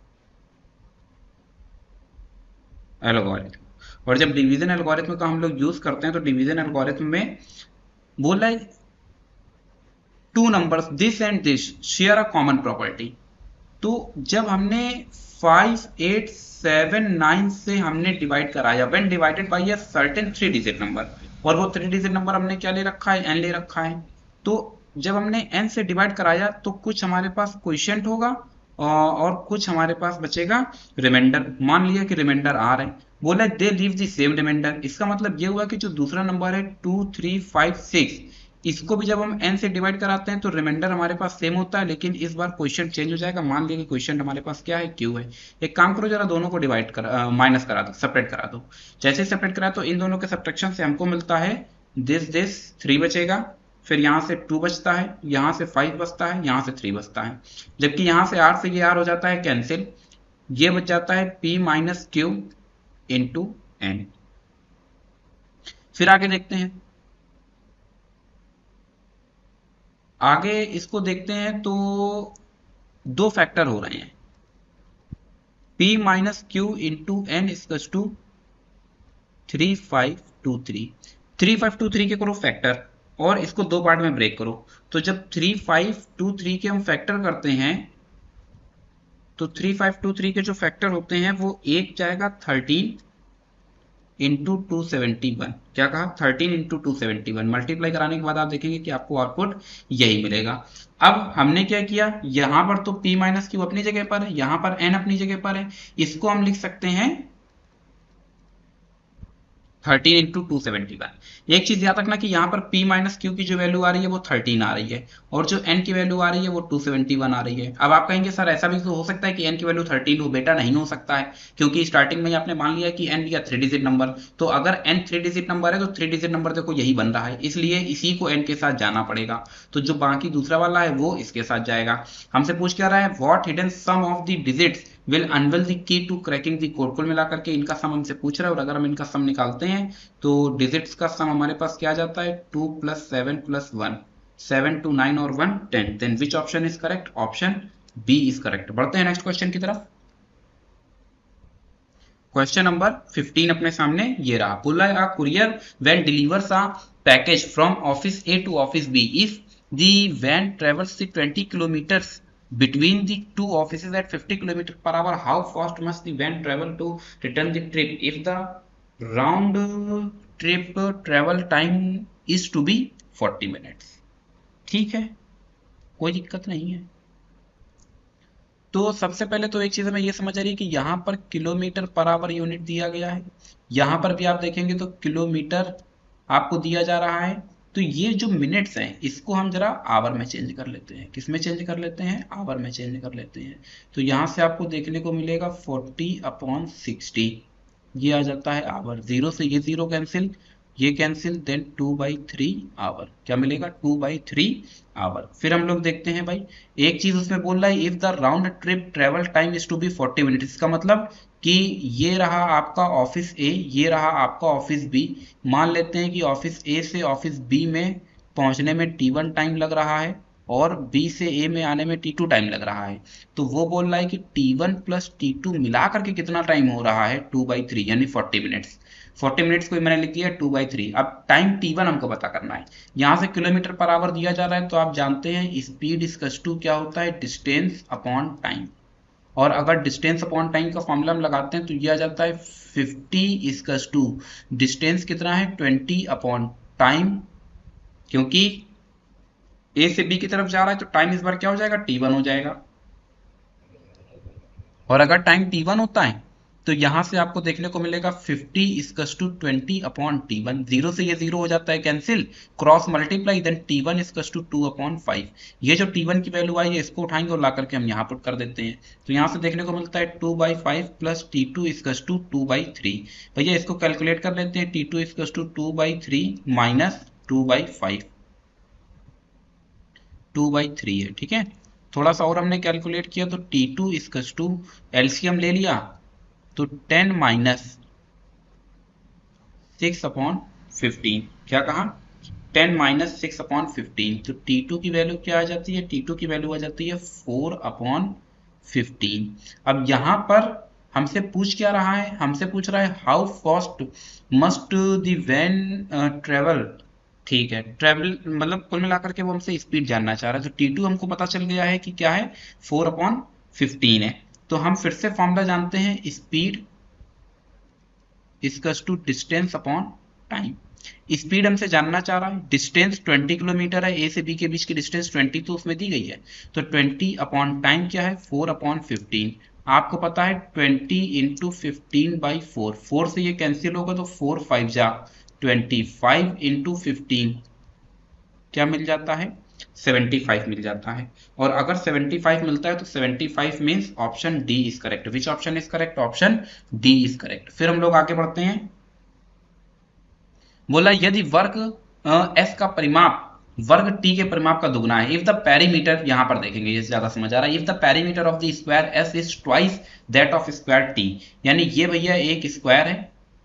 algorithm. और जब डिवीजन एल्गोरिथम का हम लोग यूज करते हैं तो डिवीजन एल्गोरिथम में बोला है two numbers this and this share a common property. तो जब हमने 5, 8, 7, 9 से हमने डिवाइड कराया, when divided by a certain 3 digit number, और वो 3 डिजिट नंबर हमने क्या ले रखा है, n ले रखा है। तो जब हमने n से डिवाइड कराया तो कुछ हमारे पास क्वोशिएंट होगा और कुछ हमारे पास बचेगा रिमाइंडर। मान लिया कि रिमाइंडर आ रहे हैं, बोला they leave the same remainder. इसका मतलब ये हुआ कि जो दूसरा नंबर है 2, 3, 5, 6, इसको भी जब हम n से डिवाइड कराते हैं तो रिमाइंडर हमारे पास सेम होता है, लेकिन इस बार क्वेश्चन चेंज हो जाएगा। मान लिया कि क्वेश्चन हमारे पास क्या है, q है। एक काम करो, जरा दोनों को डिवाइड कर माइनस करा दो, सेपरेट करा दो। जैसे सेपरेट करा तो इन दोनों के सब्ट्रैक्शन से हमको मिलता है दिस 3 बचेगा, फिर यहाँ से 2 बचता है, यहाँ से 5 बचता है, यहाँ से 3 बचता है। जबकि यहाँ से r से ये r हो जाता है कैंसिल, ये बच जाता है p minus q into n। फिर आगे देखते हैं, आगे इसको देखते हैं तो दो फैक्टर हो रहे हैं, p minus q into n equals to 3523। 3523 के करो फैक्टर और इसको दो पार्ट में ब्रेक करो। तो जब 3523 के हम फैक्टर करते हैं तो 3523 के जो फैक्टर होते हैं वो एक जाएगा 13 इंटू 271। क्या कहा, 13 इंटू 271। मल्टीप्लाई कराने के बाद आप देखेंगे कि आपको आउटपुट यही मिलेगा। अब हमने क्या किया, यहां पर तो p माइनस क्यू अपनी जगह पर है, यहां पर n अपनी जगह पर है, इसको हम लिख सकते हैं 13 इंटू 271। एक चीज याद रखना कि यहाँ पर p माइनस क्यू की जो वैल्यू आ रही है वो 13 आ रही है, और जो n की वैल्यू आ रही है वो 271 आ रही है। अब आप कहेंगे सर ऐसा भी तो हो सकता है कि n की वैल्यू 13 हो। बेटा नहीं हो सकता है, क्योंकि स्टार्टिंग में आपने मान लिया कि n या 3 डिजिट नंबर, तो अगर n 3 डिजिट नंबर है तो 3 डिजिट नंबर देखो यही बन रहा है, इसलिए इसी को n के साथ जाना पड़ेगा। तो जो बाकी दूसरा वाला है वो इसके साथ जाएगा। हमसे पूछ क्या रहा है, what hidden sum of the digits will unveil the key to cracking the code. कुल मिलाकर के इनका सम हमसे पूछ रहा है, और अगर हम इनका सम निकालते हैं तो डिजिट्स का सम हमारे पास क्या जाता है, 2 + 7 + 1, 7 2 9 और 1 10। Then which option is correct, option B is correct. बढ़ते हैं नेक्स्ट क्वेश्चन की तरफ। क्वेश्चन नंबर 15 अपने सामने ये रहा, बोला है courier van delivers a package from office A to office B, if the van travels 20 kilometres between the two offices at 50 km/h, how fast must the van travel to return the trip if the round trip travel time is to be 40 minutes। ठीक है, कोई दिक्कत नहीं है। तो सबसे पहले तो एक चीज हमें ये समझ आ रही है कि यहाँ पर km/h यूनिट दिया गया है, यहाँ पर भी आप देखेंगे तो किलोमीटर आपको दिया जा रहा है। तो ये जो मिनट्स हैं इसको हम जरा आवर में चेंज कर लेते हैं। किस में चेंज कर लेते हैं, आवर में चेंज कर लेते हैं। तो यहाँ से आपको देखने को मिलेगा 40/60, ये आ जाता है आवर। जीरो से ये जीरो कैंसिल, ये कैंसिल, देन 2/3 आवर। क्या मिलेगा, 2/3 आवर। फिर हम लोग देखते हैं भाई, एक चीज उसमें बोल रहा है if the round trip travel time is to be 40 minute. इसका मतलब कि ये रहा आपका ऑफिस ए, ये रहा आपका ऑफिस बी। मान लेते हैं कि ऑफिस ए से ऑफिस बी में पहुंचने में T1 टाइम लग रहा है और बी से ए में आने में T2 टाइम लग रहा है। तो वो बोल रहा है कि T1 + T2 मिला करके कितना टाइम हो रहा है, 2/3 यानी 40 मिनट्स। 40 मिनट्स को मैंने लिख दिया 2/3। अब टाइम T1 हमको पता करना है। यहाँ से km/h दिया जा रहा है, तो आप जानते हैं स्पीड इक्वल्स टू क्या होता है, डिस्टेंस अपॉन टाइम। और अगर डिस्टेंस अपॉन टाइम का फॉर्मूला हम लगाते हैं तो ये आ जाता है 50 इक्वल्स टू डिस्टेंस कितना है, 20 अपॉन टाइम। क्योंकि ए से बी की तरफ जा रहा है तो टाइम इस बार क्या हो जाएगा, T1 हो जाएगा। और अगर टाइम T1 होता है तो यहां से आपको देखने को मिलेगा 50 इजकस टू 20 अपॉन T1, जीरो से ये जीरो हो जाता है cancel, cross multiply, then T1 इजकस टू 2 अपॉन 5। ये जो T1 की वैल्यू आई है इसको उठाएंगे और ला करके हम यहाँ पुट कर देते हैं। तो यहाँ से देखने को मिलता है 2/5 प्लस T2 इजकस टू 2/3। भैया इसको कैलकुलेट कर लेते हैं, T2 इजकस टू 2/3 माइनस 2/5, 2/3 है, ठीक है। थोड़ा सा और हमने कैलकुलेट किया तो T2 इजकस टू, एलसीएम ले लिया तो 10 माइनस 6 अपॉन 15, क्या कहा, 10 माइनस 6 अपॉन 15। तो T2 की वैल्यू क्या आ जाती है, T2 की वैल्यू आ जाती है 4 अपॉन 15। अब यहां पर हमसे पूछ क्या रहा है, हमसे पूछ रहा है how fast must the van travel, ठीक है, ट्रेवल मतलब कुल मिलाकर के वो हमसे स्पीड जानना चाह रहा है। तो T2 हमको पता चल गया है कि क्या है, 4 अपॉन 15 है। तो हम फिर से फॉर्मूला जानते हैं, speed equals to distance upon time. Speed हमसे जानना चाह रहा है, डिस्टेंस 20 किलोमीटर है, ए से बी के बीच की डिस्टेंस 20 तो उसमें दी गई है, तो 20 अपॉन टाइम क्या है, 4 अपॉन 15। आपको पता है 20 इंटू 15/4, 4 से ये कैंसिल होगा तो 4 5 जा 25 इंटू 15 क्या मिल जाता है, 75 मिल जाता है। और अगर 75 मिलता है तो 75 means option D is correct. Which option is correct, option D is correct. फिर हम लोग आगे बढ़ते हैं, बोला यदि वर्ग एस का परिमाप वर्ग टी के परिमाप का दुगना है, इफ द पेरीमीटर, यहां पर देखेंगे ये ज्यादा समझ आ रहा है, if the perimeter of the square S is twice that of square T, यानी ये भैया एक स्क्वायर है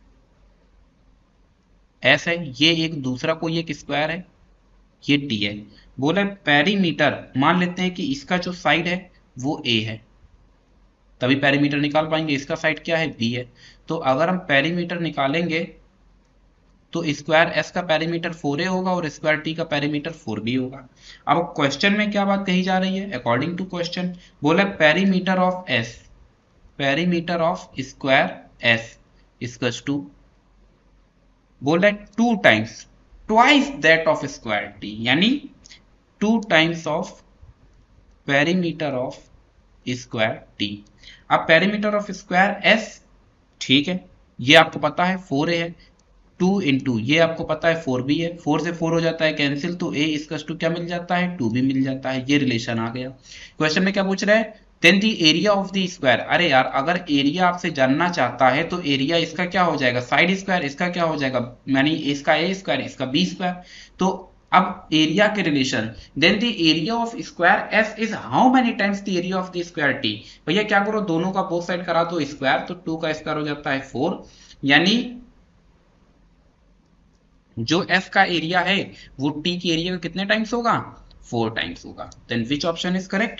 एस है, ये एक दूसरा कोई एक स्क्वायर है ये टी है। बोले पेरीमीटर, मान लेते हैं कि इसका जो साइड है वो ए है, तभी पेरीमीटर निकाल पाएंगे, इसका साइड क्या है बी है। तो अगर हम पेरीमीटर निकालेंगे तो स्क्वायर एस का पेरीमीटर 4a होगा और स्क्वायर टी का पेरीमीटर 4b होगा। अब क्वेश्चन में क्या बात कही जा रही है, अकॉर्डिंग टू क्वेश्चन बोला perimeter of S, perimeter of square S equals to, बोल रहा है 2 times twice that of square T, यानी 2 times of perimeter of square T. अब पेरीमीटर ऑफ स्क्वायर एस, ठीक है, ये आपको पता है 4a है, 2 इंटू ये आपको पता है 4b है, 4 से 4 हो जाता है कैंसिल, तो a इसका टू क्या मिल जाता है 2b मिल जाता है, ये रिलेशन आ गया। क्वेश्चन में क्या पूछ रहा है, then the area of the square, अरे यार अगर एरिया आपसे जानना चाहता है तो एरिया इसका क्या हो जाएगा साइड स्क्वायर, इसका क्या हो जाएगा, यानी इसका a स्क्वायर इसका b स्क्वायर। तो अब एरिया के relation, then the area of square S is how many times the area of the square T. भैया क्या करो, दोनों का बोथ साइड करा दो स्क्वायर, तो 2 का स्क्वायर हो जाता है 4, यानी जो एफ का एरिया है वो टी की एरिया का कितने टाइम्स होगा, 4 टाइम्स होगा। Then which option is correct,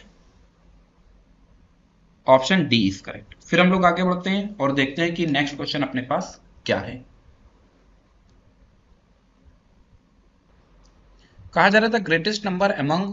option D is correct. फिर हम लोग आगे बढ़ते हैं और देखते हैं कि नेक्स्ट क्वेश्चन अपने पास क्या है। कहा जा रहा था ग्रेटेस्ट नंबर अमंग,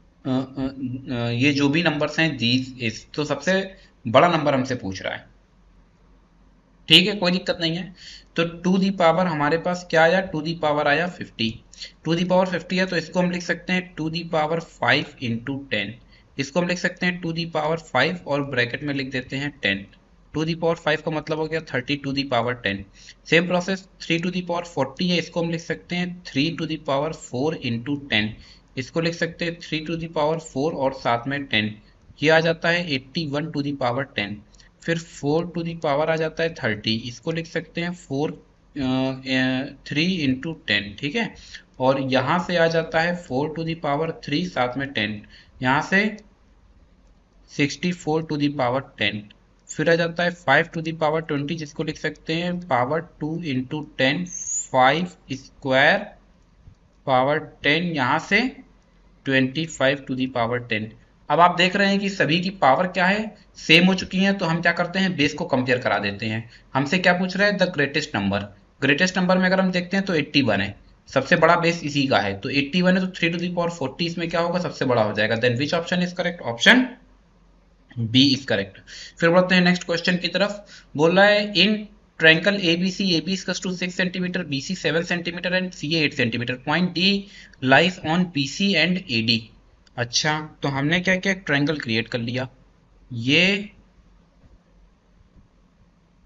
ये जो भी नंबर्स हैं दीज इज, तो सबसे बड़ा नंबर हमसे पूछ रहा है, ठीक है कोई दिक्कत नहीं है। तो टू दी पावर हमारे पास क्या आया, टू दी पावर आया 50, टू दी पावर 50 है तो इसको हम लिख सकते हैं टू दी पावर 5 इंटू 10, इसको हम लिख सकते हैं टू दी पावर 5 और ब्रैकेट में लिख देते हैं 10। टू दी पावर 5 का मतलब हो गया 30 to the power 10। Same process 3 to the power 40 है, इसको हम लिख सकते हैं 3 टू दी पावर 4 इंटू 10, इसको लिख सकते हैं 3 टू दी पावर 4 और साथ में 10, ये आ जाता है 81 टू दी पावर 10। फिर 4 टू दी पावर आ जाता है 30, इसको लिख सकते हैं 3 इंटू 10, ठीक है। और यहाँ से आ जाता है 4 टू दी पावर 3 साथ में 10, यहाँ से 64 टू दी पावर 10। फिर आ जाता है 5 टू दी पावर 20, जिसको लिख सकते हैं पावर 2 इंटू 10, 5 स्क्वायर पावर 10, यहाँ से 25 टू दी पावर 10। अब आप देख रहे हैं कि सभी की पावर क्या है, सेम हो चुकी है, तो हम क्या करते हैं बेस को कंपेयर करा देते हैं। हमसे क्या पूछ रहा है, the greatest number, greatest number में अगर हम देखते हैं तो 81 है, सबसे बड़ा बेस इसी का है, तो 81 है तो 3 टू दी पावर 40 इसमें क्या होगा सबसे बड़ा हो जाएगा। Then which option is correct, option B is correct. फिर बढ़ते हैं नेक्स्ट क्वेश्चन की तरफ, बोल रहा है in triangle ABC, AB is equals to 6 cm, BC 7 cm and CA 8 cm, point D lies on BC and AD। अच्छा तो हमने क्या किया, ट्रायंगल क्रिएट कर लिया, ये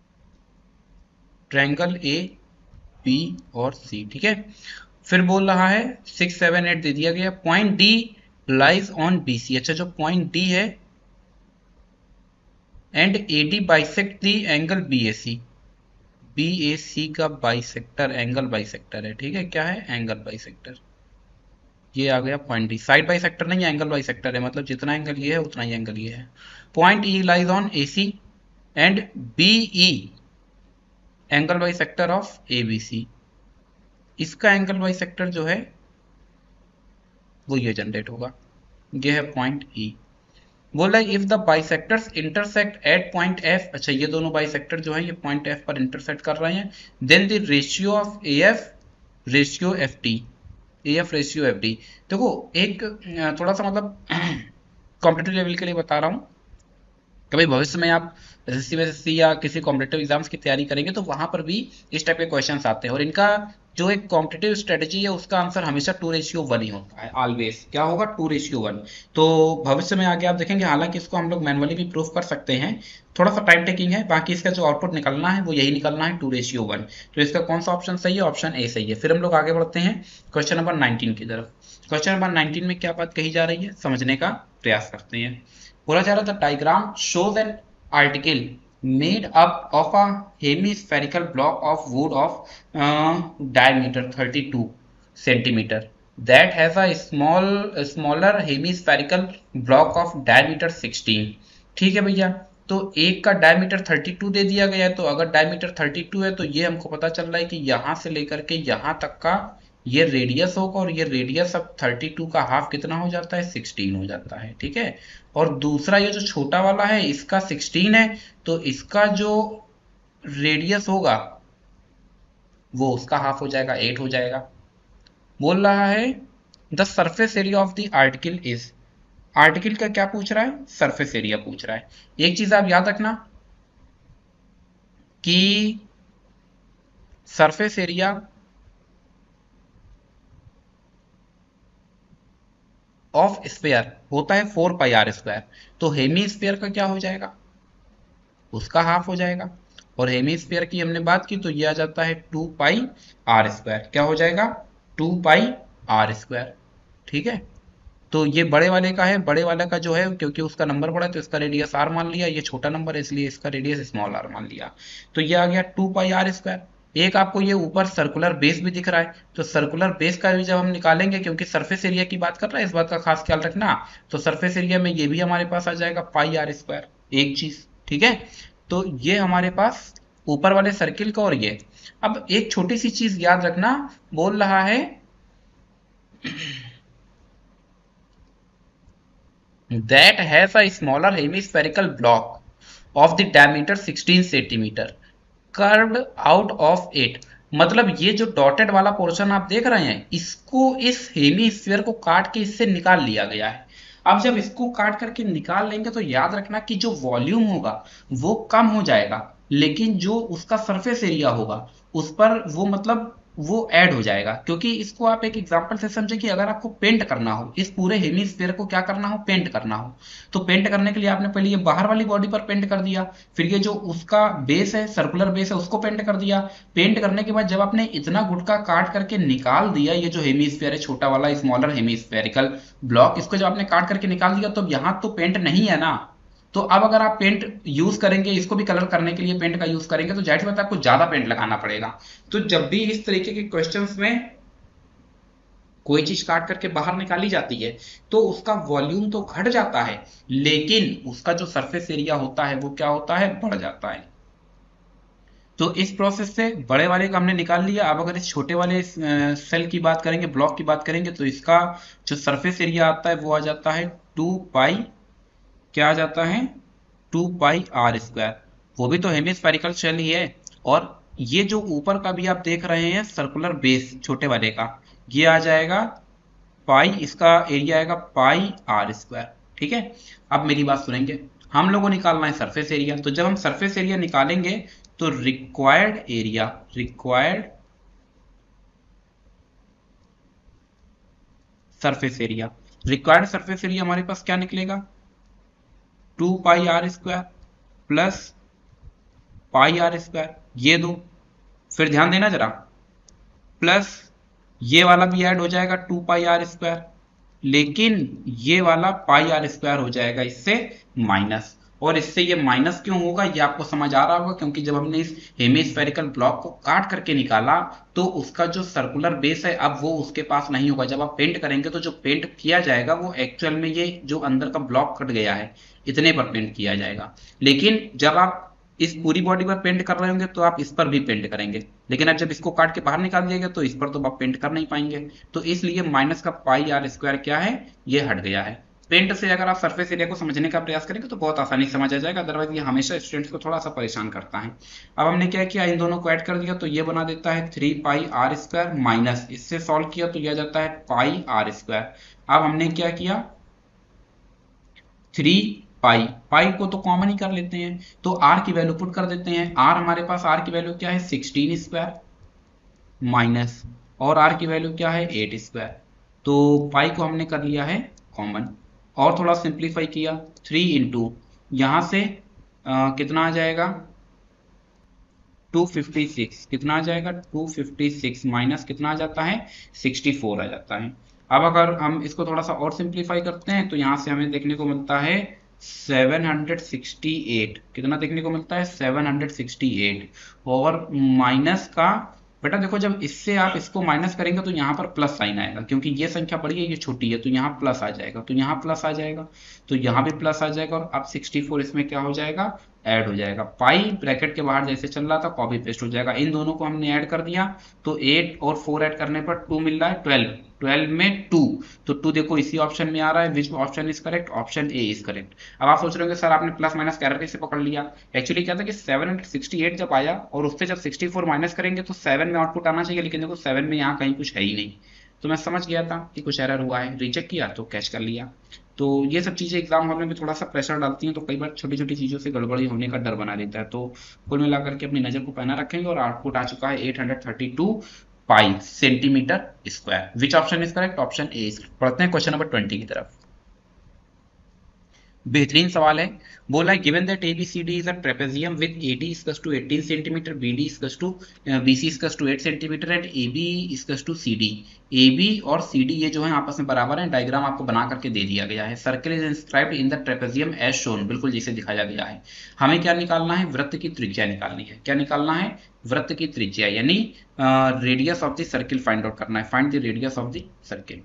ट्रायंगल ए बी और सी, ठीक है। फिर बोल रहा है 6 7 8 दे दिया गया, point D lies on B C. अच्छा, जो पॉइंट डी है and A D bisect the angle B A C. B A C का बाइसेक्टर एंगल बाइसेक्टर है, ठीक है। क्या है? Angle bisector. ये आ गया पॉइंट डी। साइड बाइसेक्टर नहीं है, एंगल बाइसेक्टर है, मतलब जितना एंगल ये है उतना ही एंगल ये है। Point E lies on A C and B E angle bisector of A B C. इसका एंगल बाइसेक्टर जो है वो ये जनरेट होगा, ये है पॉइंट ई। बोल रहा है if the bisectors intersect at point F. अच्छा, ये दोनों बाइसेक्टर जो है ये पॉइंट एफ पर इंटरसेक्ट कर रहे हैं, then the ratio of A F ratio F T, A F ratio F D. देखो एक थोड़ा सा मतलब कॉम्पिटेटिव लेवल के लिए बता रहा हूँ, कभी भविष्य में आप एसएससी वेएसएससी या किसी कॉम्पिटेटिव एग्जाम्स की तैयारी करेंगे तो वहां पर भी इस टाइप के क्वेश्चंस आते हैं, और इनका जो एक कॉम्पिटेटिव स्ट्रेटेजी है उसका आंसर हमेशा 2:1 ही होता है, ऑलवेज। क्या होगा? 2:1। तो भविष्य में आगे आप देखेंगे, हालांकि इसको हम लोग मैनुअली भी प्रूफ कर सकते हैं, थोड़ा सा टाइम टेकिंग है, बाकी इसका जो आउटपुट निकलना है वो यही निकलना है, 2:1। तो इसका कौन सा ऑप्शन सही है? ऑप्शन ए सही है। फिर हम लोग आगे बढ़ते हैं क्वेश्चन नंबर 19 की तरफ। क्वेश्चन नंबर 19 में क्या बात कही जा रही है समझने का प्रयास करते हैं। बोला जा रहा था diagram shows an article made up of a hemispherical block of wood of diameter 32 centimeter that has a smaller hemispherical block of diameter 16। ठीक है भैया, तो एक का डायमीटर 32 दे दिया गया है, तो अगर डायमीटर 32 है तो ये हमको पता चल रहा है कि यहां से लेकर के यहां तक का ये रेडियस होगा, और ये रेडियस अब 32 का हाफ कितना हो जाता है? 16 हो जाता है, ठीक है। और दूसरा ये जो छोटा वाला है इसका 16 है, तो इसका जो रेडियस होगा वो उसका हाफ हो जाएगा, 8 हो जाएगा। बोल रहा है the surface area of the article is. Article का क्या पूछ रहा है? सरफेस एरिया पूछ रहा है। एक चीज आप याद रखना कि सरफेस एरिया ऑफ स्फीयर होता है 4πr²। तो हेमी स्फीयर का क्या हो जाएगा? उसका हाफ हो जाएगा। और हेमी स्फीयर की हमने बात की तो ये आ जाता है 2πr²। क्या हो जाएगा? 2πr², ठीक है। तो ये बड़े वाले का है, बड़े वाले का जो है क्योंकि उसका नंबर बड़ा है तो इसका रेडियस r मान लिया, ये छोटा नंबर है इसलिए इसका रेडियस स्मॉल r मान लिया। तो ये आ गया 2πr²। एक आपको ये ऊपर सर्कुलर बेस भी दिख रहा है, तो सर्कुलर बेस का भी जब हम निकालेंगे, क्योंकि सरफेस एरिया की बात कर रहा है, इस बात का खास ख्याल रखना, तो सरफेस एरिया में ये भी हमारे पास आ जाएगा πr², एक चीज, ठीक है। तो ये हमारे पास ऊपर वाले सर्किल का, और ये अब एक छोटी सी चीज याद रखना, बोल रहा है that has a smaller hemispherical block of the diameter 16 centimeter curved out of it। मतलब ये जो डॉटेड वाला पोर्शन आप देख रहे हैं, इसको इस हेमीस्फीयर को काट के इससे निकाल लिया गया है। अब जब इसको काट करके निकाल लेंगे तो याद रखना कि जो वॉल्यूम होगा वो कम हो जाएगा, लेकिन जो उसका सरफेस एरिया होगा उस पर वो मतलब वो ऐड हो जाएगा। क्योंकि इसको आप एक एग्जांपल से समझें कि अगर आपको पेंट करना हो, इस पूरे हेमीस्फीयर को क्या करना हो? पेंट करना हो, तो पेंट करने के लिए आपने पहले ये बाहर वाली बॉडी पर पेंट कर दिया, फिर ये जो उसका बेस है, सर्कुलर बेस है, उसको पेंट कर दिया। पेंट करने के बाद जब आपने इतना गुटका काट करके निकाल दिया, ये जो हेमीस्फीयर है छोटा वाला स्मॉलर हेमीस्फेरिकल ब्लॉक, इसको जब आपने काट करके निकाल दिया तो यहाँ तो पेंट नहीं है ना। तो अब अगर आप पेंट यूज करेंगे, इसको भी कलर करने के लिए पेंट का यूज करेंगे, तो जाहिर सी बात है आपको ज्यादा पेंट लगाना पड़ेगा। तो जब भी इस तरीके के क्वेश्चंस में कोई चीज काट करके बाहर निकाली जाती है तो उसका वॉल्यूम तो घट जाता है, लेकिन उसका जो सरफेस एरिया होता है वो क्या होता है? बढ़ जाता है। तो इस प्रोसेस से बड़े वाले का हमने निकाल लिया। अब अगर इस छोटे वाले सेल की बात करेंगे, ब्लॉक की बात करेंगे, तो इसका जो सरफेस एरिया आता है वो आ जाता है 2π, क्या आ जाता है? 2πr²। वो भी तो हेमिस्फेरिकल शेल ही है। और ये जो ऊपर का भी आप देख रहे हैं सर्कुलर बेस छोटे वाले का, ये आ जाएगा पाई, इसका एरिया आएगा πr², ठीक है। अब मेरी बात सुनेंगे, हम लोगों को निकालना है सरफेस एरिया। तो जब हम सरफेस एरिया निकालेंगे तो required area, required surface area, required surface area हमारे पास क्या निकलेगा? 2πr² प्लस πr², ये दो फिर ध्यान देना जरा, प्लस ये वाला भी ऐड हो जाएगा 2 पाई r स्क्वायर, लेकिन ये वाला पाई आर स्क्वायर हो जाएगा इससे माइनस। और इससे ये माइनस क्यों होगा ये आपको समझ आ रहा होगा, क्योंकि जब हमने इस हेमिस्फेरिकल ब्लॉक को काट करके निकाला तो उसका जो सर्कुलर बेस है अब वो उसके पास नहीं होगा। जब आप पेंट करेंगे तो जो पेंट किया जाएगा वो एक्चुअल में ये जो अंदर का ब्लॉक कट गया है इतने पर पेंट किया जाएगा। लेकिन जब आप इस पूरी बॉडी पर पेंट कर रहे होंगे तो आप इस पर भी पेंट करेंगे, लेकिन अब जब इसको काट के बाहर निकाल दिएगा तो इस पर तो आप पेंट कर नहीं पाएंगे। तो इसलिए माइनस का पाई आर स्क्वायर क्या है, ये हट गया है। पेंट से अगर आप सरफेस एरिया को समझने का प्रयास करेंगे तो बहुत आसानी से समझ आ जाएगा, अदरवाइज ये हमेशा स्टूडेंट्स को थोड़ा सा परेशान करता है। अब हमने क्या किया, इन दोनों को ऐड कर दिया तो ये बना देता है 3 पाई r स्क्वायर, माइनस इससे सॉल्व किया तो यह जाता है पाई आर स्क्वायर। अब हमने क्या किया, 3 पाई को तो कॉमन ही कर लेते हैं, तो r की वैल्यू पुट कर देते हैं। r हमारे पास r की वैल्यू क्या है 16 स्क्वायर, माइनस और r की वैल्यू क्या है 8 स्क्वायर। तो पाई को हमने कर लिया है कॉमन और थोड़ा सिंप्लीफाई किया, 3 इंटू यहां से कितना आ जाएगा 256, कितना आ जाएगा 256 माइनस कितना आ जाता है 64 आ जाता है। अब अगर हम इसको थोड़ा सा और सिंप्लीफाई करते हैं तो यहां से हमें देखने को मिलता है 768, कितना देखने को मिलता है 768। और माइनस का बेटा देखो जब इससे आप इसको माइनस करेंगे तो यहाँ पर प्लस साइन आएगा, क्योंकि ये संख्या बड़ी है ये छोटी है तो यहाँ प्लस आ जाएगा, तो यहाँ प्लस आ जाएगा तो यहाँ भी प्लस आ जाएगा, और अब 64 इसमें क्या हो जाएगा ऐड हो जाएगा। पाई ब्रैकेट के बाहर जैसे चल रहा था कॉपी पेस्ट हो जाएगा। इन दोनों को हमने ऐड कर दिया तो 8 और 4 ऐड करने पर 2 मिल रहा है 12, 12 में 2, तो 2 देखो इसी ऑप्शन में आ रहा है। Which option is correct, option A is correct. अब आप सोच रहे होंगे सर आपने प्लस माइनस कैरेक्टर से पकड़ लिया, एक्चुअली क्या था कि 768 जब आया और उससे जब 64 माइनस करेंगे तो 7 में आउटपुट आना चाहिए, लेकिन देखो 7 में यहाँ कहीं कुछ है ही नहीं, तो मैं समझ गया था कि कुछ एरर हुआ है, रीचेक किया तो कैच कर लिया। तो ये सब चीज़ें एग्जाम हॉल में भी थोड़ा सा प्रेशर डालती हैं, तो कई बार छोटी छोटी चीज़ों से गड़बड़ी होने का डर बना रहता है। तो कुल मिलाकर के अपनी नज़र को पहना रखेंगे और आउटपुट आ चुका है 832 pi centimetre square. Which option is correct, option A is correct. पढ़ते हैं क्वेश्चन नंबर 20 की तरफ। बेहतरीन सवाल है, बोला है given that ABCD is a trapezium with AD equals to 18 centimetre, BD equals to BC equals to 8 centimetre and AB equals to CD। AB और CD ये जो है आपस में बराबर हैं, डायग्राम आपको बना करके दे दिया गया है। Circle is inscribed in the trapezium as shown, बिल्कुल जैसे दिखाया गया है। हमें क्या निकालना है, वृत्त की त्रिज्या निकालनी है। क्या निकालना है, वृत्त की त्रिज्या, यानी radius of the circle find out करना है। Find the radius of the circle,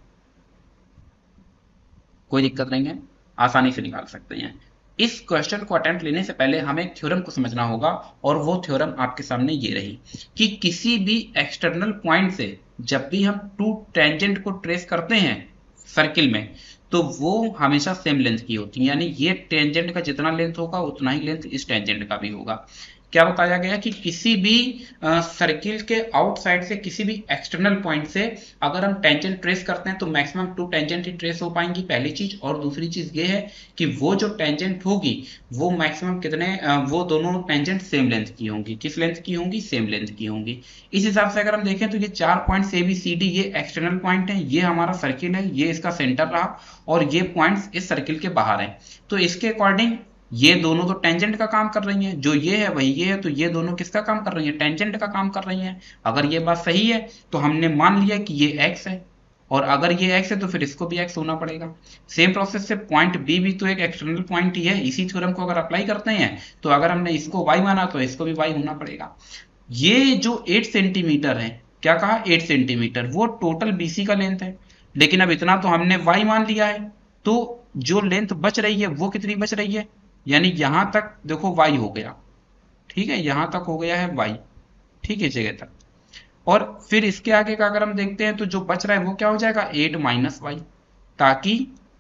कोई दिक्कत नहीं है, आसानी से निकाल सकते हैं। इस क्वेश्चन को अटेम्प्ट लेने से पहले हमें एक थ्योरम को समझना होगा, और वो थ्योरम आपके सामने ये रही कि किसी भी एक्सटर्नल पॉइंट से जब भी हम टू टेंजेंट को ट्रेस करते हैं सर्किल में तो वो हमेशा सेम लेंथ की होती है, यानी ये टेंजेंट का जितना लेंथ होगा उतना ही लेंथ इस टेंजेंट का भी होगा। क्या बताया गया कि किसी भी सर्किल के आउटसाइड से किसी भी एक्सटर्नल पॉइंट से अगर हम टेंजेंट ट्रेस करते हैं तो मैक्सिमम 2 टेंजेंट ही ट्रेस हो पाएंगी, पहली चीज। और दूसरी चीज ये है कि वो जो टेंजेंट होगी वो मैक्सिमम कितने वो दोनों टेंजेंट सेम लेंथ की होंगी। किस लेंथ की होंगी, सेम लेंथ की होंगी। इस हिसाब से अगर हम देखें तो ये 4 पॉइंट्स ABCD ये एक्सटर्नल पॉइंट है, ये हमारा सर्किल है, ये इसका सेंटर रहा, और ये पॉइंट्स इस सर्किल के बाहर है। तो इसके अकॉर्डिंग ये दोनों तो टेंजेंट का काम कर रही हैं, जो ये है वही ये है, तो ये दोनों किसका काम कर रही हैं, टेंजेंट का काम कर रही हैं। अगर ये बात सही है तो हमने मान लिया कि ये x है, और अगर ये x है तो फिर इसको भी x होना पड़ेगा। सेम प्रोसेस से पॉइंट B भी तो एक एक्सटर्नल पॉइंट ही है। इसी थ्योरम को अगर अप्लाई करते हैं तो अगर हमने इसको y माना तो इसको भी y होना पड़ेगा। ये जो 8 सेंटीमीटर है, क्या कहा 8 सेंटीमीटर, वो टोटल BC का लेंथ है, लेकिन अब इतना तो हमने y मान लिया है, तो जो लेंथ बच रही है वो कितनी बच रही है, यानी यहां तक देखो y हो गया, ठीक है, यहां तक हो गया है y, ठीक है, जगह तक। और फिर इसके आगे का अगर हम देखते हैं तो जो बच रहा है वो क्या हो जाएगा 8 माइनस वाई, ताकि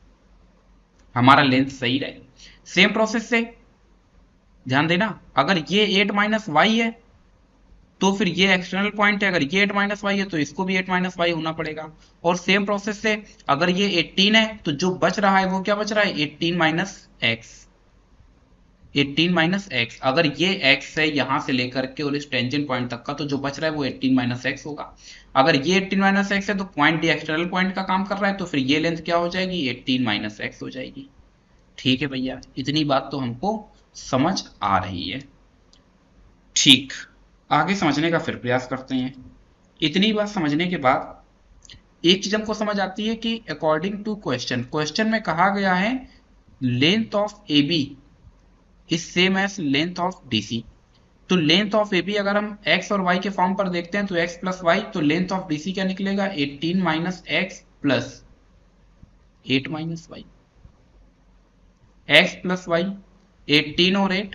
हमारा लेंथ सही रहे। सेम प्रोसेस से ध्यान देना, अगर ये 8 माइनस वाई है तो फिर ये एक्सटर्नल पॉइंट है, अगर ये 8 माइनस वाई है तो इसको भी 8 माइनस वाई होना पड़ेगा। और सेम प्रोसेस से अगर ये 18 है तो जो बच रहा है वो क्या बच रहा है 18 माइनस एक्स, 18 माइनस एक्स। अगर ये x है यहां से लेकर के और इस टेंजेंट पॉइंट तक का, तो जो बच रहा है वो 18 माइनस एक्स होगा। अगर ये 18 माइनस एक्स है तो पॉइंट डी एक्सटर्नल पॉइंट का काम कर रहा है, तो फिर ये लेंथ क्या हो जाएगी 18 माइनस एक्स हो जाएगी। ठीक है भैया, इतनी बात तो हमको समझ आ रही है। ठीक, आगे समझने का फिर प्रयास करते हैं। इतनी बात समझने के बाद एक चीज हमको समझ आती है कि अकॉर्डिंग टू क्वेश्चन, क्वेश्चन में कहा गया है length of A B is same as length of D C. तो लेंथ ऑफ ए बी अगर हम x और y के फॉर्म पर देखते हैं तो x प्लस वाई, तो लेंथ ऑफ डी सी क्या निकलेगा 18 minus x plus 8 minus y, x plus y 18 और 8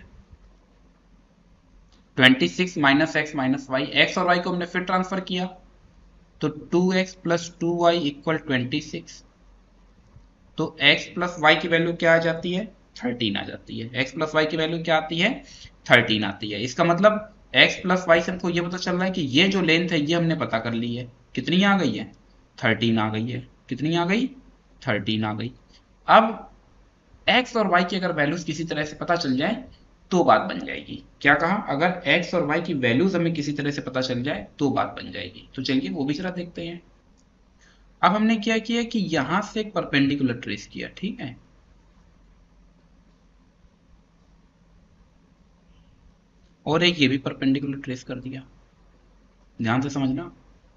26 minus x minus y, x और वाई को हमने फिर ट्रांसफर किया तो 2x प्लस 2y इक्वल 26। तो x प्लस वाई की वैल्यू क्या आ जाती है 13 आ जाती है। x प्लस वाई की वैल्यू क्या आती है 13 आती है। इसका मतलब x प्लस वाई से हमको ये पता चल रहा है कि ये जो लेंथ है ये हमने पता कर ली है, कितनी आ गई है 13 आ गई है। कितनी आ गई 13 आ गई। अब x और y की अगर वैल्यूज किसी तरह से पता चल जाए तो बात बन जाएगी। क्या कहा, अगर x और y की वैल्यूज हमें किसी तरह से पता चल जाए तो बात बन जाएगी। तो चलिए वो भी जरा देखते हैं। अब हमने क्या किया कि यहां से एक परपेंडिकुलर ट्रेस किया, ठीक है, और एक ये भी परपेंडिकुलर ट्रेस कर दिया। ध्यान से समझना,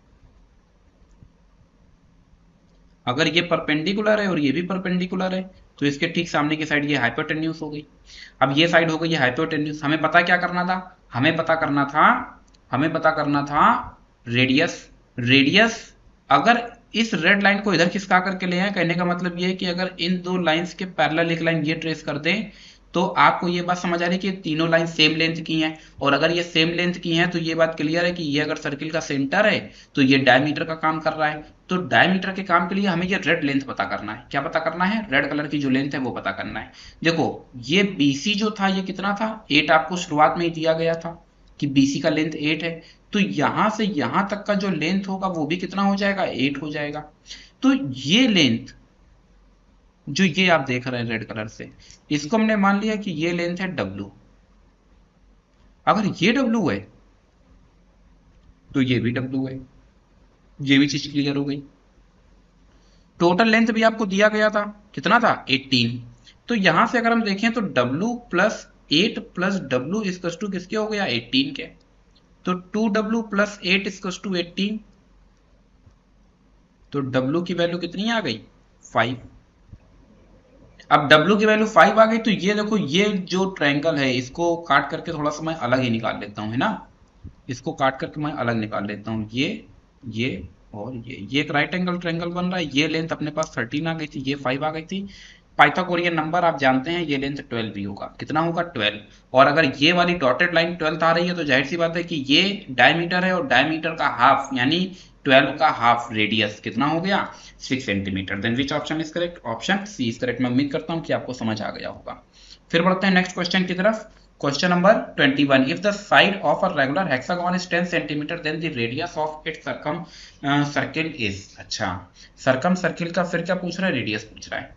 अगर ये परपेंडिकुलर है और ये भी परपेंडिकुलर है तो इसके ठीक सामने की साइड ये हाइपोटेन्यूज हो गई। अब ये साइड हो गई ये हाइपोटेन्यूज। हमें पता क्या करना था, हमें पता करना था रेडियस। रेडियस अगर इस रेड लाइन को इधर खिसका करके ले आए, कहने का मतलब ये है कि अगर इन दो लाइंस के पैरेलल एक लाइन ये ट्रेस कर दें तो आपको ये बात समझ आ रही है कि तीनों लाइन सेम लेंथ की हैं, और अगर ये सेम लेंथ की हैं तो ये बात क्लियर है कि ये अगर सर्किल का सेंटर है तो ये डायमीटर का काम कर रहा है। तो डायमीटर के काम के लिए हमें ये रेड लेंथ पता करना है। क्या पता करना है, रेड कलर की जो लेंथ है वो पता करना है। देखो ये BC जो था ये कितना था 8, आपको शुरुआत में ही दिया गया था कि BC का लेंथ 8 है। तो यहां से यहां तक का जो लेंथ होगा वो भी कितना हो जाएगा 8 हो जाएगा। तो ये लेंथ जो ये आप देख रहे हैं रेड कलर से, इसको हमने मान लिया कि ये लेंथ है W। अगर ये W है तो ये भी W है। ये भी चीज क्लियर हो गई। टोटल लेंथ भी आपको दिया गया था, कितना था 18। तो यहां से अगर हम देखें तो W प्लस 8 प्लस W इसकस टू किसके हो गया 18 के। तो 2W प्लस 8 इसकस टू 18। तो W की वैल्यू कितनी आ गई 5। अब W की वैल्यू 5 आ गई तो ये देखो ये जो ट्रायंगल है इसको काट करके थोड़ा सा मैं अलग ही निकाल लेता हूं, है ना। इसको काट करके मैं अलग निकाल लेता हूं। ये और ये एक राइट एंगल ट्रायंगल बन रहा है। ये लेंथ अपने पास 13 आ गई थी, ये 5 आ गई थी। पाइथागोरियन नंबर आप जानते हैं, ये लेंथ 12 भी होगा। कितना होगा 12। और अगर ये वाली डॉटेड लाइन 12 आ रही है तो जाहिर सी बात है कि ये डायमीटर है, और डायमीटर का हाफ यानी 12 का हाफ रेडियस कितना हो गया 6 centimetre. Then which option is correct, option C is correct. मैं उम्मीद करता हूं कि आपको समझ आ गया होगा। फिर बढ़ते हैं नेक्स्ट क्वेश्चन की तरफ। Question number 21, if the side of a regular hexagon is 10 centimetre then the radius of its circle is. अच्छा, सर्कम सर्किल का फिर क्या पूछ रहा है, रेडियस पूछ रहा है।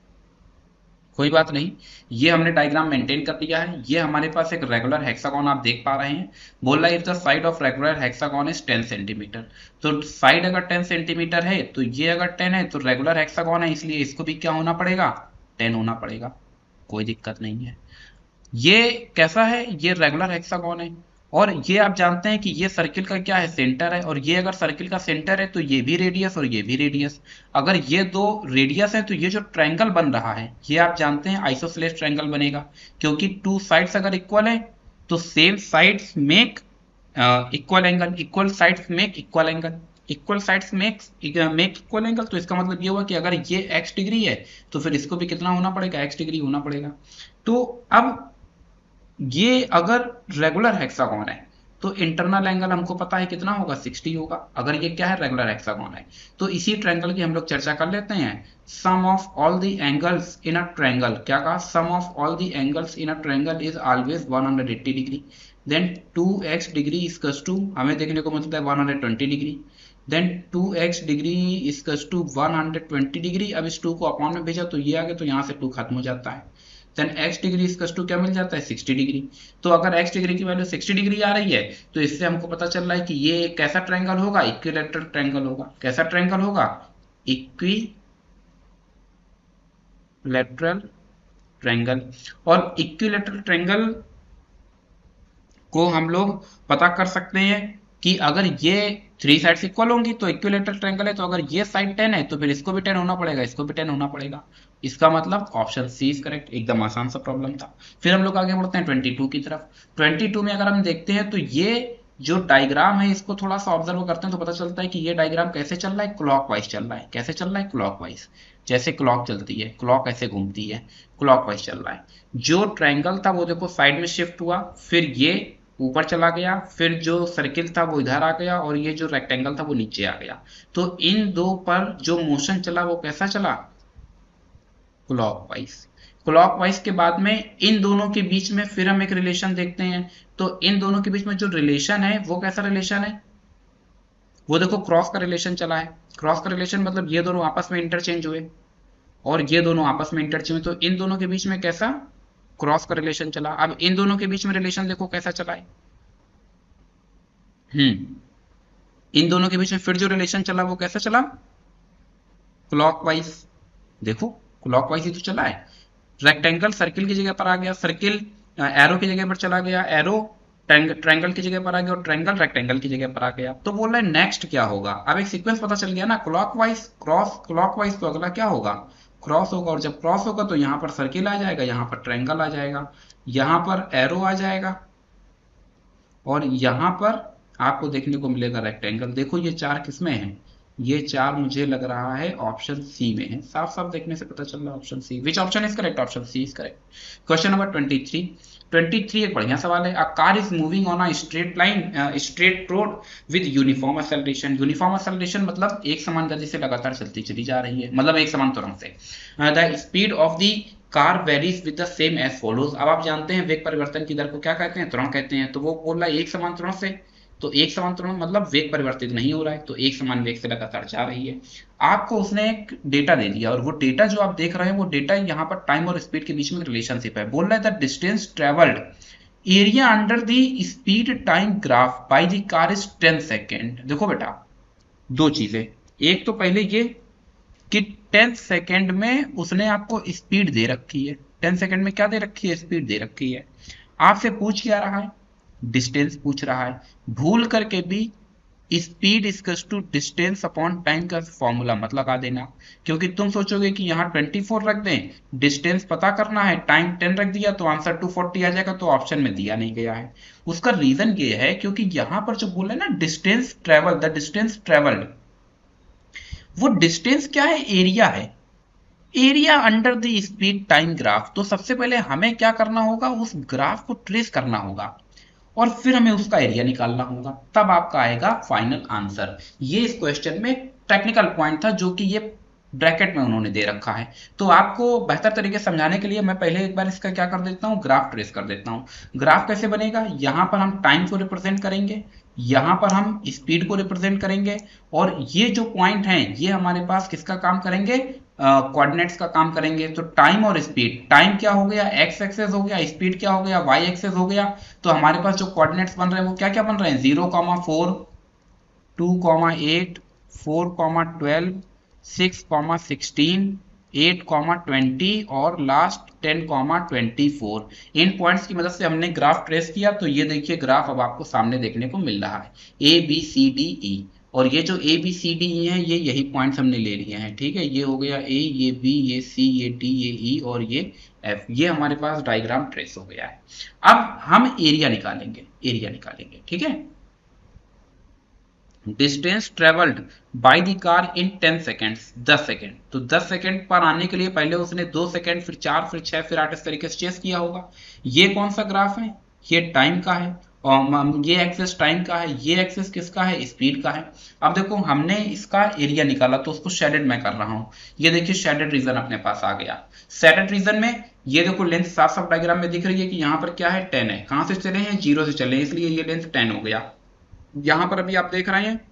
कोई बात नहीं, ये हमने डायग्राम मेंटेन कर लिया है। ये हमारे पास एक रेगुलर हेक्सागोन आप देख पा रहे हैं। बोल रहा है if the side of regular hexagon is 10 centimetre. तो साइड अगर 10 सेंटीमीटर है तो ये अगर 10 है तो रेगुलर हेक्सागोन है, इसलिए इसको भी क्या होना पड़ेगा 10 होना पड़ेगा। कोई दिक्कत नहीं है। ये कैसा है, ये रेगुलर हेक्सागोन है, और ये आप जानते हैं कि ये सर्किल का क्या है सेंटर है, और ये अगर सर्किल का सेंटर है तो ये भी रेडियस और ये भी रेडियस। अगर ये दो रेडियस है तो ये जो ट्रायंगल बन रहा है ये आप जानते हैं आइसोसेलेस ट्रायंगल बनेगा, क्योंकि टू साइड्स अगर इक्वल है तो same sides make equal angle, equal sides make equal angle, equal sides make equal angle. तो इसका मतलब ये हुआ कि अगर ये x डिग्री है तो फिर इसको भी कितना होना पड़ेगा x डिग्री होना पड़ेगा। तो अब ये अगर रेगुलर हेक्सागोन है तो इंटरनल एंगल हमको पता है कितना होगा 60 होगा। अगर ये क्या है रेगुलर हेक्सागोन है तो इसी ट्रायंगल की हम लोग चर्चा कर लेते हैं। Sum of all the angles in a triangle, क्या कहा, sum of all the angles in a triangle is always 180 degree. Then 2x degree is to, हमें देखने को मिलता है 120 degree. Then 2x degree is to 120 degree. अब इस 2 को अपॉन में भेजा तो ये आ गया, तो यहाँ से 2 खत्म हो जाता है। Then x degree equals to क्या मिल जाता है 60 डिग्री। तो अगर x डिग्री की वैल्यू 60 डिग्री आ रही है तो इससे हमको पता चल रहा है कि ये कैसा ट्रायंगल होगा, इक्विलैटरल ट्रायंगल होगा। कैसा ट्रायंगल होगा, इक्विलैटरल ट्रायंगल। और इक्विलैटरल ट्रायंगल को हम लोग पता कर सकते हैं कि अगर ये 3 साइड्स इक्वल होंगी तो इक्विलेटरल ट्रायंगल है, तो अगर ये साइड 10 है तो फिर इसको भी 10 होना पड़ेगा, इसको भी 10 होना पड़ेगा। इसका मतलब ऑप्शन सी इज करेक्ट। एकदम आसान सा प्रॉब्लम था। फिर हम लोग आगे बढ़ते हैं 22 की तरफ। 22 में अगर हम देखते हैं तो ये जो डायग्राम है इसको थोड़ा सा ऑब्जर्व करते हैं तो पता चलता है कि ये डायग्राम कैसे चल रहा है, क्लॉकवाइज चल रहा है। कैसे चल रहा है? क्लॉकवाइज। जैसे क्लॉक चलती है, क्लॉक ऐसे घूमती है, क्लॉकवाइज चल रहा है। जो ट्रायंगल था वो देखो साइड में शिफ्ट हुआ, फिर ये ऊपर चला गया, फिर जो सर्किल था वो इधर आ गया, और ये जो रेक्टेंगल था वो नीचे आ गया। तो इन दो पर जो मोशन चला वो कैसा चला? क्लॉकवाइज। क्लॉकवाइज के बाद में इन दोनों के बीच में फिर हम एक रिलेशन देखते हैं। तो इन दोनों के बीच में जो रिलेशन है वो कैसा रिलेशन है? वो देखो क्रॉस का रिलेशन चला है। क्रॉस का रिलेशन मतलब ये दोनों आपस में इंटरचेंज हुए, और ये दोनों आपस में इंटरचेंज हुए, तो इन दोनों के बीच में कैसा? क्रॉस का रिलेशन चला। अब इन दोनों के बीच में रिलेशन देखो कैसा चला है। इन दोनों के बीच में फिर जो रिलेशन चला वो कैसा चला? क्लॉकवाइज। देखो क्लॉकवाइज ही तो चला है। रेक्टेंगल सर्किल की जगह पर आ गया, सर्किल एरो की जगह पर चला गया, एरो ट्रायंगल की जगह पर आ गया, और ट्रायंगल रेक्टेंगल की जगह पर आ गया। तो बोल रहा है नेक्स्ट क्या होगा? अब एक सीक्वेंस पता चल गया ना, क्लॉकवाइज क्रॉस क्लॉकवाइज, तो अगला क्या होगा? क्रॉस होगा। और जब क्रॉस होगा तो यहाँ पर सर्किल आ जाएगा, यहाँ पर ट्रायंगल आ जाएगा, यहाँ पर एरो आ जाएगा, और यहाँ पर आपको देखने को मिलेगा रेक्टेंगल। देखो ये चार किसमें है? ये चार मुझे लग रहा है ऑप्शन सी में है। साफ साफ देखने से पता चल रहा है option C. Which option is correct? Option C is correct. Question number 23। 23 एक बढ़िया सवाल है। A car is moving on a straight line straight road with uniform acceleration. Uniform acceleration मतलब एक समान गति से लगातार चलती चली जा रही है, मतलब एक समान त्वरण से। The speed of the car varies with the same as follows. अब आप जानते हैं वेग परिवर्तन की दर को क्या कहते हैं? त्वरण कहते हैं। तो वो बोल रहा है एक समान त्वरण से, तो एक समान त्वरण मतलब वेग परिवर्तित नहीं हो रहा है, तो एक समान वेग से लगातार जा रही है। आपको उसने एक डेटा दे दिया, और वो डेटा जो आप देख रहे हैं वो डेटा यहाँ पर टाइम और स्पीड के बीच में रिलेशनशिप है। बोल रहा है the distance travelled area under the speed time graph by the car is 10 second. देखो बेटा दो चीजें, एक तो पहले ये कि 10 सेकेंड में उसने आपको स्पीड दे रखी है। 10 सेकेंड में क्या दे रखी है? स्पीड दे रखी है। आपसे पूछ क्या रहा है? डिस्टेंस पूछ रहा है। भूल करके भी speed equals to distance upon time का फॉर्मूला मत लगा देना, क्योंकि तुम सोचोगे कि यहाँ 24 रख दें, डिस्टेंस पता करना है, टाइम 10 रख दिया तो आंसर 240 आ जाएगा, तो ऑप्शन में दिया नहीं गया है। उसका रीजन ये है क्योंकि यहाँ पर जो बोल रहे हैं ना distance travel, the distance travelled, वो डिस्टेंस क्या है? एरिया है। Area under the speed time graph. तो सबसे पहले हमें क्या करना होगा? उस ग्राफ को ट्रेस करना होगा, और फिर हमें उसका एरिया निकालना होगा, तब आपका आएगा फाइनल आंसर। ये इस क्वेश्चन में टेक्निकल पॉइंट था जो कि ये ब्रैकेट में उन्होंने दे रखा है। तो आपको बेहतर तरीके से समझाने के लिए मैं पहले एक बार इसका क्या कर देता हूँ, ग्राफ ट्रेस कर देता हूँ। ग्राफ कैसे बनेगा? यहाँ पर हम टाइम को रिप्रेजेंट करेंगे, यहाँ पर हम स्पीड को रिप्रेजेंट करेंगे, और ये जो पॉइंट हैं ये हमारे पास किसका काम करेंगे? कोऑर्डिनेट्स का काम करेंगे। तो टाइम और स्पीड, टाइम क्या हो गया? एक्स एक्सेस हो गया, स्पीड क्या हो गया? वाई एक्सेस हो गया। तो हमारे पास जो कोऑर्डिनेट्स बन रहे हैं वो क्या क्या बन रहे हैं? 0,4, 2,8, 4,12, 6,16, 8,20 और लास्ट 10,24। इन पॉइंट्स की मदद से हमने ग्राफ ट्रेस किया। तो ये देखिए ग्राफ अब आपको सामने देखने को मिल रहा है, ए बी सी डी ई। और ये जो ए बी सी डी ई है ये यही पॉइंट्स हमने ले लिए हैं, ठीक है। ये हो गया ए, ये बी, ये सी, ये डी, ये ई और ये एफ। ये हमारे पास डायग्राम ट्रेस हो गया है। अब हम एरिया निकालेंगे, एरिया निकालेंगे, ठीक है। Distance travelled by the car in 10 seconds, 10 second. तो 10 सेकेंड पर आने के लिए पहले उसने 2 सेकेंड, फिर 4, फिर 6, फिर 8 इस तरीके से चेस किया होगा। ये कौन सा ग्राफ है? ये टाइम का है, और ये एक्सेस टाइम का है, ये एक्सेस किसका है? स्पीड का है। अब देखो हमने इसका एरिया निकाला तो उसको शेडेड मैं कर रहा हूँ। ये देखिए शेडेड रीजन अपने पास आ गया। शेडेड रीजन में ये देखो लेंथ साफ साफ डायग्राम में दिख रही है कि यहाँ पर क्या है? 10 है। कहां से चले हैं? 0 से चले, इसलिए ये लेंथ 10 हो गया। यहां पर अभी आप देख रहे हैं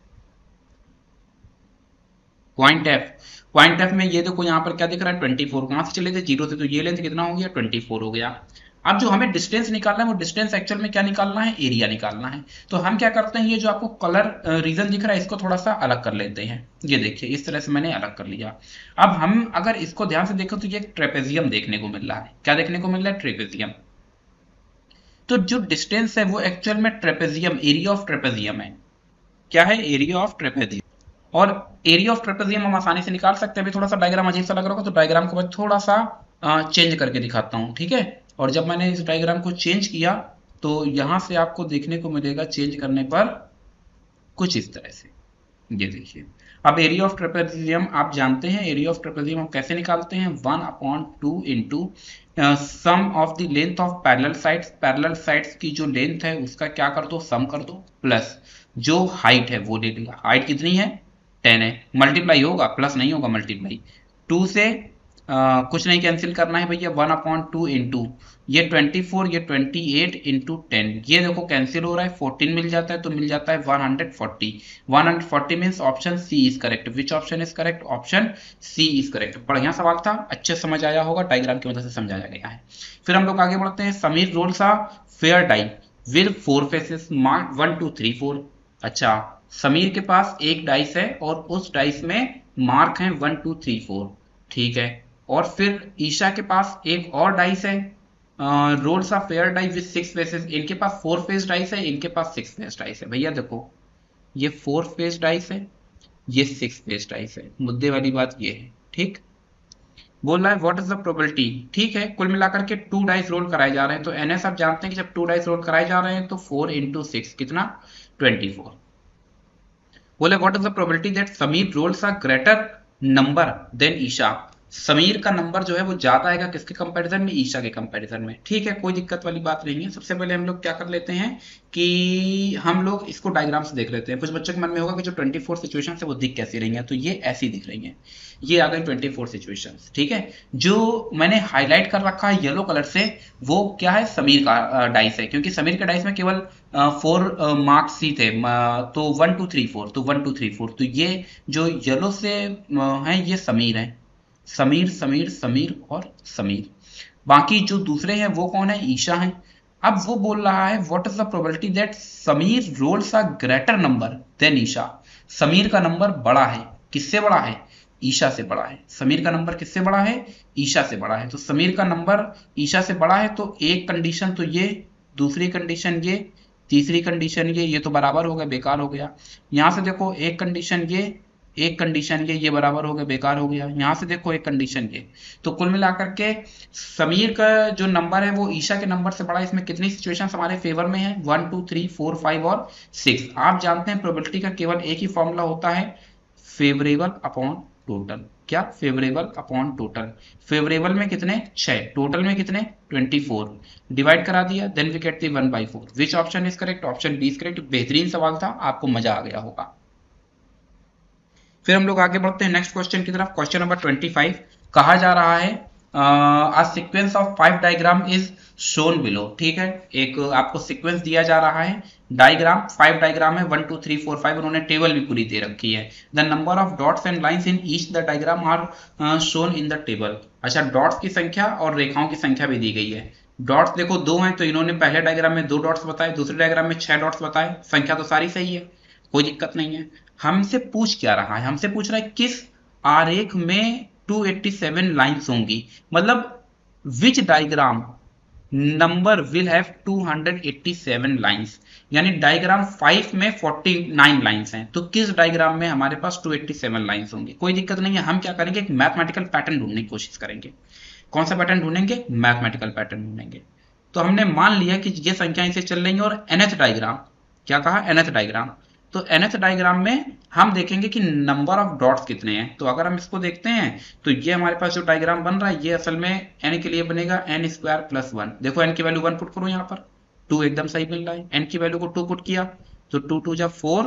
पॉइंट एफ, पॉइंट एफ में ये देखो यहाँ पर क्या दिख रहा है? 24। कहां से चले थे? 0 से, तो ये लेंथ कितना हो गया? 24 हो गया। अब जो हमें डिस्टेंस निकालना है वो डिस्टेंस एक्चुअल में क्या निकालना है? एरिया निकालना है। तो हम क्या करते हैं, ये जो आपको कलर रीजन दिख रहा है इसको थोड़ा सा अलग कर लेते हैं। ये देखिए इस तरह से मैंने अलग कर लिया। अब हम अगर इसको ध्यान से देखें तो ये ट्रेपेजियम देखने को मिल रहा है। क्या देखने को मिल रहा है? ट्रेपेजियम। तो जो डिस्टेंस है वो एक्चुअल में ट्रेपेजियम, एरिया ऑफ ट्रेपेजियम है। क्या है? Area of trapezium. और एरिया ऑफ ट्रेपेजियम हम आसानी से निकाल सकते हैं। अभी थोड़ा सा डायग्राम अजीब सा लग रहा होगा, तो डायग्राम को मैं थोड़ा सा चेंज करके दिखाता हूँ, ठीक है। और जब मैंने इस डायग्राम को चेंज किया तो यहां से आपको देखने को मिलेगा चेंज करने पर कुछ इस तरह से, ये देखिए। अब एरिया ऑफ ट्रेपेजियम आप जानते हैं, एरिया ऑफ ट्रेपेजियम हम कैसे निकालते हैं? 1/2 into sum of the length of parallel sides, parallel sides की जो लेंथ है उसका क्या कर दो, सम कर दो, प्लस जो हाइट है वो ले लिया। हाइट कितनी है? 10 है। मल्टीप्लाई होगा, प्लस नहीं होगा मल्टीप्लाई। 2 से कुछ नहीं कैंसिल करना है भैया, 1/2 इंटू ये 24, ये 28 इंटू 10, ये देखो कैंसिल हो रहा है, 14 मिल जाता है, तो मिल जाता है 140। 140 means option C is correct. Which option is correct? Option C is correct. बढ़िया सवाल था, अच्छे समझ आया होगा, डायग्राम की मदद से समझाया गया है। फिर हम लोग आगे बढ़ते हैं। Sameer rolls a fair die with 4 faces mark 1 2 3 4। अच्छा, समीर के पास एक डाइस है और उस डाइस में मार्क है 1 2 3 4, ठीक है। और फिर ईशा के पास एक और डाइस है, rolls of fair die with 6 faces. इनके पास 4 फेस डाइस है, इनके पास 6 फेस डाइस है। भैया देखो, ये 4 फेस डाइस है, ये 6 फेस डाइस है। मुद्दे वाली बात ये है, ठीक। बोल रहा है व्हाट इज द प्रोबेबिलिटी, ठीक है। कुल मिलाकर के 2 डाइस रोल कराए जा रहे हैं, तो एनएस आप जानते हैं कि जब 2 डाइस रोल कराए जा रहे हैं तो 4 इंटू 6 कितना? 24। बोले what is the probability that Sameer rolls a greater number than Isha. Sameer का नंबर जो है वो ज्यादा आएगा किसके कंपैरिजन में? ईशा के कंपैरिजन में, ठीक है। कोई दिक्कत वाली बात नहीं है। सबसे पहले हम लोग क्या कर लेते हैं कि हम लोग इसको डायग्राम से देख लेते हैं। कुछ बच्चों के मन में होगा कि जो 24 सिचुएशन है वो दिख कैसी रही हैं, तो ये ऐसी दिख रही हैं। ये आ गई 24 सिचुएशंस, ठीक है। जो मैंने हाईलाइट कर रखा है येलो कलर से, वो क्या है? समीर का डाइस है, क्योंकि समीर के डाइस में केवल 4 मार्क्स ही थे, तो 1 2 3 4, तो 1 2 3 4, तो ये जो येलो से है ये समीर है। समीर समीर समीर और समीर। बाकी जो दूसरे हैं वो कौन है? ईशा है। अब वो बोल रहा है what is the probability that Sameer rolls a greater number than Isha. Sameer का नंबर बड़ा है, किससे बड़ा है? ईशा से बड़ा है। समीर का नंबर किससे बड़ा है? ईशा से बड़ा है। तो समीर का नंबर ईशा से बड़ा है, तो एक कंडीशन तो ये, दूसरी कंडीशन ये, तीसरी कंडीशन ये तो बराबर हो गया, बेकार हो गया। यहां से देखो एक कंडीशन ये, एक कंडीशन ये बराबर हो गया, बेकार हो गया। यहां से देखो एक कंडीशन ये। तो कुल मिलाकर के समीर का जो नंबर है वो ईशा के नंबर से बड़ा है। इसमें कितनी सिचुएशन हमारे फेवर में है? 1 2 3 4 5 और 6। आप जानते हैं प्रोबेबिलिटी का केवल एक ही फॉर्मूला होता है, फेवरेबल अपॉन टोटल। क्या? Favourable upon total. फेवरेबल में कितने? 6, टोटल में कितने? 24। डिवाइड करा दिया, then we get the 1/4। Which option is correct? Option B is correct. बेहतरीन सवाल था, आपको मजा आ गया होगा। फिर हम लोग आगे बढ़ते हैं नेक्स्ट क्वेश्चन की तरफ। क्वेश्चन नंबर 25 कहा जा रहा है a sequence of 5 diagram is shown below, ठीक है। एक आपको सीक्वेंस दिया जा रहा है, डायग्राम 5 डायग्राम है, 1 2 3 4 5। उन्होंने टेबल भी पूरी दे रखी है। The number of dots and lines in each the diagram are shown in the table. अच्छा, डॉट्स की संख्या और रेखाओं की संख्या भी दी गई है। डॉट्स देखो 2 हैं, तो इन्होंने पहले डायग्राम में 2 डॉट्स बताए, दूसरे डायग्राम में 6 डॉट्स बताए। संख्या तो सारी सही है, कोई दिक्कत नहीं है। हमसे पूछ क्या रहा है? हमसे पूछ रहा है किस आरेख में 287 लाइंस होंगी, मतलब which diagram number will have 287 lines. यानी डायग्राम 5 में 49 लाइंस हैं, तो किस डायग्राम में हमारे पास 287 लाइंस होंगी? कोई दिक्कत नहीं है। हम क्या करेंगे? एक मैथमेटिकल पैटर्न ढूंढने की कोशिश करेंगे। कौन सा पैटर्न ढूंढेंगे? मैथमेटिकल पैटर्न ढूंढेंगे। तो हमने मान लिया कि ये संख्या इसे चल रही है, और nth डायग्राम, क्या कहा? nth diagram. तो nth डायग्राम में हम देखेंगे कि नंबर ऑफ डॉट्स कितने हैं। तो अगर हम इसको देखते हैं तो ये हमारे पास जो डायग्राम बन रहा है ये असल में n के लिए बनेगा n² + 1। देखो n की वैल्यू 1 पुट करो, यहाँ पर 2 एकदम सही मिल रहा है। n की वैल्यू को 2 पुट किया तो 2 2 जा 4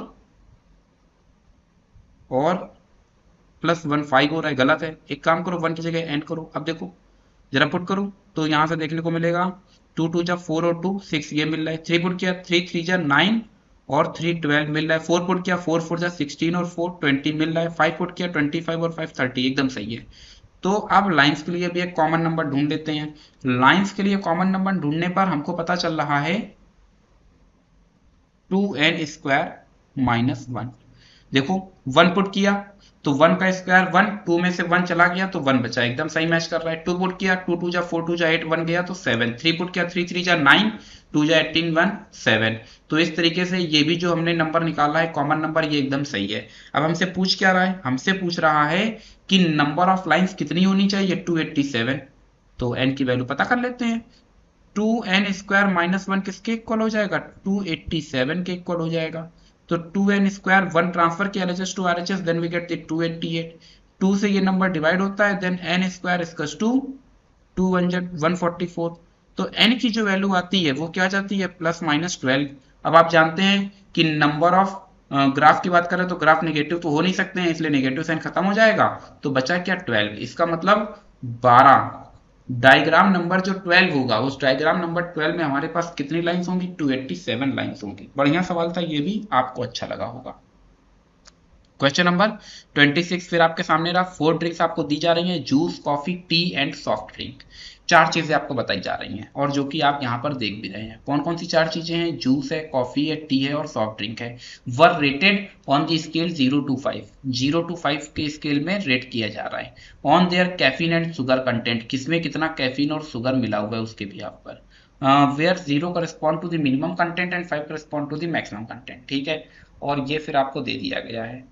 और +1 5 हो रहा है, गलत है। एक काम करो, 1 की जगह n करो। अब देखो जरा पुट करो तो यहां से देखने को मिलेगा 2 2 जा 4 और 2 6, ये मिल रहा है। 3 पुट किया, 3 3 जा 9 और 3 12 मिल रहा है। 4 पुट किया, 4 4 जा 16 और 4 20 मिल रहा है। 5 पुट किया, 25 और 5 30, एकदम सही है। तो अब लाइंस के लिए भी एक कॉमन नंबर ढूंढ लेते हैं। लाइंस के लिए कॉमन नंबर ढूंढने पर हमको पता चल रहा है 2n² - 1। देखो 1 पुट किया तो 1 का स्क्वायर 1, 2 में से 1 चला गया तो 1 बचा, एकदम सही मैच कर रहा है। 2 पुट किया, 2 2 जा 4 2 जा 8, 1 गया तो 7। 3 पुट किया, 3 3 जा 9, 2 जा 18 1 7। तो इस तरीके से ये भी जो हमने नंबर निकाला है कॉमन नंबर, ये एकदम सही है। अब हमसे पूछ क्या रहा है, हमसे पूछ रहा है कि नंबर ऑफ लाइंस कितनी होनी चाहिए, 287। तो n की वैल्यू पता कर लेते हैं। 2n² माइनस 1 किसके इक्वल हो जाएगा, 287 के इक्वल हो जाएगा। तो 2n² 1 ट्रांसफर किया LHS to RHS, then we get the 288। 2 से ये नंबर डिवाइड होता है, देन n² इक्वल्स टू 144। तो n की जो वैल्यू आती है वो क्या जाती है, +-12। अब आप जानते हैं कि नंबर ऑफ ग्राफ की बात करें तो ग्राफ नेगेटिव तो हो नहीं सकते हैं, इसलिए नेगेटिव साइन खत्म हो जाएगा। तो बचा क्या, 12। इसका मतलब 12। डायग्राम नंबर जो 12 होगा, उस डायग्राम नंबर 12 में हमारे पास कितनी लाइंस होंगी, 287 लाइंस होंगी। बढ़िया सवाल था, ये भी आपको अच्छा लगा होगा। क्वेश्चन नंबर 26 फिर आपके सामने रहा। 4 ड्रिंक्स आपको दी जा रही हैं, juice, coffee, tea and soft drink. 4 चीजें आपको बताई जा रही हैं और जो कि आप यहाँ पर देख भी रहे हैं। कौन कौन सी 4 चीजें हैं, जूस है, कॉफी है, टी है और सॉफ्ट ड्रिंक है। Were rated on the scale 0 to 5, 0 to 5 के स्केल में रेट किया जा रहा है। On their caffeine and sugar content, किसमें कितना कैफीन और शुगर मिला हुआ है उसके भी आप पर। Where 0 correspond to the minimum content and 5 correspond to the maximum content. ठीक है, और ये फिर आपको दे दिया गया है।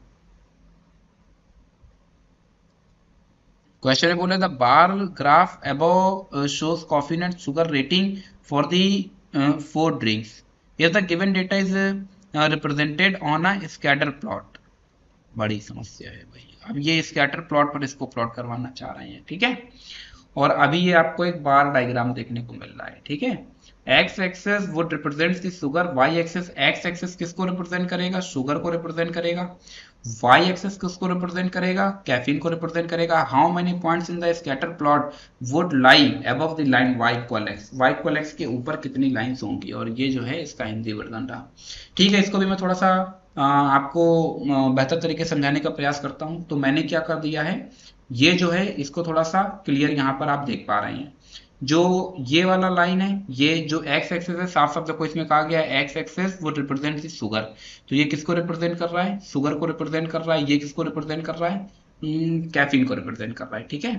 क्वेश्चन में बोले the bar graph above shows coffee and sugar rating for the 4 drinks. Here the given data is represented on a scatter plot. बड़ी समस्या है भाई, अब ये स्कैटर प्लॉट पर इसको प्लॉट करवाना चाह रहे हैं। ठीक है, और अभी ये आपको एक बार डायग्राम देखने को मिल रहा है। ठीक है, x axis would represent the sugar, y axis, x axis किसको रिप्रेजेंट करेगा, शुगर को रिप्रेजेंट करेगा। वाई एक्सेस किसको रिप्रेजेंट करेगा, कैफीन को रिप्रेजेंट करेगा। How many points in the scatter plot would lie above the line y equal x, y equal x के ऊपर कितनी लाइंस होंगी, और ये जो है इसका हिंदी वर्जन रहा। ठीक है, इसको भी मैं थोड़ा सा आपको बेहतर तरीके से समझाने का प्रयास करता हूं। तो मैंने क्या कर दिया है, ये जो है इसको थोड़ा सा क्लियर यहाँ पर आप देख पा रहे हैं। जो ये वाला लाइन है, ये जो एक्स एक्सेस है, साफ साफ देखो इसमें कहा गया है एक्स एक्सेस वो रिप्रेजेंट दी शुगर। तो ये किसको रिप्रेजेंट कर रहा है, शुगर को रिप्रेजेंट कर रहा है। ये किसको रिप्रेजेंट कर रहा है, कैफीन को रिप्रेजेंट कर रहा है। ठीक है,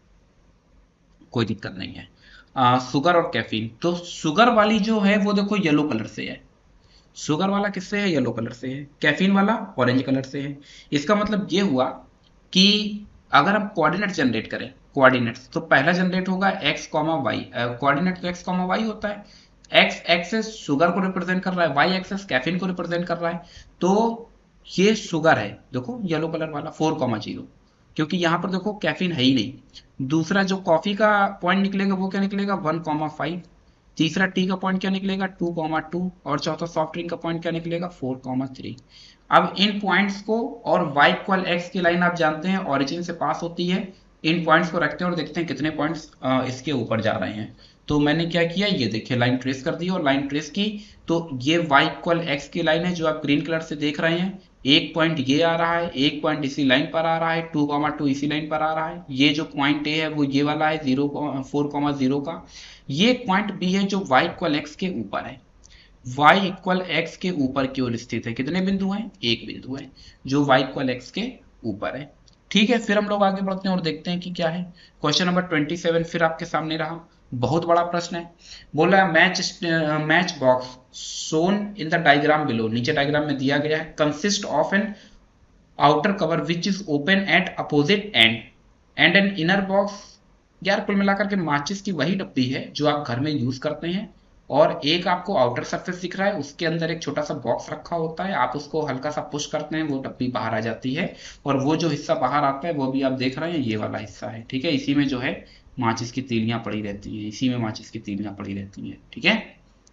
कोई दिक्कत नहीं है। शुगर और कैफीन, तो शुगर वाली जो है वो देखो येलो कलर से है। शुगर वाला किससे है, येलो कलर से है। कैफीन वाला ऑरेंज कलर से है। इसका मतलब ये हुआ कि अगर हम कोऑर्डिनेट जनरेट करें, कोऑर्डिनेट्स, तो पहला जनरेट होगा x, y। कोऑर्डिनेट तो x, y होता है। x एक्सेस शुगर को रिप्रेजेंट कर रहा है, y एक्सेस कैफीन को रिप्रेजेंट कर रहा है। तो ये शुगर है, देखो येलो कलर वाला 4,0, क्योंकि यहां पर देखो कैफीन है ही नहीं। दूसरा जो कॉफी का पॉइंट निकलेगा वो क्या निकलेगा, 1,5। तीसरा टी का पॉइंट क्या निकलेगा, 2,2। और चौथा सॉफ्ट ड्रिंक का पॉइंट क्या निकलेगा, 4,3। अब इन पॉइंट्स को, और y इक्वल x की लाइन आप जानते हैं ओरिजिन से पास होती है। इन पॉइंट्स को रखते हैं और देखते हैं कितने पॉइंट्स इसके ऊपर जा रहे हैं। तो मैंने क्या किया, ये देखिए लाइन ट्रेस कर दी और लाइन ट्रेस की। तो ये y इक्वल x की लाइन है जो आप ग्रीन कलर से देख रहे हैं। एक पॉइंट ये आ रहा है, एक पॉइंट इसी लाइन पर आ रहा है, 2,2 इसी लाइन पर आ रहा है। ये जो पॉइंट ए है वो ये वाला है 4,0 का। ये पॉइंट बी है जो y इक्वल x के ऊपर है। y इक्वल x के ऊपर की ओर स्थित है। कितने बिंदु हैं, एक बिंदु है जो y इक्वल x के ऊपर है। ठीक है, फिर हम लोग आगे बढ़ते हैं और देखते हैं कि क्या है। क्वेश्चन नंबर 27 फिर आपके सामने रहा। बहुत बड़ा प्रश्न है। बोला match box shown in the diagram below, नीचे डायग्राम में दिया गया है, consist of an outer cover which is open at opposite end and an inner box. यार कुल मिलाकर के माचिस की वही डब्बी है जो आप घर में यूज करते हैं, और एक आपको आउटर सरफेस दिख रहा है, उसके अंदर एक छोटा सा बॉक्स रखा होता है। आप उसको हल्का सा पुश करते हैं, वो डब्बी बाहर आ जाती है, और वो जो हिस्सा बाहर आता है वो भी आप देख रहे हैं, ये वाला हिस्सा है। ठीक है, इसी में जो है माचिस की तीलियां पड़ी रहती हैं, इसी में माचिस की तीलियां पड़ी रहती हैं। ठीक है,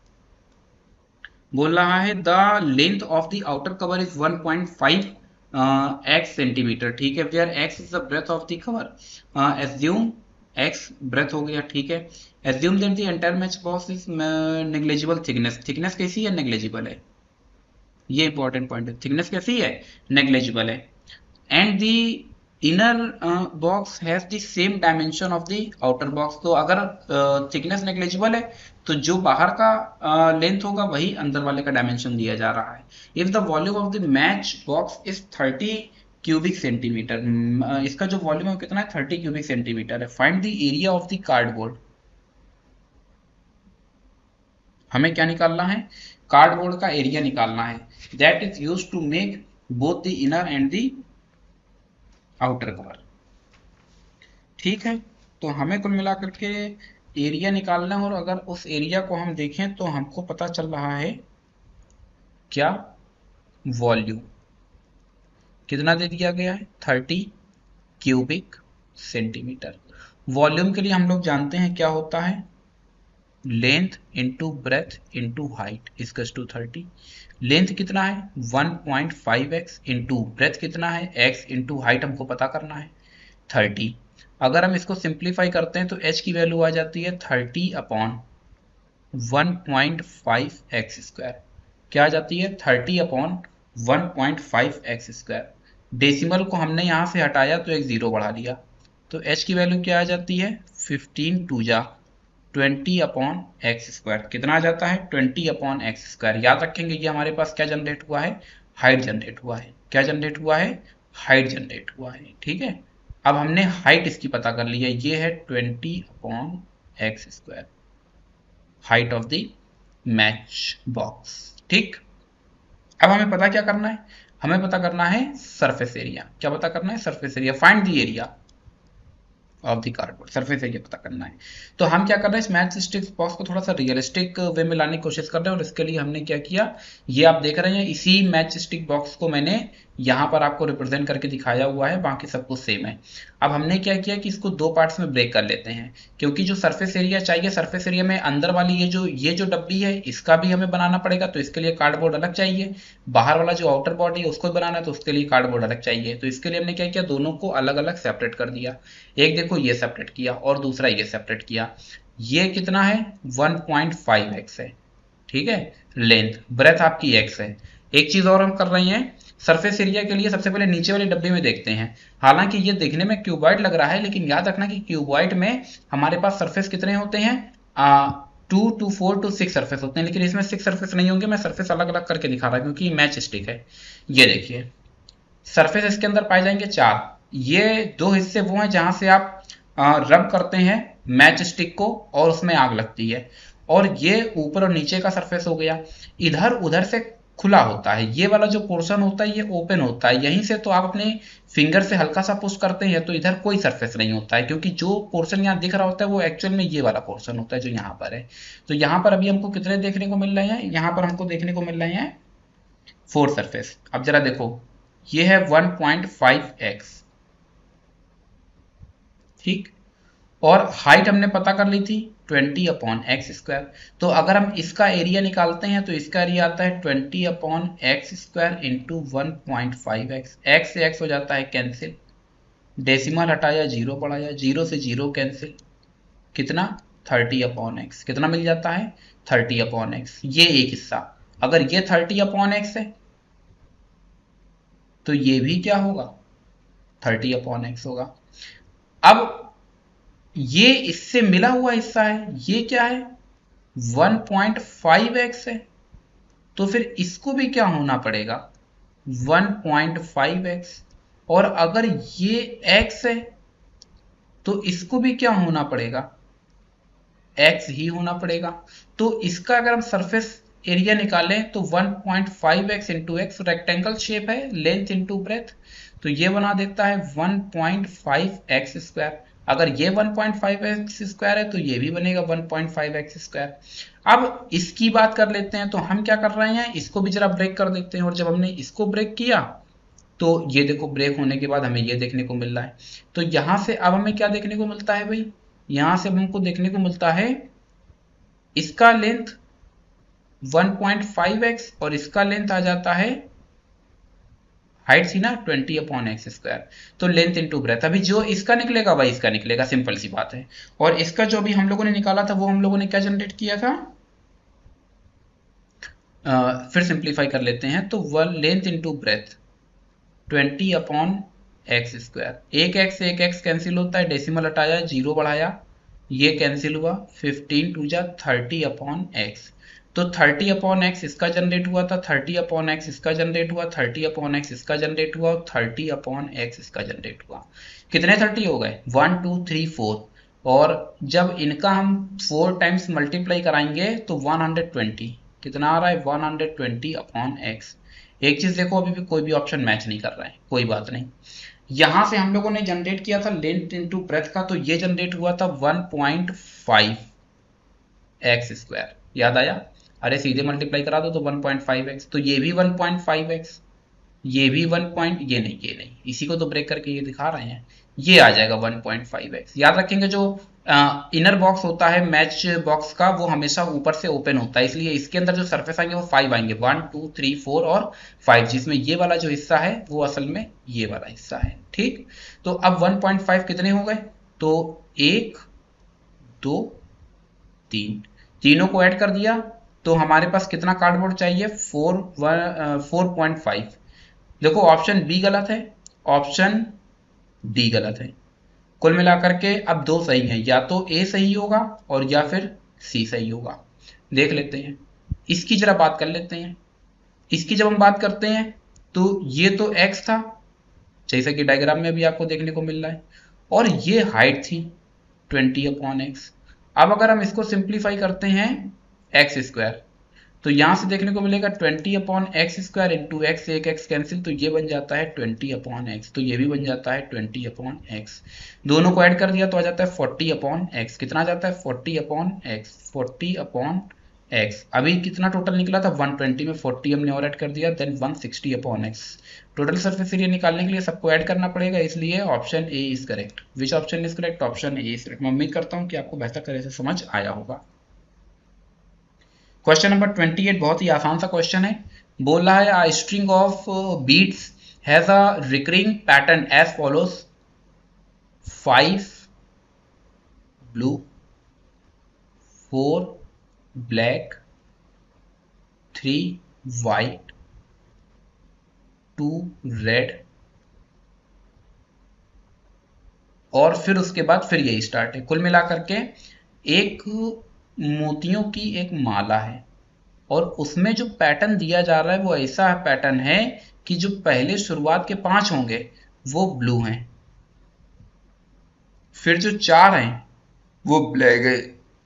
बोल रहा है the length of the outer cover is 1.5 x centimetre. ठीक है, where x is the breadth of the cover. Assume x breadth हो गया। ठीक है, assume that the entire match box is negligible thickness. Thickness कैसी है, नेग्लिजिबल है। ये इंपॉर्टेंट पॉइंट है, थिकनेस कैसी है, नेग्लिजिबल है। And the inner box has the same dimension of the outer box. तो अगर थिकनेस नेग्लिजिबल है तो जो बाहर का लेंथ होगा वही अंदर वाले का डायमेंशन दिया जा रहा है। If the volume of the match box is 30 cubic centimetre, इसका जो वॉल्यूम है कितना है, 30 क्यूबिक सेंटीमीटर है। Find the area of the cardboard. हमें क्या निकालना है, कार्डबोर्ड का एरिया निकालना है, that is use to make both the inner and the outer cover. ठीक है, तो हमें कुल मिलाकर के एरिया निकालना है, और अगर उस एरिया को हम देखें तो हमको पता चल रहा है क्या, वॉल्यूम कितना दे दिया गया है, 30 क्यूबिक सेंटीमीटर। वॉल्यूम के लिए हम लोग जानते हैं क्या होता है, length into breadth into height इजकस टू 30। लेंथ कितना है 1.5x, इंटू ब्रेथ कितना है x, इंटू हाइट हमको पता करना है 30। अगर हम इसको सिंप्लीफाई करते हैं तो h की वैल्यू आ जाती है 30 अपॉन 1.5x स्क्वायर। क्या आ जाती है 30 अपॉन 1.5x स्क्वायर। डेसिमल को हमने यहाँ से हटाया तो एक जीरो बढ़ा लिया, तो h की वैल्यू क्या आ जाती है 15 टू जा 20 अपॉन एक्स स्क्वायर। कितना आ जाता है 20 अपॉन एक्स स्क्वायर। याद रखेंगे ये हमारे पास क्या जनरेट हुआ है, हाइट जनरेट हुआ है। क्या जनरेट हुआ है, हाइट जनरेट हुआ है। ठीक है, अब हमने हाइट इसकी पता कर ली है, ये है 20 upon x square, height of the match box. ठीक, अब हमें पता क्या करना है, हमें पता करना है सरफेस एरिया। क्या पता करना है, surface area. Find the area of the cardboard, surface area पता करना है। तो हम क्या कर रहे हैं, इस मैच स्टिक बॉक्स को थोड़ा सा रियलिस्टिक वे में लाने की कोशिश कर रहे हैं, और इसके लिए हमने क्या किया, ये आप देख रहे हैं इसी मैच स्टिक बॉक्स को मैंने यहाँ पर आपको रिप्रेजेंट करके दिखाया हुआ है, बाकी सब कुछ सेम है। अब हमने क्या किया कि इसको दो पार्ट्स में ब्रेक कर लेते हैं, क्योंकि जो सरफेस एरिया चाहिए, सरफेस एरिया में अंदर वाली ये जो डब्बी है इसका भी हमें बनाना पड़ेगा, तो इसके लिए कार्डबोर्ड अलग चाहिए। बाहर वाला जो आउटर बॉडी है उसको बनाना है, तो उसके लिए कार्डबोर्ड अलग चाहिए। तो इसके लिए हमने क्या किया, दोनों को अलग अलग सेपरेट कर दिया। एक देखो ये सेपरेट किया और दूसरा ये सेपरेट किया। ये कितना है 1.5x है। ठीक है, लेंथ, ब्रेथ आपकी x है। एक चीज और हम कर रहे हैं, सरफेस एरिया के लिए सबसे पहले नीचे वाले डब्बे में देखते हैं। हालांकि ये देखने में क्यूबॉइड लग रहा है, लेकिन याद रखना कि क्यूबॉइड में हमारे पास सरफेस कितने होते हैं, 2 to 4 to 6 सरफेस होते हैं, लेकिन इसमें 6 सरफेस नहीं होंगे। मैं सरफेस अलग अलग करके दिखा रहा हूं क्योंकि मैच स्टिक है। ये देखिए सरफेस इसके अंदर पाए जाएंगे 4। ये दो हिस्से वो हैं जहां से आप रब करते हैं मैच स्टिक को और उसमें आग लगती है, और ये ऊपर और नीचे का सरफेस हो गया। इधर उधर से खुला होता है, ये वाला जो पोर्शन होता है ये ओपन होता है। यहीं से तो आप अपने फिंगर से हल्का सा पुश करते हैं तो इधर कोई सरफेस नहीं होता है, क्योंकि जो पोर्शन यहाँ दिख रहा होता है वो एक्चुअल में ये वाला पोर्शन होता है जो यहाँ पर है। तो यहाँ पर अभी हमको कितने देखने को मिल रहे हैं, यहाँ पर हमको देखने को मिल रहे हैं 4 सरफेस। अब जरा देखो ये है 1.5x, ठीक, और हाइट हमने पता कर ली थी 20 अपॉन एक्स स्क्वायर। तो अगर हम इसका एरिया निकालते हैं तो इसका एरिया आता है 20 upon x square into 1.5x। X से एक्स हो जाता है कैंसिल, डेसिमल हटाया जीरो बढ़ाया, जीरो से जीरो कैंसिल, कितना 30 अपॉन एक्स। कितना मिल जाता है 30 अपॉन एक्स। ये एक हिस्सा, अगर ये 30 अपॉन एक्स है तो ये भी क्या होगा 30 अपॉन एक्स होगा। अब ये इससे मिला हुआ हिस्सा है, ये क्या है 1.5x है, तो फिर इसको भी क्या होना पड़ेगा 1.5x। और अगर ये x है तो इसको भी क्या होना पड़ेगा, x ही होना पड़ेगा। तो इसका अगर हम सरफेस एरिया निकालें तो 1.5x into x, rectangle shape है, लेंथ इंटू ब्रेथ, तो ये बना देता है 1.5x स्क्वायर। अगर ये 1.5x स्क्वायर है तो ये भी बनेगा 1.5x स्क्वायर। अब इसकी बात कर लेते हैं, तो हम क्या कर रहे हैं, इसको भी जरा ब्रेक कर देते हैं। और जब हमने इसको ब्रेक किया तो ये देखो ब्रेक होने के बाद हमें ये देखने को मिल रहा है। तो यहां से अब हमें क्या देखने को मिलता है भाई, यहां से हमको देखने को मिलता है इसका लेंथ 1.5x और इसका लेंथ आ जाता है, हाइट थी ना 20 अपॉन एक्स स्क्वायर, तो लेंथ इंटू ब्रेथ। अभी जो इसका निकलेगा वही इसका निकलेगा, सिंपल सी बात है। और इसका जो भी हम लोगों ने निकाला था वो हम लोगों ने क्या जनरेट किया था, फिर सिंप्लीफाई कर लेते हैं। तो one length into breadth 20 upon x square, एक एक्स कैंसिल होता है, डेसिमल हटाया जीरो बढ़ाया, ये कैंसिल हुआ, 15 टू जा 30 अपॉन एक्स। तो 30 अपॉन एक्स इसका जनरेट हुआ था, 30 अपॉन एक्स इसका जनरेट हुआ, 30 अपॉन एक्स इसका जनरेट हुआ और 30 अपॉन एक्स इसका जनरेट हुआ। कितने 30 हो गए 1 2 3 4, और जब इनका हम 4 टाइम्स मल्टीप्लाई कराएंगे तो 120 कितना आ रहा है 120 अपॉन एक्स। एक चीज देखो अभी भी कोई भी ऑप्शन मैच नहीं कर रहा है, कोई बात नहीं। यहां से हम लोगों ने जनरेट किया था लेंथ इनटू ब्रेथ का, तो ये जनरेट हुआ था 1.5 एक्स स्क्वायर, याद आया। अरे सीधे मल्टीप्लाई करा दो तो 1.5 एक्स, तो ये भी 1.5 एक्स, ये भी 1 पॉइंट, ये नहीं, इसी को तो ब्रेक करके ये दिखा रहे हैं, ये आ जाएगा 1.5 एक्स। याद रखेंगे जो इनर बॉक्स होता है मैच बॉक्स का वो हमेशा ऊपर से ओपन होता है, इसलिए इसके अंदर जो सरफेस आएंगे वो 5 आएंगे, 1 2 3 4 और 5, जिसमें ये वाला जो हिस्सा है वो असल में ये वाला हिस्सा है। ठीक, तो अब 1.5 कितने हो गए, तो 1 2 3, तीनों को ऐड कर दिया तो हमारे पास कितना कार्डबोर्ड चाहिए 4.5। देखो ऑप्शन बी गलत है, ऑप्शन डी गलत है, कुल मिलाकर के अब दो सही हैं, या तो ए सही होगा और या फिर सी सही होगा। देख लेते हैं, इसकी जरा बात कर लेते हैं। इसकी जब हम बात करते हैं तो ये तो x था जैसा कि डायग्राम में भी आपको देखने को मिल रहा है, और ये हाइट थी 20/x। अब अगर हम इसको सिंप्लीफाई करते हैं एक्स स्क्वायर, तो यहां से देखने को मिलेगा 20/x स्क्वायर इंटू एक्स, एक एक्स कैंसिल, तो ये बन जाता है 20/x, तो ये भी बन जाता है 20/x। दोनों को ऐड कर दिया तो आ जाता है 40/x, कितना आ जाता है 40/x, 40/x। अभी कितना टोटल निकला था 120 में 40 हमने और ऐड कर दिया, then 160/x। Total surface area निकालने के लिए सबको ऐड करना पड़ेगा, इसलिए option A is correct. Which option is correct, option A is correct. मैं उम्मीद करता हूं कि आपको बेहतर तरह से समझ आया होगा। क्वेश्चन नंबर 28 बहुत ही आसान सा क्वेश्चन है। बोल रहा है a string of beads has a recurring pattern as follows, 5 blue, 4 black, 3 white, 2 red, और फिर उसके बाद फिर यही स्टार्ट है। कुल मिलाकर के एक मोतियों की एक माला है और उसमें जो पैटर्न दिया जा रहा है वो ऐसा पैटर्न है कि जो पहले शुरुआत के 5 होंगे वो ब्लू हैं, फिर जो 4 हैं वो ब्लैक है,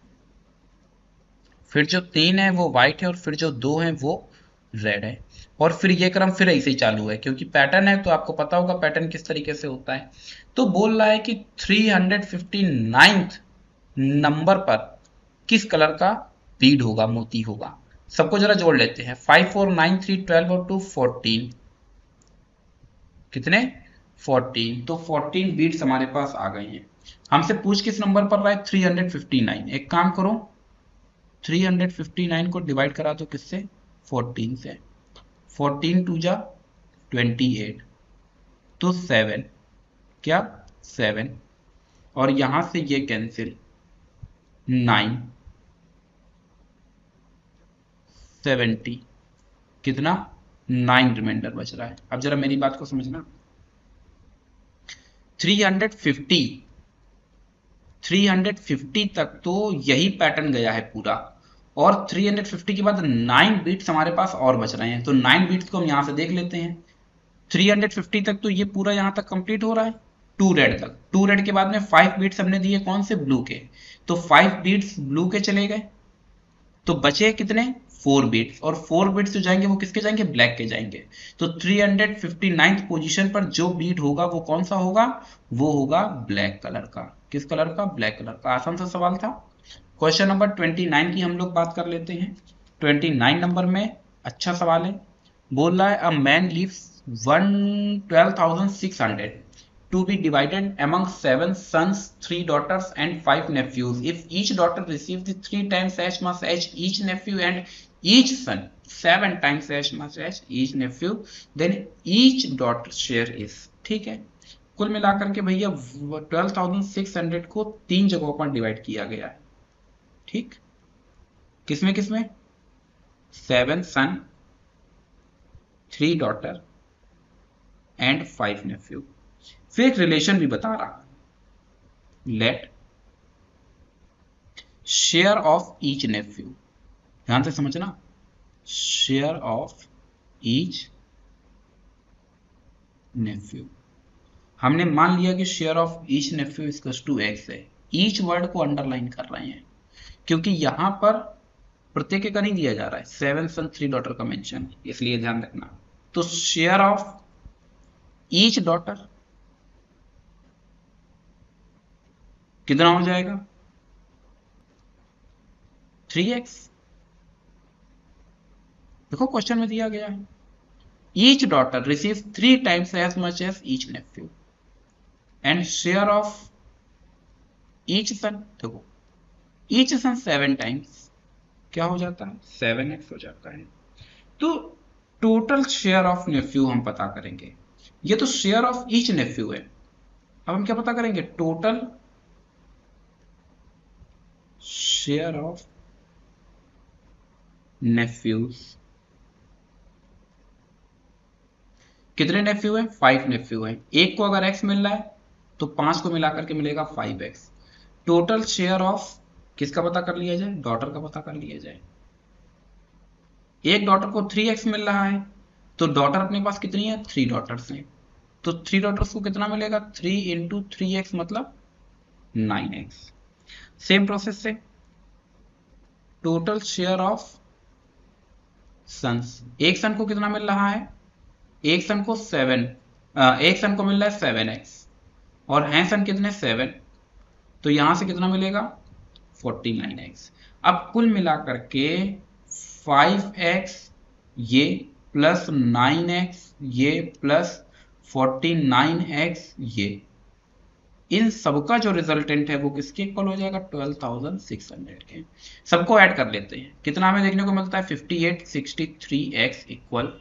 फिर जो 3 है वो व्हाइट है, और फिर जो 2 हैं वो रेड है। और फिर ये क्रम फिर ऐसे ही चालू है, क्योंकि पैटर्न है तो आपको पता होगा पैटर्न किस तरीके से होता है। तो बोल रहा है कि 359th नंबर पर किस कलर का बीड होगा, मोती होगा। सबको जरा जोड़ लेते हैं, 5 4 9 3 12 और 2 14, कितने 14, तो 14 बीड्स हमारे पास आ गए हैं। हमसे पूछ किस नंबर पर रहा है 359। एक काम करो 359 को डिवाइड करा दो किससे 14 से, 14 टू जा 28, तो 7, क्या 7, और यहां से ये कैंसिल 9 70, कितना 9 रिमाइंडर बच रहा है। अब जरा मेरी बात को समझना, 350 तक तो यही पैटर्न गया है पूरा, और 350 के बाद 9 बीट्स हमारे पास और बच रहे हैं, तो 9 बीट्स को हम यहां से देख लेते हैं। 350 तक तो ये पूरा यहां तक कंप्लीट हो रहा है, 2 रेड तक, 2 रेड के बाद में 5 बीट्स हमने दिए कौन से ब्लू के, तो 5 बीट्स ब्लू के चले गए, तो बचे कितने 4 बिट्स, और 4 बिट्स जो जाएंगे वो किसके जाएंगे ब्लैक के जाएंगे। तो 359th पोजीशन पर जो बीट होगा वो कौन सा होगा, वो होगा ब्लैक कलर का। किस कलर का, ब्लैक कलर का। आसान सा सवाल था। क्वेश्चन नंबर 29 की हम लोग बात कर लेते हैं। 29 नंबर में अच्छा सवाल है। बोल रहा है a man lives 12,600 to be divided among 7 sons, 3 daughters and 5 nephews. If each daughter receives the 3 times as much as each nephew and each son 7 times as much as each nephew, then each daughter share is। ठीक है, कुल मिलाकर के भैया 12,600 को 3 जगहों पर डिवाइड किया गया है। ठीक, किसमें किसमें, 7 सन, 3 डॉटर एंड 5 नेफ्यू। फिर एक रिलेशन भी बता रहा, let share of each nephew, ध्यान से समझना, शेयर ऑफ ईच नेफ्यू। हमने मान लिया कि share of each nephew equals to x है, ईच वर्ड को अंडरलाइन कर रहे हैं, क्योंकि यहां पर प्रत्येक का नहीं दिया जा रहा है, 7 सन 3 डॉटर का मेंशन, इसलिए ध्यान रखना। तो शेयर ऑफ ईच डॉटर कितना हो जाएगा, 3x। देखो क्वेश्चन में दिया गया है, each daughter receive 3 times as much as each nephew and share of each son, देखो ईच सन 7 टाइम्स, क्या हो जाता है, 7x हो जाता है। तो टोटल शेयर ऑफ नेफ्यू हम पता करेंगे, ये तो शेयर ऑफ ईच नेफ्यू है। अब हम क्या पता करेंगे, टोटल शेयर ऑफ नेफ्यूज। कितने नेफ्यू हैं, 5 नेफ्यू हैं। एक को अगर x मिल रहा है तो 5 को मिलाकर के मिलेगा 5x। टोटल शेयर ऑफ किसका पता कर लिया जाए, डॉटर का पता कर लिया जाए। एक डॉटर को 3x मिल रहा है, तो डॉटर अपने पास कितनी है, 3 डॉटर्स हैं, तो 3 डॉटर्स को कितना मिलेगा, 3 इंटू 3x मतलब 9x। सेम प्रोसेस से टोटल शेयर ऑफ सन्स, एक सन को कितना मिल रहा है, एक सन को 7, एक सन को मिल रहा है 7x और हैं सन कितने 7, तो यहां से कितना मिलेगा 49x। अब कुल मिलाकर के 5x ये प्लस 9x ये प्लस 49x ये, इन सबका जो रिजल्टेंट है वो किसके इक्वल हो जाएगा, 12,600 के। सबको ऐड कर लेते हैं, कितना हमें देखने को मिलता है, 5863x इक्वल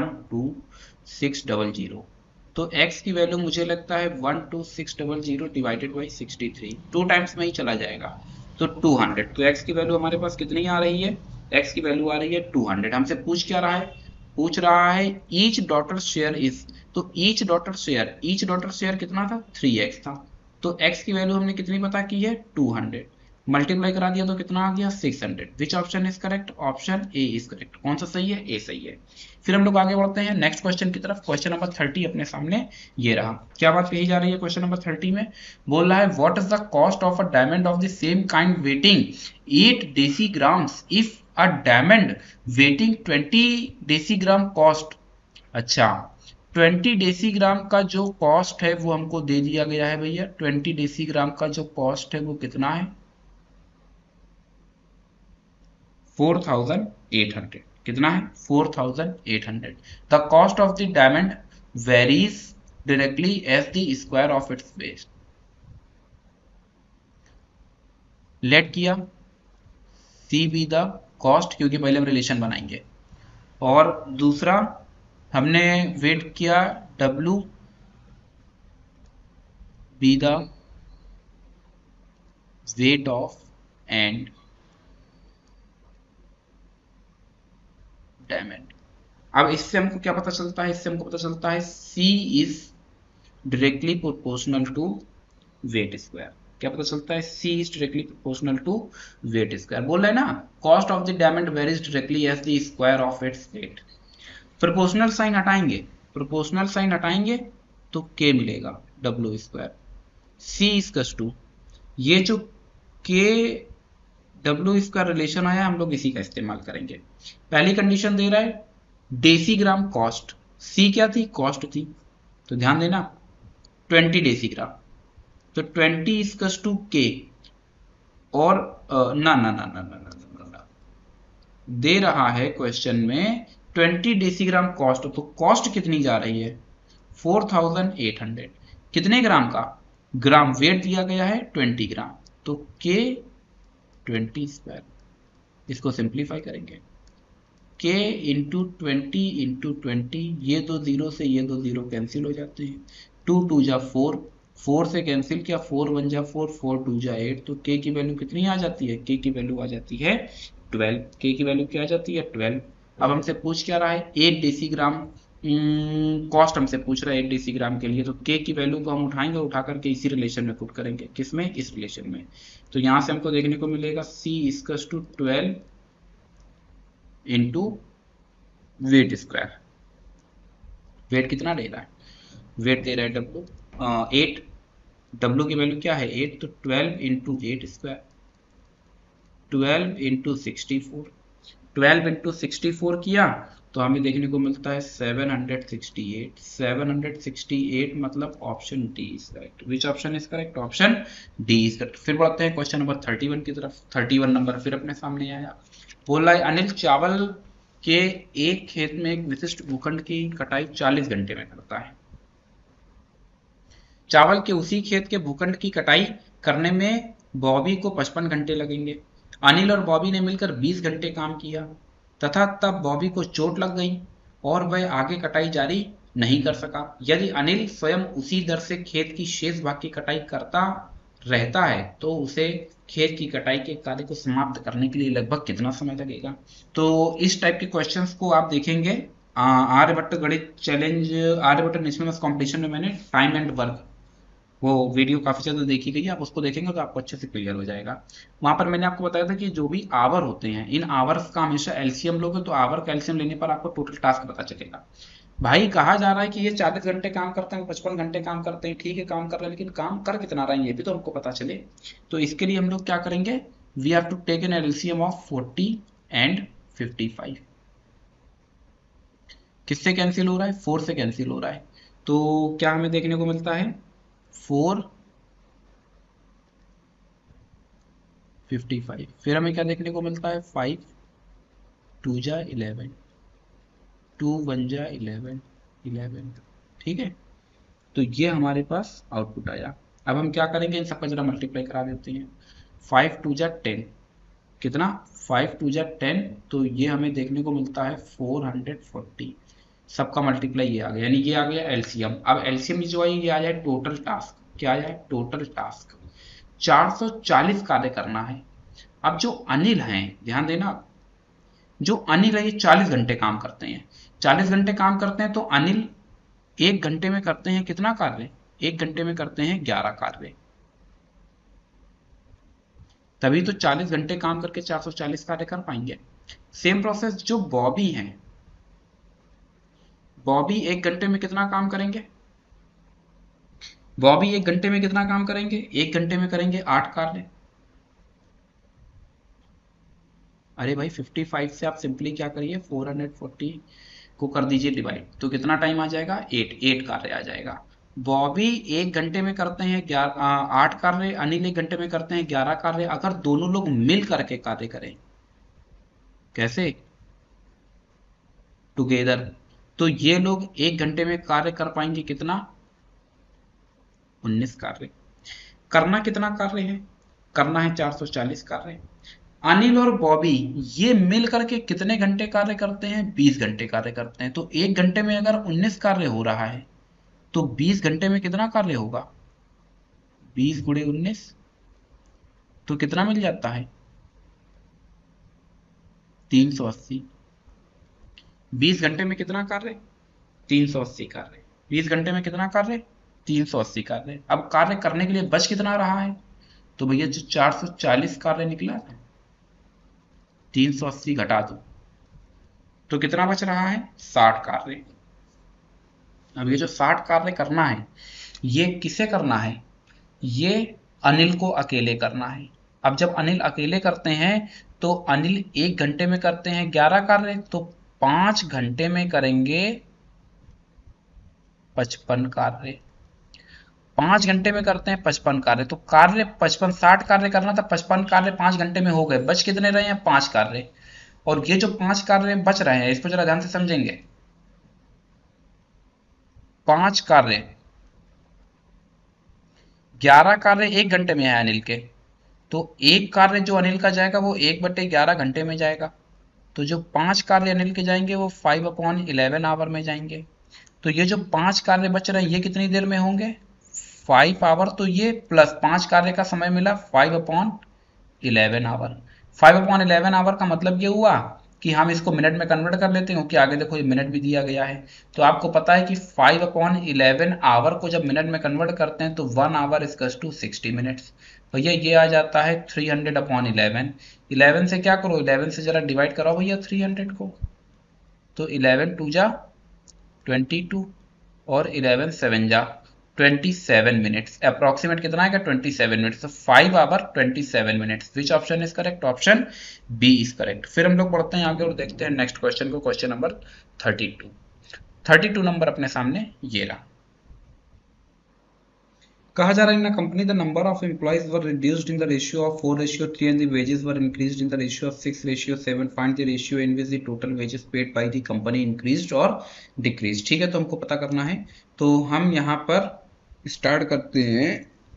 12600। तो x की वैल्यू मुझे लगता है 12600 डिवाइडेड बाई 63, 2 टाइम्स में ही चला जाएगा, तो 200। तो x की वैल्यू हमारे पास कितनी आ रही है, x की वैल्यू आ रही है 200। हमसे पूछ क्या रहा है, पूछ रहा है ईच डॉटर शेयर इज, तो ईच डॉटर शेयर कितना था, 3x था, तो x की वैल्यू हमने कितनी पता की है, 200, मल्टीप्लाई करा दिया तो कितना आ गया 600। Which option is correct, option A is correct. कौन सा सही है, ए सही है। फिर हम लोग आगे बढ़ते हैं नेक्स्ट क्वेश्चन की तरफ। क्वेश्चन नंबर 30 अपने सामने ये रहा। क्या बात कही जा रही है क्वेश्चन नंबर 30 में, बोल रहा है what is the cost of a diamond of the same kind weighing 8 decigrams if a diamond weighing 20 decigram cost. अच्छा, 20 डेसीग्राम का जो कॉस्ट है वो हमको दे दिया गया है भैया, 20 डेसीग्राम का जो कॉस्ट है वो कितना है, 4800। कितना है, 4800। The cost of the diamond varies directly as the square of its base. Let किया सी बी द कॉस्ट, क्योंकि पहले हम रिलेशन बनाएंगे, और दूसरा हमने वेट किया W be the weight of and diamond. अब इससे हमको क्या पता चलता है, इससे हमको पता चलता है C is directly proportional to weight square. क्या पता चलता है, C is directly proportional to weight square. बोल रहे हैं ना, cost of the diamond varies directly as the square of its weight. Proportional sign हटाएंगे, प्रोपोर्शनल साइन हटाएंगे तो K मिलेगा W square. C is to, ये जो K W स्क्वायर रिलेशन आया हम लोग इसी का इस्तेमाल करेंगे। पहली कंडीशन दे रहा है डेसीग्राम कॉस्ट, C क्या थी, कॉस्ट थी, तो ध्यान देना 20 डेसीग्राम, तो 20 इज टू K, और ना ना ना ना ना ना ना ना दे रहा है क्वेश्चन में 20 डेसीग्राम कॉस्ट, तो कॉस्ट कितनी जा रही है 4800। कितने ग्राम का, ग्राम, वेट दिया गया है 20 ग्राम, तो K 20 स्क्वायर। इसको सिंप्लीफाई करेंगे, K इंटू 20, ये दो जीरो से ये दो जीरो कैंसिल हो जाते हैं, 2 2 जा 4, 4 से कैंसिल किया, 4 1 जा 4, 4 2 जा 8, तो K की वैल्यू कितनी आ जाती है, K की वैल्यू आ जाती है 12। K की वैल्यू क्या आ जाती है 12। अब हमसे पूछ क्या रहा है, 8 डेसीग्राम कॉस्ट हमसे पूछ रहा है 8 डेसीग्राम के लिए, तो K की वैल्यू को हम उठाएंगे, उठा करके इसी रिलेशन में पुट करेंगे, किसमें, इस रिलेशन में। तो यहां से हमको देखने को मिलेगा C equals to 12 into weight square. Weight कितना दे रहा है, वेट दे रहा है W 8, W की वैल्यू क्या है 8, तो 12 इंटू 8 स्क्वायर, 12 इंटू 64, 12 इंटू 64 किया तो हमें देखने को मिलता है 768, 768 मतलब option D is correct. Which option is correct? Option D is correct. फिर बढ़ते हैं क्वेश्चन नंबर 31 की तरफ। 31 नंबर फिर अपने सामने आया, बोला है अनिल चावल के एक खेत में एक विशिष्ट भूखंड की कटाई 40 घंटे में करता है। चावल के उसी खेत के भूखंड की कटाई करने में बॉबी को 55 घंटे लगेंगे। अनिल और बॉबी ने मिलकर 20 घंटे काम किया तथा तब बॉबी को चोट लग गई और वह आगे कटाई जारी नहीं कर सका। यदि अनिल स्वयं उसी दर से खेत की शेष भाग की कटाई करता रहता है तो उसे खेत की कटाई के कार्य को समाप्त करने के लिए लगभग कितना समय लगेगा? तो इस टाइप के क्वेश्चंस को आप देखेंगे आर्यभट्ट गणित चैलेंज, आर्यभट्ट नेशनल कॉम्पिटिशन में मैंने टाइम एंड वर्क वो वीडियो काफी ज्यादा देखी गई है, आप उसको देखेंगे तो आपको अच्छे से क्लियर हो जाएगा। वहां पर मैंने आपको बताया था कि जो भी आवर होते हैं इन आवर्स का हमेशा एलसीएम लोगे तो आवर का एलसीएम लेने पर आपको टोटल टास्क पता चलेगा। भाई कहा जा रहा है कि ये 40 घंटे काम करते हैं, 55 घंटे काम करते हैं, ठीक है काम कर रहे हैं, लेकिन काम कर कितना रहे हैं ये भी तो हमको पता चले। तो इसके लिए हम लोग क्या करेंगे, we have to take an LCM of 40 and 55। किससे कैंसिल हो रहा है? 4 से कैंसिल हो रहा है। तो क्या हमें देखने को मिलता है 4 55। फिर हमें क्या देखने को मिलता है 5 2 जा 11, 2 1 जा 11, 11। ठीक है, तो ये हमारे पास आउटपुट आया। अब हम क्या करेंगे, इन सबका जरा मल्टीप्लाई करा देते हैं। 5 2 जा 10, कितना 5 2 जा 10, तो ये हमें देखने को मिलता है 440। सबका मल्टीप्लाई ये आ गया, यानी ये आ गया एलसीएम। अब एलसीएम जो है ये आ जाए टोटल टास्क, क्या आ जाए टोटल टास्क 440 कार्य करना है। अब जो अनिल हैं, ध्यान देना, जो अनिल है ये 40 घंटे काम करते हैं। 40 घंटे काम करते हैं तो अनिल एक घंटे में करते हैं कितना कार्य? एक घंटे में करते हैं 11 कार्य। तभी तो 40 घंटे काम करके 440 कार्य कर पाएंगे। सेम प्रोसेस जो बॉबी हैं, बॉबी एक घंटे में कितना काम करेंगे? बॉबी एक घंटे में कितना काम करेंगे? एक घंटे में करेंगे 8 कार्य। अरे भाई 55 से आप सिंपली क्या करिए 440 को कर दीजिए डिवाइड, तो कितना टाइम आ जाएगा 8 कार्य आ जाएगा। बॉबी एक घंटे में करते हैं 8 कार्य, अनिल एक घंटे में करते हैं 11 कार्य। अगर दोनों लोग मिल करके कार्य करें, कैसे? टुगेदर, तो ये लोग एक घंटे में कार्य कर पाएंगे कितना? 19 कार्य। करना कितना कार्य है? करना है 440 कार्य। अनिल और बॉबी ये मिल करके कितने घंटे कार्य करते हैं? 20 घंटे कार्य करते हैं। तो एक घंटे में अगर 19 कार्य हो रहा है तो 20 घंटे में कितना कार्य होगा? 20 गुणे 19, तो कितना मिल जाता है? 380। 20 घंटे में कितना कार्य? 380 कार्य। 20 घंटे में कितना कार्य? 380 कार्य। अब कार्य करने के लिए बच कितना रहा है? तो भैया जो 440 कार्य निकला है 380 घटा दो तो कितना बच रहा है? 60 कार्य। अब ये जो 60 कार्य करना है ये किसे करना है? ये अनिल को अकेले करना है। अब जब अनिल अकेले करते हैं तो अनिल एक घंटे में करते हैं 11 कार्य, तो 5 घंटे में करेंगे 55 कार्य। 5 घंटे में करते हैं 55 कार्य, तो कार्य 55, 60 कार्य करना था, 55 कार्य 5 घंटे में हो गए। बच कितने रहे हैं? 5 कार्य। और ये जो 5 कार्य बच रहे हैं इसको जरा ध्यान से समझेंगे। 5 कार्य, 11 कार्य एक घंटे में है अनिल के, तो एक कार्य जो अनिल का जाएगा वो 1/11 घंटे में जाएगा। तो जो 5 कार्य अनिल के जाएंगे वो 5/11 आवर में जाएंगे। तो ये जो 5 कार्य बच रहे हैं ये कितनी देर में होंगे? 5 आवर। तो ये प्लस 5 कार्य का समय मिला 5/11 आवर। 5/11 आवर का मतलब ये हुआ कि हम इसको मिनट में कन्वर्ट कर लेते हैं, क्योंकि आगे देखो ये मिनट भी दिया गया है। तो आपको पता है कि 5/11 आवर को जब मिनट में कन्वर्ट करते हैं तो 1 आवर इक्वल्स टू 60 मिनट्स। भैया ये आ जाता है 300/11। 11 से क्या करो, 11 से जरा डिवाइड कराओ भैया 300 को, तो 11 2 जा 22 और 11 7 जा 27 मिनट्स, अप्रोक्सीमेट कितना आएगा 27 मिनट्स, तो 5 hour 27 minutes. Which option is correct? Option B is correct. फिर हम लोग पढ़ते हैं आगे और देखते हैं नेक्स्ट क्वेश्चन को, क्वेश्चन नंबर 32 नंबर अपने सामने ये रहा। कहा जा रहा है in company the number of employees were reduced in the ratio of 4:3 and the wages were increased in the ratio of 6:7। Find the ratio in which the total wages paid by the company increased और डिक्रीज्ड। ठीक है, तो हमको पता करना है, तो हम यहाँ पर स्टार्ट करते हैं।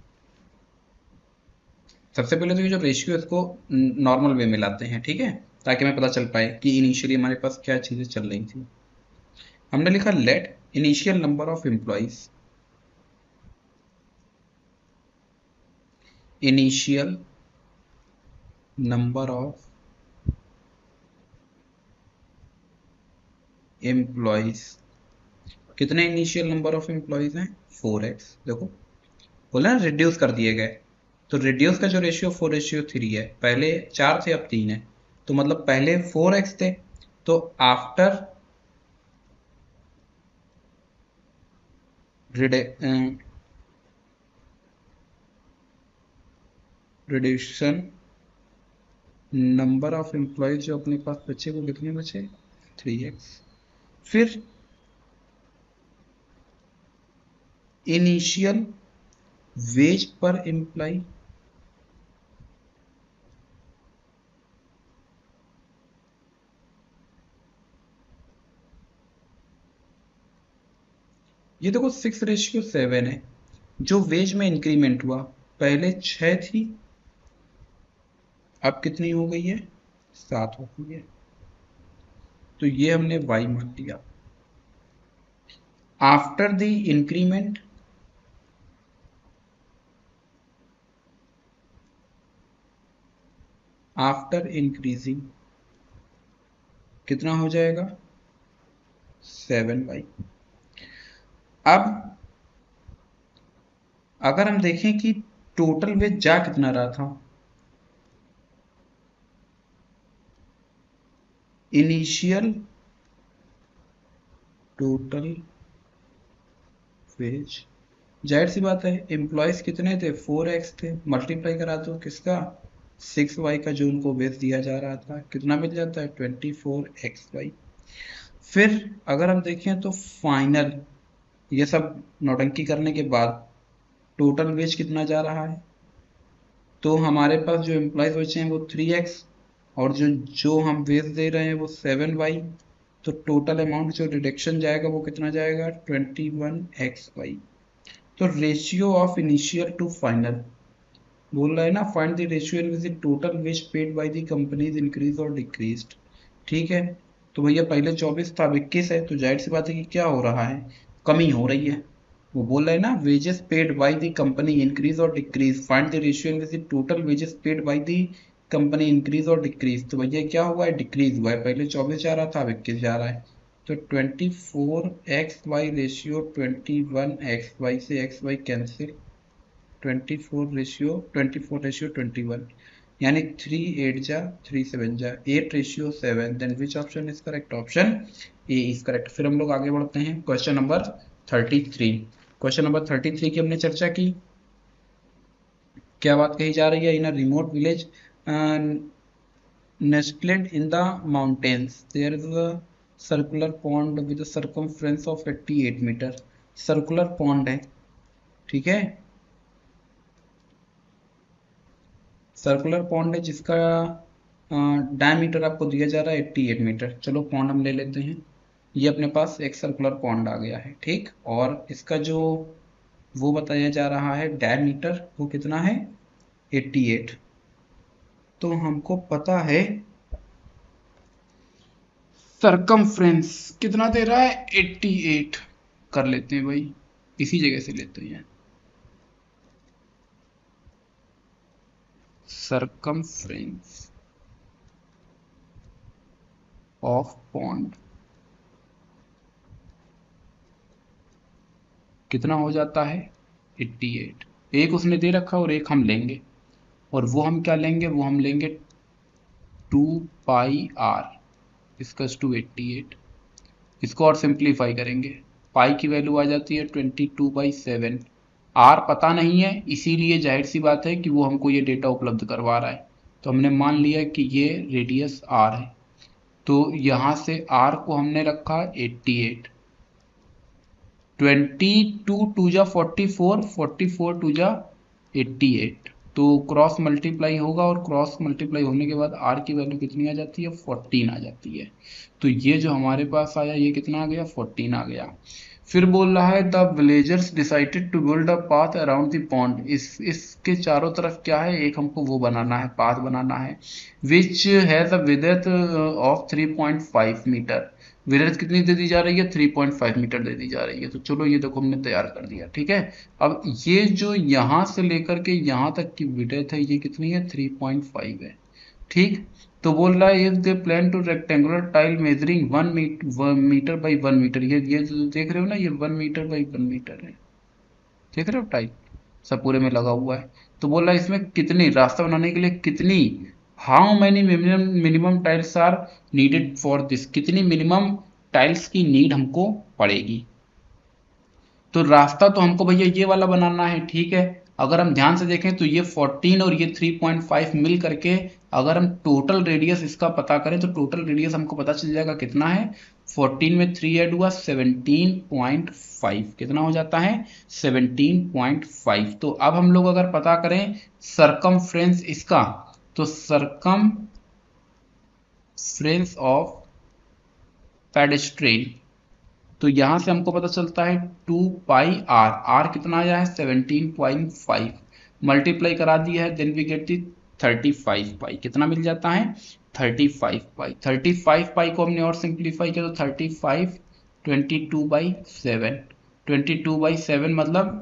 सबसे पहले तो ये जो रेशियो है इसको नॉर्मल वे में लाते हैं, ठीक है, ताकि हमें पता चल पाए कि इनिशियली हमारे पास क्या चीजें चल रही थी। हमने लिखा let initial number of employees, initial number of employees, कितने इनिशियल नंबर ऑफ एम्प्लॉइज हैं? 4x। देखो बोला ना रिड्यूस कर दिए गए, तो रिड्यूस का जो रेशियो 4:3 है, पहले 4 थे अब 3 है, तो मतलब पहले 4x थे, तो after reduction number of employees जो अपने पास बचे वो कितने बचे? 3x। फिर इनिशियल वेज पर एम्प्लॉय, ये देखो 6:7 है। जो वेज में इंक्रीमेंट हुआ, पहले 6 थी अब कितनी हो गई है? 7 हो गई है, तो ये हमने y मान लिया। After the increment, after increasing कितना हो जाएगा? 7y। अब अगर हम देखें कि टोटल वेज जा कितना रहा था, इनिशियल टोटल वेज, जाहिर सी बात है एम्प्लॉयज कितने थे? 4x थे, मल्टीप्लाई करा दो किसका? 6y का, जो उनको वेज दिया जा रहा था, कितना मिल जाता है? 24xy। फिर अगर हम देखें तो फाइनल, ये सब नौटंकी करने के बाद टोटल वेज कितना जा रहा है, तो हमारे पास जो एम्प्लॉयज बचे हैं वो 3x, और जो जो हम वेज दे रहे हैं वो 7y, तो टोटल अमाउंट जो डिडक्शन जाएगा वो कितना जाएगा? 21xy। तो ratio of initial to final बोल रहा है ना, find the ratio in which total wage paid by the companies increase और डिक्रीज्ड। ठीक है, तो भैया पहले 24 था अब 21 है, तो जाहिर सी बात है कि क्या हो रहा है? कमी हो रही है। वो बोल रहे हैं ना wages paid by the company increase और decrease, find the ratio in which total wages paid by the company increase और डिक्रीज। तो भैया क्या हुआ है? डिक्रीज हुआ है, पहले 24 जा रहा था अब 21 जा रहा है, तो 24xy रेशियो 21xy से xy कैंसिल, 24:21, यानी 3 8 जा 3 7 जा 8:7। Then which option is correct? Option A is correct. फिर हम लोग आगे बढ़ते हैं क्वेश्चन नंबर 33। क्वेश्चन नंबर 33 की हमने चर्चा की, क्या बात कही जा रही है? In a remote village nestled in the mountains there is a circular pond with a circumference of 88 metre. Circular pond है, ठीक है, सर्कुलर पॉन्ड है जिसका डायमीटर आपको दिया जा रहा है 88 मीटर। चलो पॉन्ड हम ले लेते हैं, ये अपने पास एक सर्कुलर पॉन्ड आ गया है, ठीक, और इसका जो वो बताया जा रहा है डायमीटर वो कितना है? 88। तो हमको पता है सरकमफ्रेंस कितना दे रहा है? 88। कर लेते हैं भाई, इसी जगह से लेते हैं। सरकमफ्रेंस ऑफ पॉन्ड कितना हो जाता है? 88। एक उसने दे रखा और एक हम लेंगे, और वो हम क्या लेंगे? वो हम लेंगे 2πr इसका 288। इसको और सिंप्लीफाई करेंगे पाई की वैल्यू आ जाती है 22/7। आर पता नहीं है, इसीलिए जाहिर सी बात है कि वो हमको ये डेटा उपलब्ध करवा रहा है। तो हमने मान लिया कि ये रेडियस आर है, तो यहां से आर को हमने रखा 88। 22 टू जा 44, 44 टू जा 88, तो क्रॉस मल्टीप्लाई होगा और क्रॉस मल्टीप्लाई होने के बाद आर की वैल्यू कितनी आ जाती है, 14 आ जाती है। तो ये जो हमारे पास आया ये कितना आ गया, 14 आ गया। फिर बोल रहा है the villagers decided to build a path around the pond. इसके चारों तरफ क्या है, एक हमको वो बनाना है, पाथ बनाना है, which has a width of 3.5 metre. Width कितनी दे दी जा रही है, 3.5 मीटर दे दी जा रही है। तो चलो ये देखो हमने तैयार कर दिया, ठीक है। अब ये जो यहां से लेकर के यहां तक की विड्थ है ये कितनी है, 3.5 है, ठीक। तो बोल रहा है if they plan to rectangular tile measuring 1 metre by 1 metre. ये जो देख रहे हो ना, ये 1 मीटर बाई 1 मीटर है, देख रहे हो टाइल सब पूरे में लगा हुआ है। तो बोल रहा है इसमें कितनी, रास्ता बनाने के लिए कितनी, how many minimum tiles are needed for this, कितनी मिनिमम टाइल्स की नीड हमको पड़ेगी। तो रास्ता तो हमको भैया ये वाला बनाना है, ठीक है। अगर हम ध्यान से देखें तो ये 14 और ये 3.5 मिल करके अगर हम टोटल रेडियस इसका पता करें तो टोटल रेडियस हमको पता चल जाएगा कितना है। 14 में 3 ऐड हुआ 17.5, कितना हो जाता है, 17.5। तो अब हम लोग अगर पता करें सरकमफ्रेंस इसका, तो सरकमफ्रेंस ऑफ पेडेस्ट्रियन, तो यहां से हमको पता चलता है 2 पाई आर, आर कितना आया है 17.5, मल्टीप्लाई करा दिया है, then we get the 35 pi, कितना मिल जाता है 35 पाई। 35 पाई को हमने और सिंप्लीफाई किया तो 35 22/7, 22/7 मतलब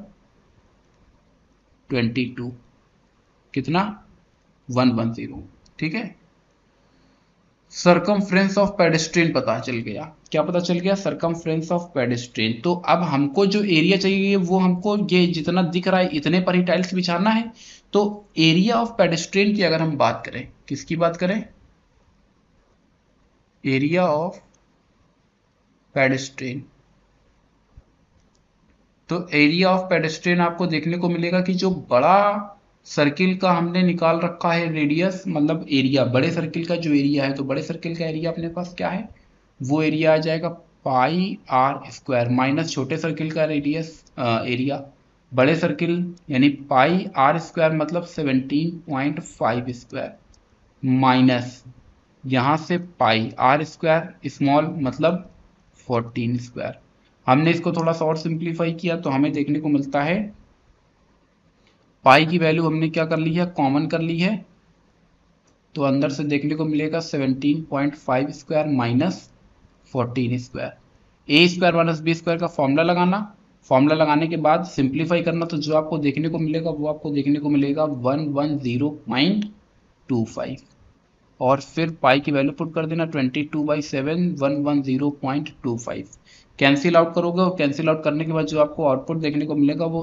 22, कितना 110, ठीक है। सरकमफ्रेंस ऑफ पेडेस्ट्रियन पता चल गया, क्या पता चल गया, सरकमफ्रेंस ऑफ पेडेस्ट्रियन। तो अब हमको जो एरिया चाहिए वो हमको ये जितना दिख रहा है इतने पर ही टाइल्स बिछाना है। तो एरिया ऑफ पेडेस्ट्रियन की अगर हम बात करें, किसकी बात करें, एरिया ऑफ पेडेस्ट्रियन, तो एरिया ऑफ पेडेस्ट्रियन आपको देखने को मिलेगा कि जो बड़ा सर्किल का हमने निकाल रखा है रेडियस, मतलब एरिया, बड़े सर्किल का जो एरिया है, तो बड़े सर्किल का एरिया अपने पास क्या है, वो एरिया आ जाएगा पाई आर स्क्वायर माइनस छोटे सर्किल का रेडियस एरिया, बड़े सर्किल यानी पाई आर स्क्वायर मतलब 17.5 स्क्वायर माइनस यहां से पाई आर स्क्वायर स्मॉल मतलब 14 स्क्वायर। हमने इसको थोड़ा सा और सिंप्लीफाई किया तो हमें देखने को मिलता है पाई की वैल्यू हमने क्या कर ली है, कॉमन कर ली है, तो अंदर से देखने को मिलेगा 17.5 square minus 14 square. A square minus B square का फॉर्मूला लगाना, फॉर्मूला लगाने के बाद सिंप्लीफाई करना, तो जो आपको देखने को मिलेगा वो आपको देखने को मिलेगा 110.25, और फिर पाई की वैल्यू पुट कर देना 22/7 110.25, कैंसिल आउट करोगे और कैंसिल आउट करने के बाद जो आपको आउटपुट देखने को मिलेगा वो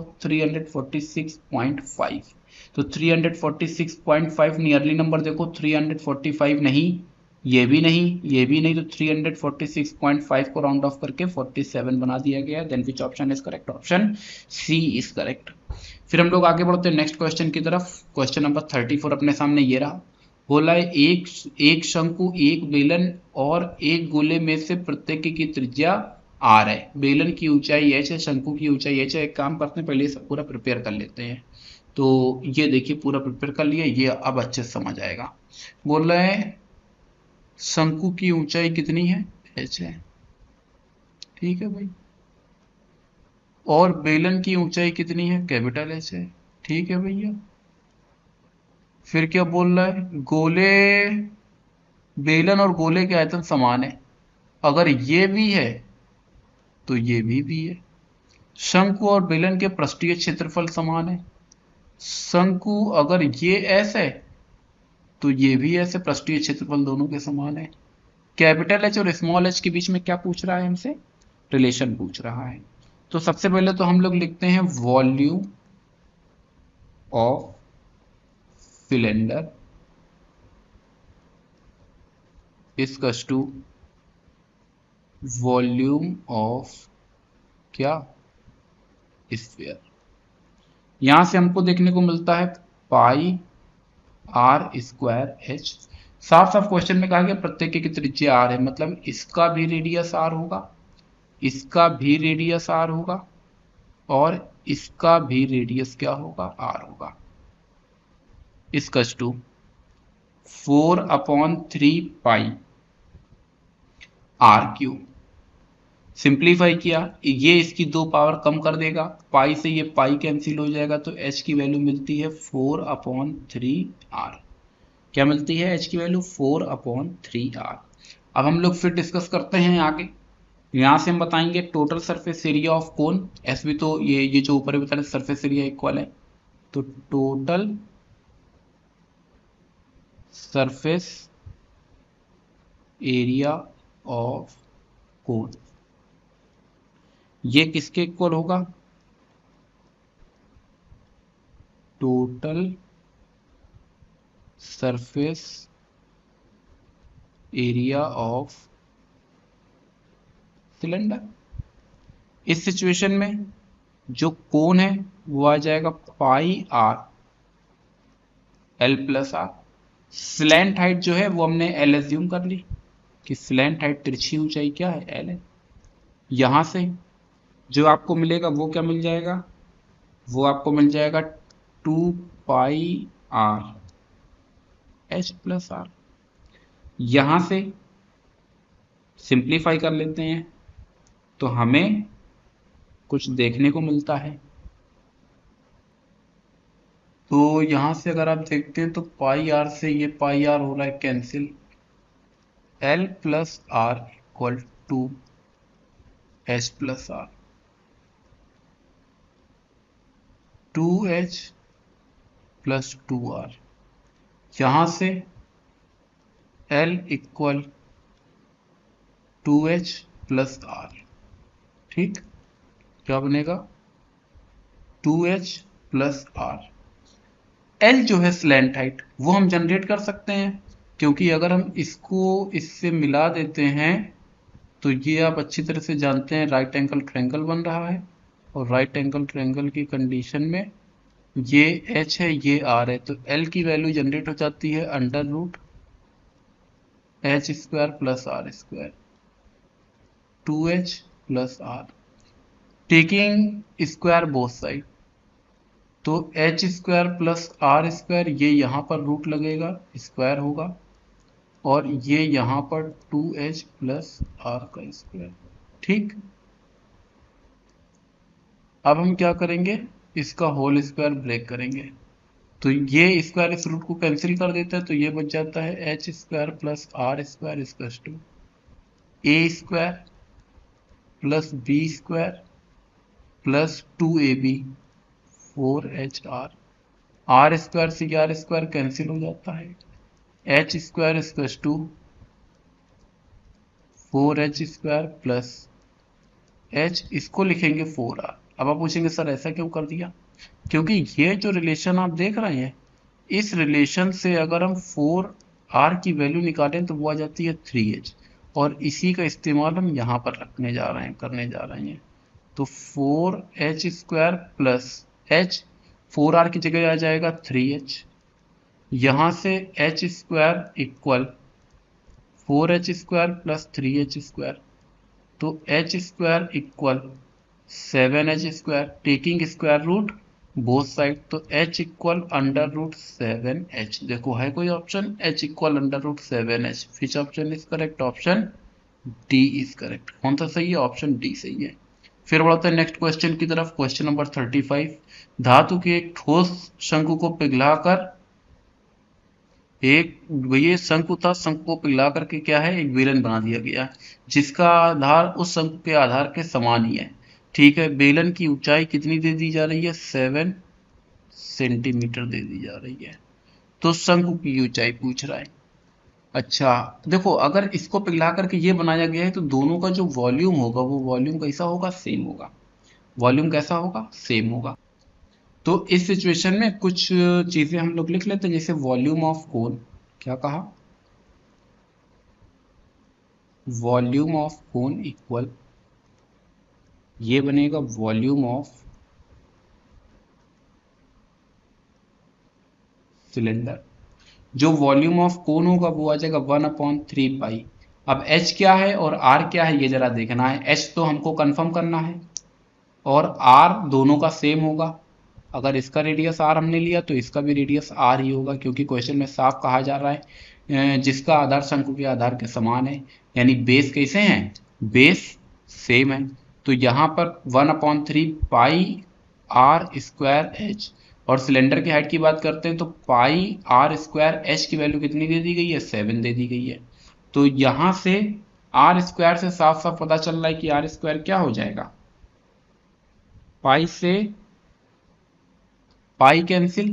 346.5। तो 346.5 नियरली नंबर देखो, 345 नहीं, ये भी नहीं, ये भी नहीं, तो 346.5 को राउंड ऑफ करके 47 बना दिया गया। Then which option is correct, option C is correct. फिर हम लोग आगे बढ़ते हैं नेक्स्ट क्वेश्चन की तरफ। क्वेश्चन नंबर 34 अपने सामने ये रहा, बोला है एक शंकु, एक बेलन और एक गोले में से प्रत्येक की त्रिज्या आर है, बेलन की ऊंचाई एच है, शंकु की ऊंचाई एच है। एक काम करते हैं, पहले ये सब पूरा प्रिपेयर कर लेते हैं। तो ये देखिए पूरा प्रिपेयर कर लिया, ये अब अच्छे से समझ आएगा। बोल रहे हैं शंकु की ऊंचाई कितनी है, एच है, ठीक है भाई, और बेलन की ऊंचाई कितनी है, कैपिटल एच है, ठीक है भैया। फिर क्या बोल रहा है, गोले, बेलन और गोले के आयतन समान है, अगर ये भी है तो ये भी है। शंकु और बेलन के पृष्ठीय क्षेत्रफल समान है, शंकु अगर ये एस है तो ये भी ऐसे, पृष्ठीय क्षेत्रफल दोनों के समान है। कैपिटल एच और स्मॉल एच के बीच में क्या पूछ रहा है हमसे, रिलेशन पूछ रहा है। तो सबसे पहले तो हम लोग लिखते हैं volume of cylinder is two volume of क्या, स्फीयर। यहां से हमको देखने को मिलता है पाई आर स्क्वायर एच। साफ साफ क्वेश्चन में कहा गया प्रत्येक की त्रिज्या आर है, मतलब इसका भी रेडियस आर होगा, इसका भी रेडियस आर होगा, और इसका भी रेडियस क्या होगा, आर होगा। इसकस to 4/3 pi are cube. Simplify किया, ये इसकी 2 पावर कम कर देगा, पाई से ये पाई कैंसिल हो जाएगा, तो h की वैल्यू मिलती है 4/3 आर। क्या मिलती है h की वैल्यू 4/3 आर। अब हम लोग फिर डिस्कस करते हैं आगे। यहां से हम बताएंगे total surface area of cone, S भी तो ये जो ऊपर बता रहे सरफेस एरिया इक्वल है, तो total surface area of cone ये किसके इक्वल होगा, total surface area of cylinder. इस सिचुएशन में जो कोण है वो आ जाएगा pi R L plus R. Slant height जो है वो हमने एल एज्यूम कर ली कि स्लैंट हाइट तिरछी ऊंचाई क्या है, एल है। यहां से जो आपको मिलेगा वो क्या मिल जाएगा, वो आपको मिल जाएगा 2 pi R H plus R. यहां से सिंप्लीफाई कर लेते हैं तो हमें कुछ देखने को मिलता है। तो यहां से अगर आप देखते हैं तो पाई आर से ये पाई आर हो रहा है cancel, L plus R equal to H plus R, 2h plus 2r। यहां से L equal 2h plus are. ठीक, क्या बनेगा 2h प्लस आर। L जो है स्लैंट हाइट वो हम जनरेट कर सकते हैं, क्योंकि अगर हम इसको इससे मिला देते हैं तो ये आप अच्छी तरह से जानते हैं राइट एंगल ट्रायंगल बन रहा है, और राइट एंगल ट्रायंगल की कंडीशन में ये h है ये r है, तो L की वैल्यू जनरेट हो जाती है under root H square plus R square, 2h plus R, taking square both side, तो H square plus R square ये यहाँ पर रूट लगेगा स्क्वायर होगा, और ये यहाँ पर 2h प्लस आर का स्क्वायर। ठीक, अब हम क्या करेंगे, इसका होल स्क्वायर ब्रेक करेंगे, तो ये स्क्वायर इस रूट को कैंसिल कर देता है, तो ये बच जाता है H square plus R square equals to A square plus B square plus 2ab 4HR। R square से आर स्क्वायर कैंसिल हो जाता है, H square equals to 4h square plus h, इसको लिखेंगे 4r। अब आप पूछेंगे सर ऐसा क्यों कर दिया, क्योंकि ये जो रिलेशन आप देख रहे हैं इस रिलेशन से अगर हम 4r की वैल्यू निकालें तो वो आ जाती है 3h, और इसी का इस्तेमाल हम यहाँ पर रखने जा रहे हैं, करने जा रहे हैं। तो 4h square plus h, 4r की जगह आ जाएगा 3h, यहां से h square equal 4h square plus 3h square, तो h square equal 7h square, taking square root both side, तो h equal under root 7h। देखो है कोई option, h equal under root 7h, which option is correct, option D is correct. कौन सा सही है, ऑप्शन डी सही है। फिर बढ़ते हैं नेक्स्ट क्वेश्चन की तरफ, क्वेश्चन नंबर 35। धातु के एक ठोस शंकु को पिघलाकर ये शंकु था, शंकु को पिघला करके क्या है एक बेलन बना दिया गया, जिसका आधार उस शंकु के आधार के समान ही है। ठीक है, बेलन की ऊंचाई कितनी दे दी जा रही है, 7 सेंटीमीटर दे दी जा रही है। तो शंकु की ऊंचाई पूछ रहा है। अच्छा देखो, अगर इसको पिघला करके ये बनाया गया है तो दोनों का जो वॉल्यूम होगा वो वॉल्यूम कैसा होगा, सेम होगा। वॉल्यूम कैसा होगा, सेम होगा। तो इस सिचुएशन में कुछ चीजें हम लोग लिख लेते हैं, जैसे वॉल्यूम ऑफ कोन, क्या कहा, वॉल्यूम ऑफ कोन इक्वल ये बनेगा वॉल्यूम ऑफ सिलेंडर। जो वॉल्यूम ऑफ कोन होगा वो आ जाएगा 1/3 पाई। अब H क्या है और R क्या है ये जरा देखना है। H तो हमको कंफर्म करना है और R दोनों का सेम होगा। अगर इसका रेडियस R हमने लिया तो इसका भी रेडियस R ही होगा, क्योंकि क्वेश्चन में साफ कहा जा रहा है जिसका आधार शंकु के आधार के समान है, यानी बेस कैसे हैं, बेस सेम है। तो यहाँ पर 1/3 पाई R² H, और सिलेंडर की हाइट की बात करते हैं तो पाई R² H की वैल्यू कितनी दे दी गई है, 7 दे दी गई है। तो यहाँ से R² से साफ साफ पता चल रहा है कि R² क्या हो जाएगा, पाई से पाई कैंसिल,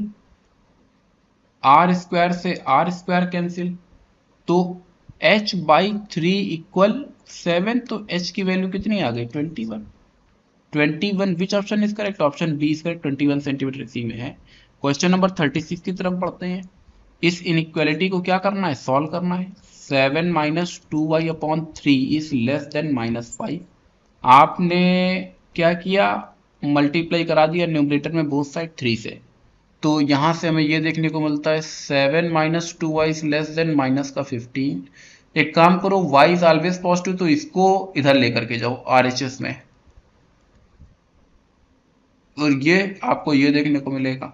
R² से R² कैंसिल, तो H/3 इक्वल 7। तो H की वैल्यू कितनी आ गई, 21। Which option is correct, option B is correct, 21 centimetre इसी में है। क्वेश्चन नंबर 36 की तरफ बढ़ते हैं। इस इनइक्वालिटी को क्या करना है, सॉल्व करना है। 7 - 2y/3 इज लेस देन -5। आपने क्या किया, मल्टीप्लाई करा दिया न्यूमरेटर में बोथ साइड 3 से। तो यहां से हमें ये देखने को मिलता है 7 - 2y इज लेस देन -15। एक काम करो, y इज ऑलवेज पॉजिटिव, तो इसको इधर लेकर के जाओ RHS में, और ये आपको ये देखने को मिलेगा।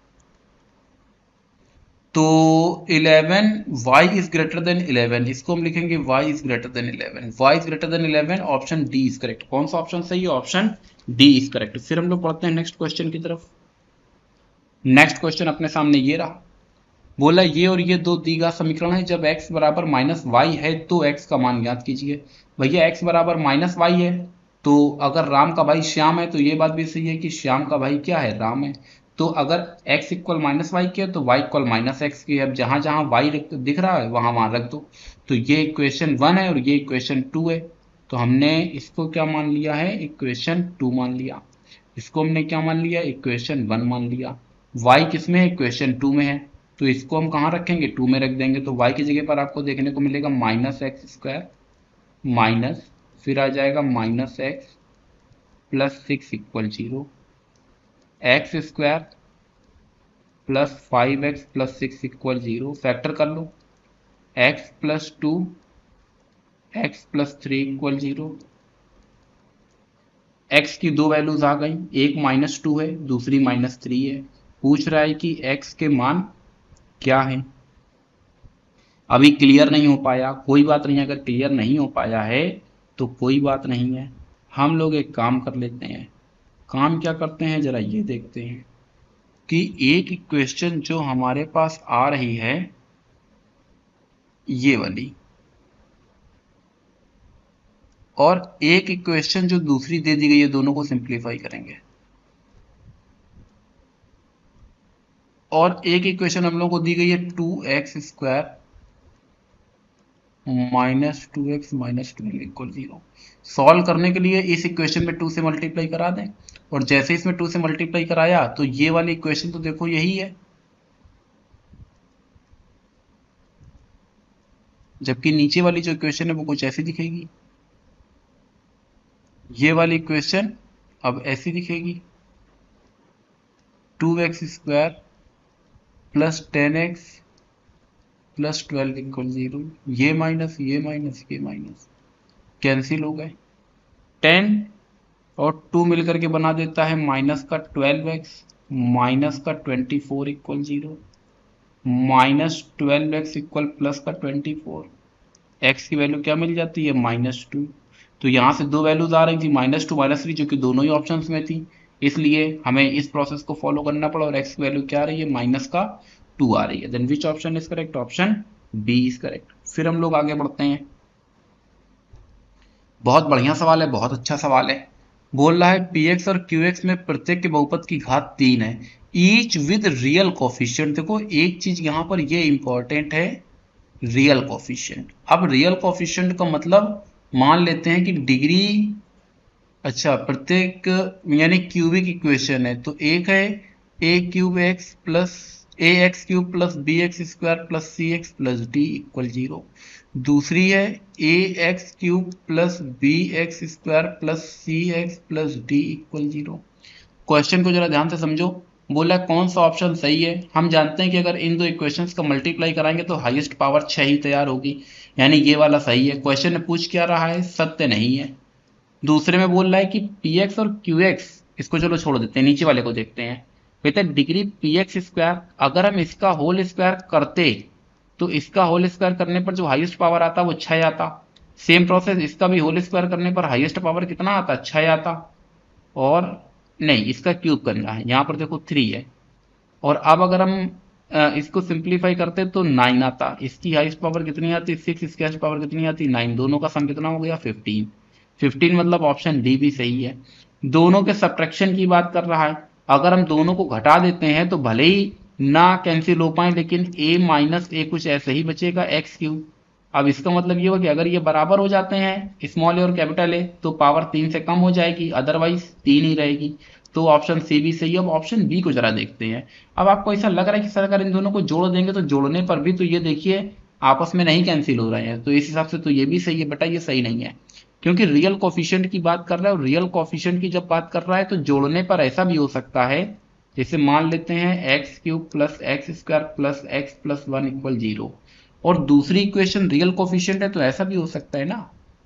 तो 11 y इज ग्रेटर देन 11, इसको हम लिखेंगे y is greater than 11। y is greater than 11, option D is correct. कौन सा ऑप्शन सही है, ऑप्शन डी इज करेक्ट। फिर हम लोग पढ़ते हैं नेक्स्ट क्वेश्चन की तरफ। नेक्स्ट क्वेश्चन अपने सामने ये रहा। बोला ये और ये दो दी गया समीकरण है, जब x बराबर -y है तो x का मान ज्ञात कीजिए। भैया x बराबर -y है, तो अगर राम का भाई श्याम है तो ये बात भी सही है कि श्याम का भाई क्या है, राम है। तो अगर x इक्वल -y की है तो y इक्वल -x की है। अब जहां जहां y दिख रहा है वहां वहां रख दो। तो ये इक्वेशन 1 है और ये इक्वेशन 2 है। तो हमने इसको क्या मान लिया है, इक्वेशन 2 मान लिया। इसको हमने क्या मान लिया, इक्वेशन 1 मान लिया। y किसमें है, इक्वेशन 2 में है, तो इसको हम कहाँ रखेंगे, 2 में रख देंगे। तो y की जगह पर आपको देखने को मिलेगा -x² माइनस, फिर आ जाएगा -x + 6 = 0, x² + 5x + 6 = 0। फैक्टर कर लो, x + 2 x + 3 = 0। x की दो वैल्यूज आ गई, एक -2 है दूसरी -3 है। पूछ रहा है कि x के मान क्या है। अभी क्लियर नहीं हो पाया, कोई बात नहीं, अगर क्लियर नहीं हो पाया है तो कोई बात नहीं है। हम लोग एक काम कर लेते हैं। काम क्या करते हैं जरा ये देखते हैं कि एक इक्वेशन जो हमारे पास आ रही है ये वाली, और एक इक्वेशन जो दूसरी दे दी गई है, दोनों को सिंप्लीफाई करेंगे। और एक इक्वेशन हम लोग को दी गई है 2x² -2x - 12 = 0। सॉल्व करने के लिए इस इक्वेशन में 2 से मल्टीप्लाई करा दें, और जैसे इसमें 2 से मल्टीप्लाई कराया तो ये वाली इक्वेशन तो देखो यही है, जबकि नीचे वाली जो इक्वेशन है वो कुछ ऐसी दिखेगी। ये वाली इक्वेशन अब ऐसी दिखेगी, 2x² + 10x + 12 = 0। ये माइनस ये माइनस ये माइनस कैंसिल हो गए। 10 और 2 मिलकर के बना देता है -12x -24 = 0। -12x इक्वल +24, x की वैल्यू क्या मिल जाती है, -2। तो यहाँ से दो वैल्यूज आ रही थी, -2 -3, जो कि दोनों ही ऑप्शंस में थी, इसलिए हमें इस प्रोसेस को फॉलो करना पड़ा, और x की वैल्यू क्या आ रही है, -2 आ रही है। Then which option is correct, option B is correct. फिर हम लोग आगे बढ़ते हैं। बहुत बढ़िया सवाल है, बहुत अच्छा सवाल है। बोल रहा है px और qx में प्रत्येक के बहुपद की घात 3 है, ईच विद रियल कोफिशिएंट। देखो एक चीज यहाँ पर ये इंपॉर्टेंट है, रियल कोफिशिएंट। अब रियल कोफिशिएंट का मतलब मान लेते हैं कि डिग्री, अच्छा प्रत्येक यानी क्यूबिक इक्वेशन है, तो एक है a³ x + ax³ + bx² + cx + d = 0। दूसरी है A X cube plus B X square plus C X plus D equal 0। Question को जरा ध्यान से समझो। बोला कौन सा ऑप्शन सही है। हम जानते हैं कि अगर इन दो इक्वेशंस का मल्टीप्लाई कराएंगे तो हाईएस्ट पावर 6 ही तैयार होगी, यानी ये वाला सही है। क्वेश्चन में पूछ क्या रहा है, सत्य नहीं है। दूसरे में बोल रहा है कि पी एक्स और क्यू एक्स, इसको चलो छोड़ देते हैं, नीचे वाले को देखते हैं। कहते हैं डिग्री पी एक्स स्क्वायर, अगर हम इसका होल स्क्वायर करते तो इसका होल स्क्वायर करने पर जो हाईएस्ट पावर आता वो 6 आता। सेम प्रोसेस इसका भी होल स्क्वायर करने पर हाईएस्ट पावर कितना आता, 6 आता। और नहीं, इसका क्यूब करना है, यहाँ पर देखो 3 है। और अब अगर हम इसको सिंप्लीफाई करते तो 9 आता। इसकी हाईएस्ट पावर कितनी आती, 6, इसकी हाईएस्ट पावर कितनी आती, 9। दोनों का सम कितना हो गया, 15। 15 मतलब ऑप्शन डी भी सही है। दोनों के सब्ट्रैक्शन की बात कर रहा है। अगर हम दोनों को घटा देते हैं तो भले ही ना कैंसिल हो पाए, लेकिन a माइनस ए कुछ ऐसे ही बचेगा, एक्स क्यूब। अब इसका मतलब ये हुआ कि अगर ये बराबर हो जाते हैं स्मॉल ए और कैपिटल ए तो पावर 3 से कम हो जाएगी, अदरवाइज 3 ही रहेगी। तो ऑप्शन सी भी सही है। अब ऑप्शन बी को जरा देखते हैं। अब आपको ऐसा लग रहा है कि सर अगर इन दोनों को जोड़ देंगे तो जोड़ने पर भी तो ये देखिए आपस में नहीं कैंसिल हो रहे हैं, तो इस हिसाब से तो ये भी सही है। बेटा ये सही नहीं है, क्योंकि रियल कोफिशिएंट की बात कर रहा है, और रियल कोफिशिएंट की जब बात कर रहा है तो जोड़ने पर ऐसा भी हो सकता है, जैसे मान लेते हैं X cube plus X square plus x plus 1 equal 0। और दूसरी इक्वेशन रियल कोफिशिएंट है तो ऐसा भी हो सकता है ना,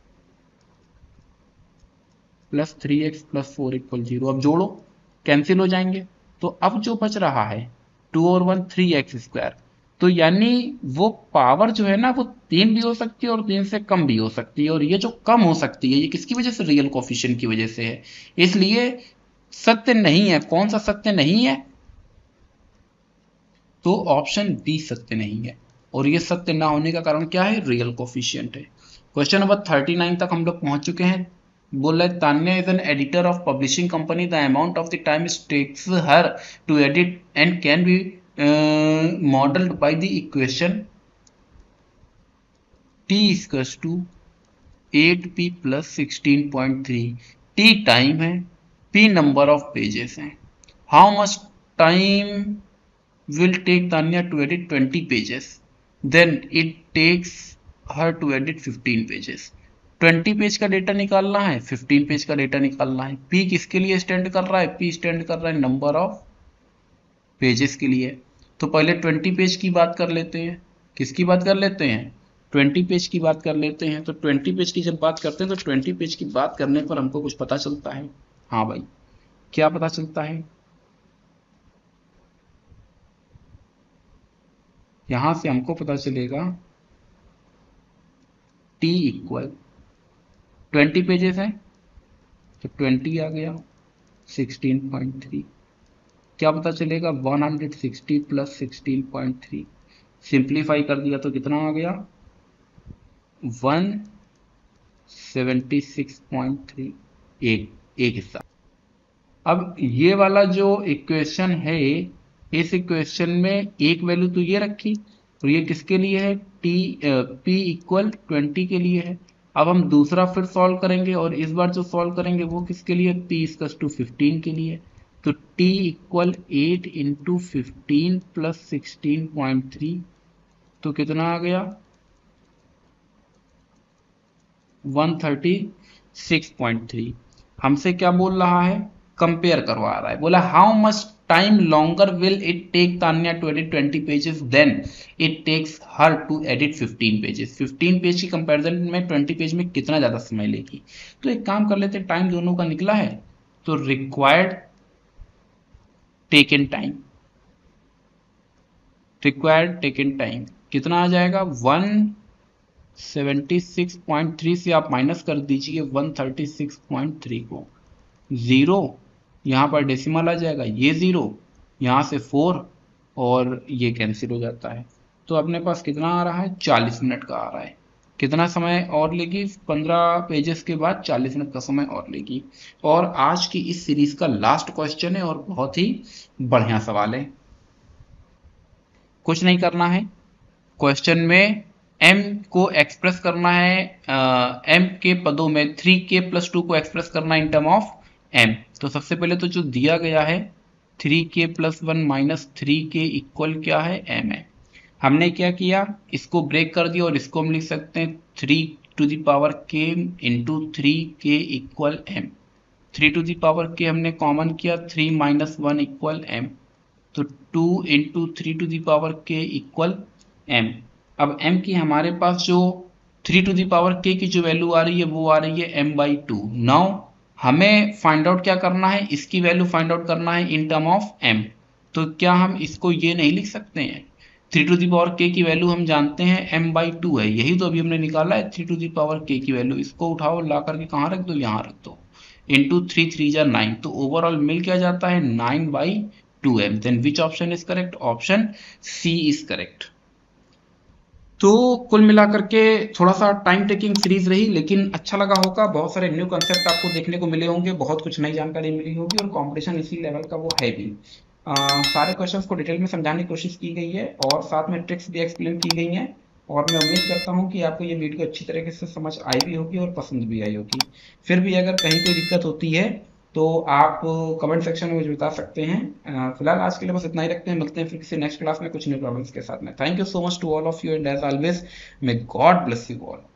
प्लस 3x प्लस 4 इक्वल 0। अब जोड़ो, कैंसिल हो जाएंगे। तो अब जो बच रहा है 2 और 1 3x स्क्वायर, तो यानी वो पावर जो है ना वो 3 भी हो सकती है और 3 से कम भी हो सकती है। और ये जो कम हो सकती है ये किसकी वजह से, रियल कोफिशिएंट की वजह से है। इसलिए सत्य नहीं है। कौन सा सत्य नहीं है, तो ऑप्शन डी सत्य नहीं है। और ये सत्य ना होने का कारण क्या है, रियल कोफिशिएंट है। क्वेश्चन नंबर 39 तक हम लोग पहुंच चुके हैं। बोल रहे Tanya is an editor of publishing company, the amount of the time it takes her to edit and can be modelled by the equation t equals to 8p plus 16.3। t time है, p नंबर ऑफ पेजेस हैं। How much time will take Tanya to edit 20 pages, then it takes her to edit 15 pages। 20 page का डेटा निकालना है, 15 पेज का डेटा निकालना है। P किसके लिए स्टैंड कर रहा है, P स्टैंड कर रहा है नंबर ऑफ पेजेस के लिए। तो पहले 20 पेज की बात कर लेते हैं। किसकी बात कर लेते हैं, 20 पेज की बात कर लेते हैं। तो 20 पेज की जब बात करते हैं तो 20 पेज की बात करने पर हमको कुछ पता चलता है। हाँ भाई, क्या पता चलता है, यहां से हमको पता चलेगा t इक्वल 20 पेजेस है तो 20 आ गया 16.3। क्या पता चलेगा, 160 प्लस 16.3। सिंप्लीफाई कर दिया तो कितना आ गया, 176.3। एक हिस्सा। अब ये वाला जो इक्वेशन है, इस इक्वेशन में एक वैल्यू तो ये रखी और ये किसके लिए है, p इक्वल 20 के लिए है। अब हम दूसरा फिर सॉल्व करेंगे और इस बार जो सॉल्व करेंगे वो किसके लिए, p इक्वल टू 15 के लिए। तो t इक्वल 8 इंटू 15 प्लस 16.3 तो कितना आ गया, 136.3। हमसे क्या बोल रहा है, कंपेयर करवा रहा है। बोला how much time longer will it take Tanya to edit 20 pages than it takes her to edit 15 pages. 15 page की कंपैरिजन में 20 पेज में कितना ज्यादा समय लेगी। तो एक काम कर लेते हैं, टाइम दोनों का निकला है तो required taken time, required taken time कितना आ जाएगा, 176.3 से आप माइनस कर दीजिए 136.3 को। 0 यहाँ पर डेसिमल आ जाएगा, ये 0 यहाँ से 4 और ये कैंसिल हो जाता है। तो अपने पास कितना आ रहा है, 40 मिनट का आ रहा है। कितना समय और लेगी, 15 पेजेस के बाद 40 मिनट का समय और लेगी। और आज की इस सीरीज का लास्ट क्वेश्चन है और बहुत ही बढ़िया सवाल है। कुछ नहीं करना है, क्वेश्चन में m को एक्सप्रेस करना है, m के पदों में 3k प्लस 2 को एक्सप्रेस करना है इन टर्म ऑफ m। तो सबसे पहले तो जो दिया गया है 3k plus 1 minus 3k equal क्या है, m है। हमने क्या किया, इसको ब्रेक कर दिया और इसको हम लिख सकते हैं 3 to the power k into 3k equal m। 3 to the power k हमने कॉमन किया, 3 माइनस 1 इक्वल m, तो 2 into 3 to the power k equal m। अब m की हमारे पास जो 3 to the power k की जो वैल्यू आ रही है वो आ रही है m/2। नाउ हमें फाइंड आउट क्या करना है, इसकी वैल्यू फाइंड आउट करना है इन टर्म ऑफ m। तो क्या हम इसको ये नहीं लिख सकते हैं, 3 to the power k की वैल्यू हम जानते हैं m/2 है, यही तो अभी हमने निकाला है 3 to the power k की वैल्यू। इसको उठाओ, ला करके कहाँ रख दो, यहाँ रख दो, इंटू 3 3 9, तो ओवरऑल मिल क्या जाता है 9/2m। Then which option is correct, option C is correct. तो कुल मिलाकर के थोड़ा सा टाइम टेकिंग सीरीज रही, लेकिन अच्छा लगा होगा, बहुत सारे न्यू कंसेप्ट आपको देखने को मिले होंगे, बहुत कुछ नई जानकारी मिली होगी और कंपटीशन इसी लेवल का वो है भी। सारे क्वेश्चंस को डिटेल में समझाने की कोशिश की गई है और साथ में ट्रिक्स भी एक्सप्लेन की गई हैं, और मैं उम्मीद करता हूं कि आपको ये वीडियो अच्छी तरीके से समझ आई भी होगी और पसंद भी आई होगी। फिर भी अगर कहीं कोई दिक्कत होती है तो आप कमेंट सेक्शन में मुझे बता सकते हैं। फिलहाल आज के लिए बस इतना ही रखते हैं, मिलते हैं फिर किसी नेक्स्ट क्लास में कुछ न्यू प्रॉब्लम्स के साथ में। Thank you so much to all of you and as always may God bless you all.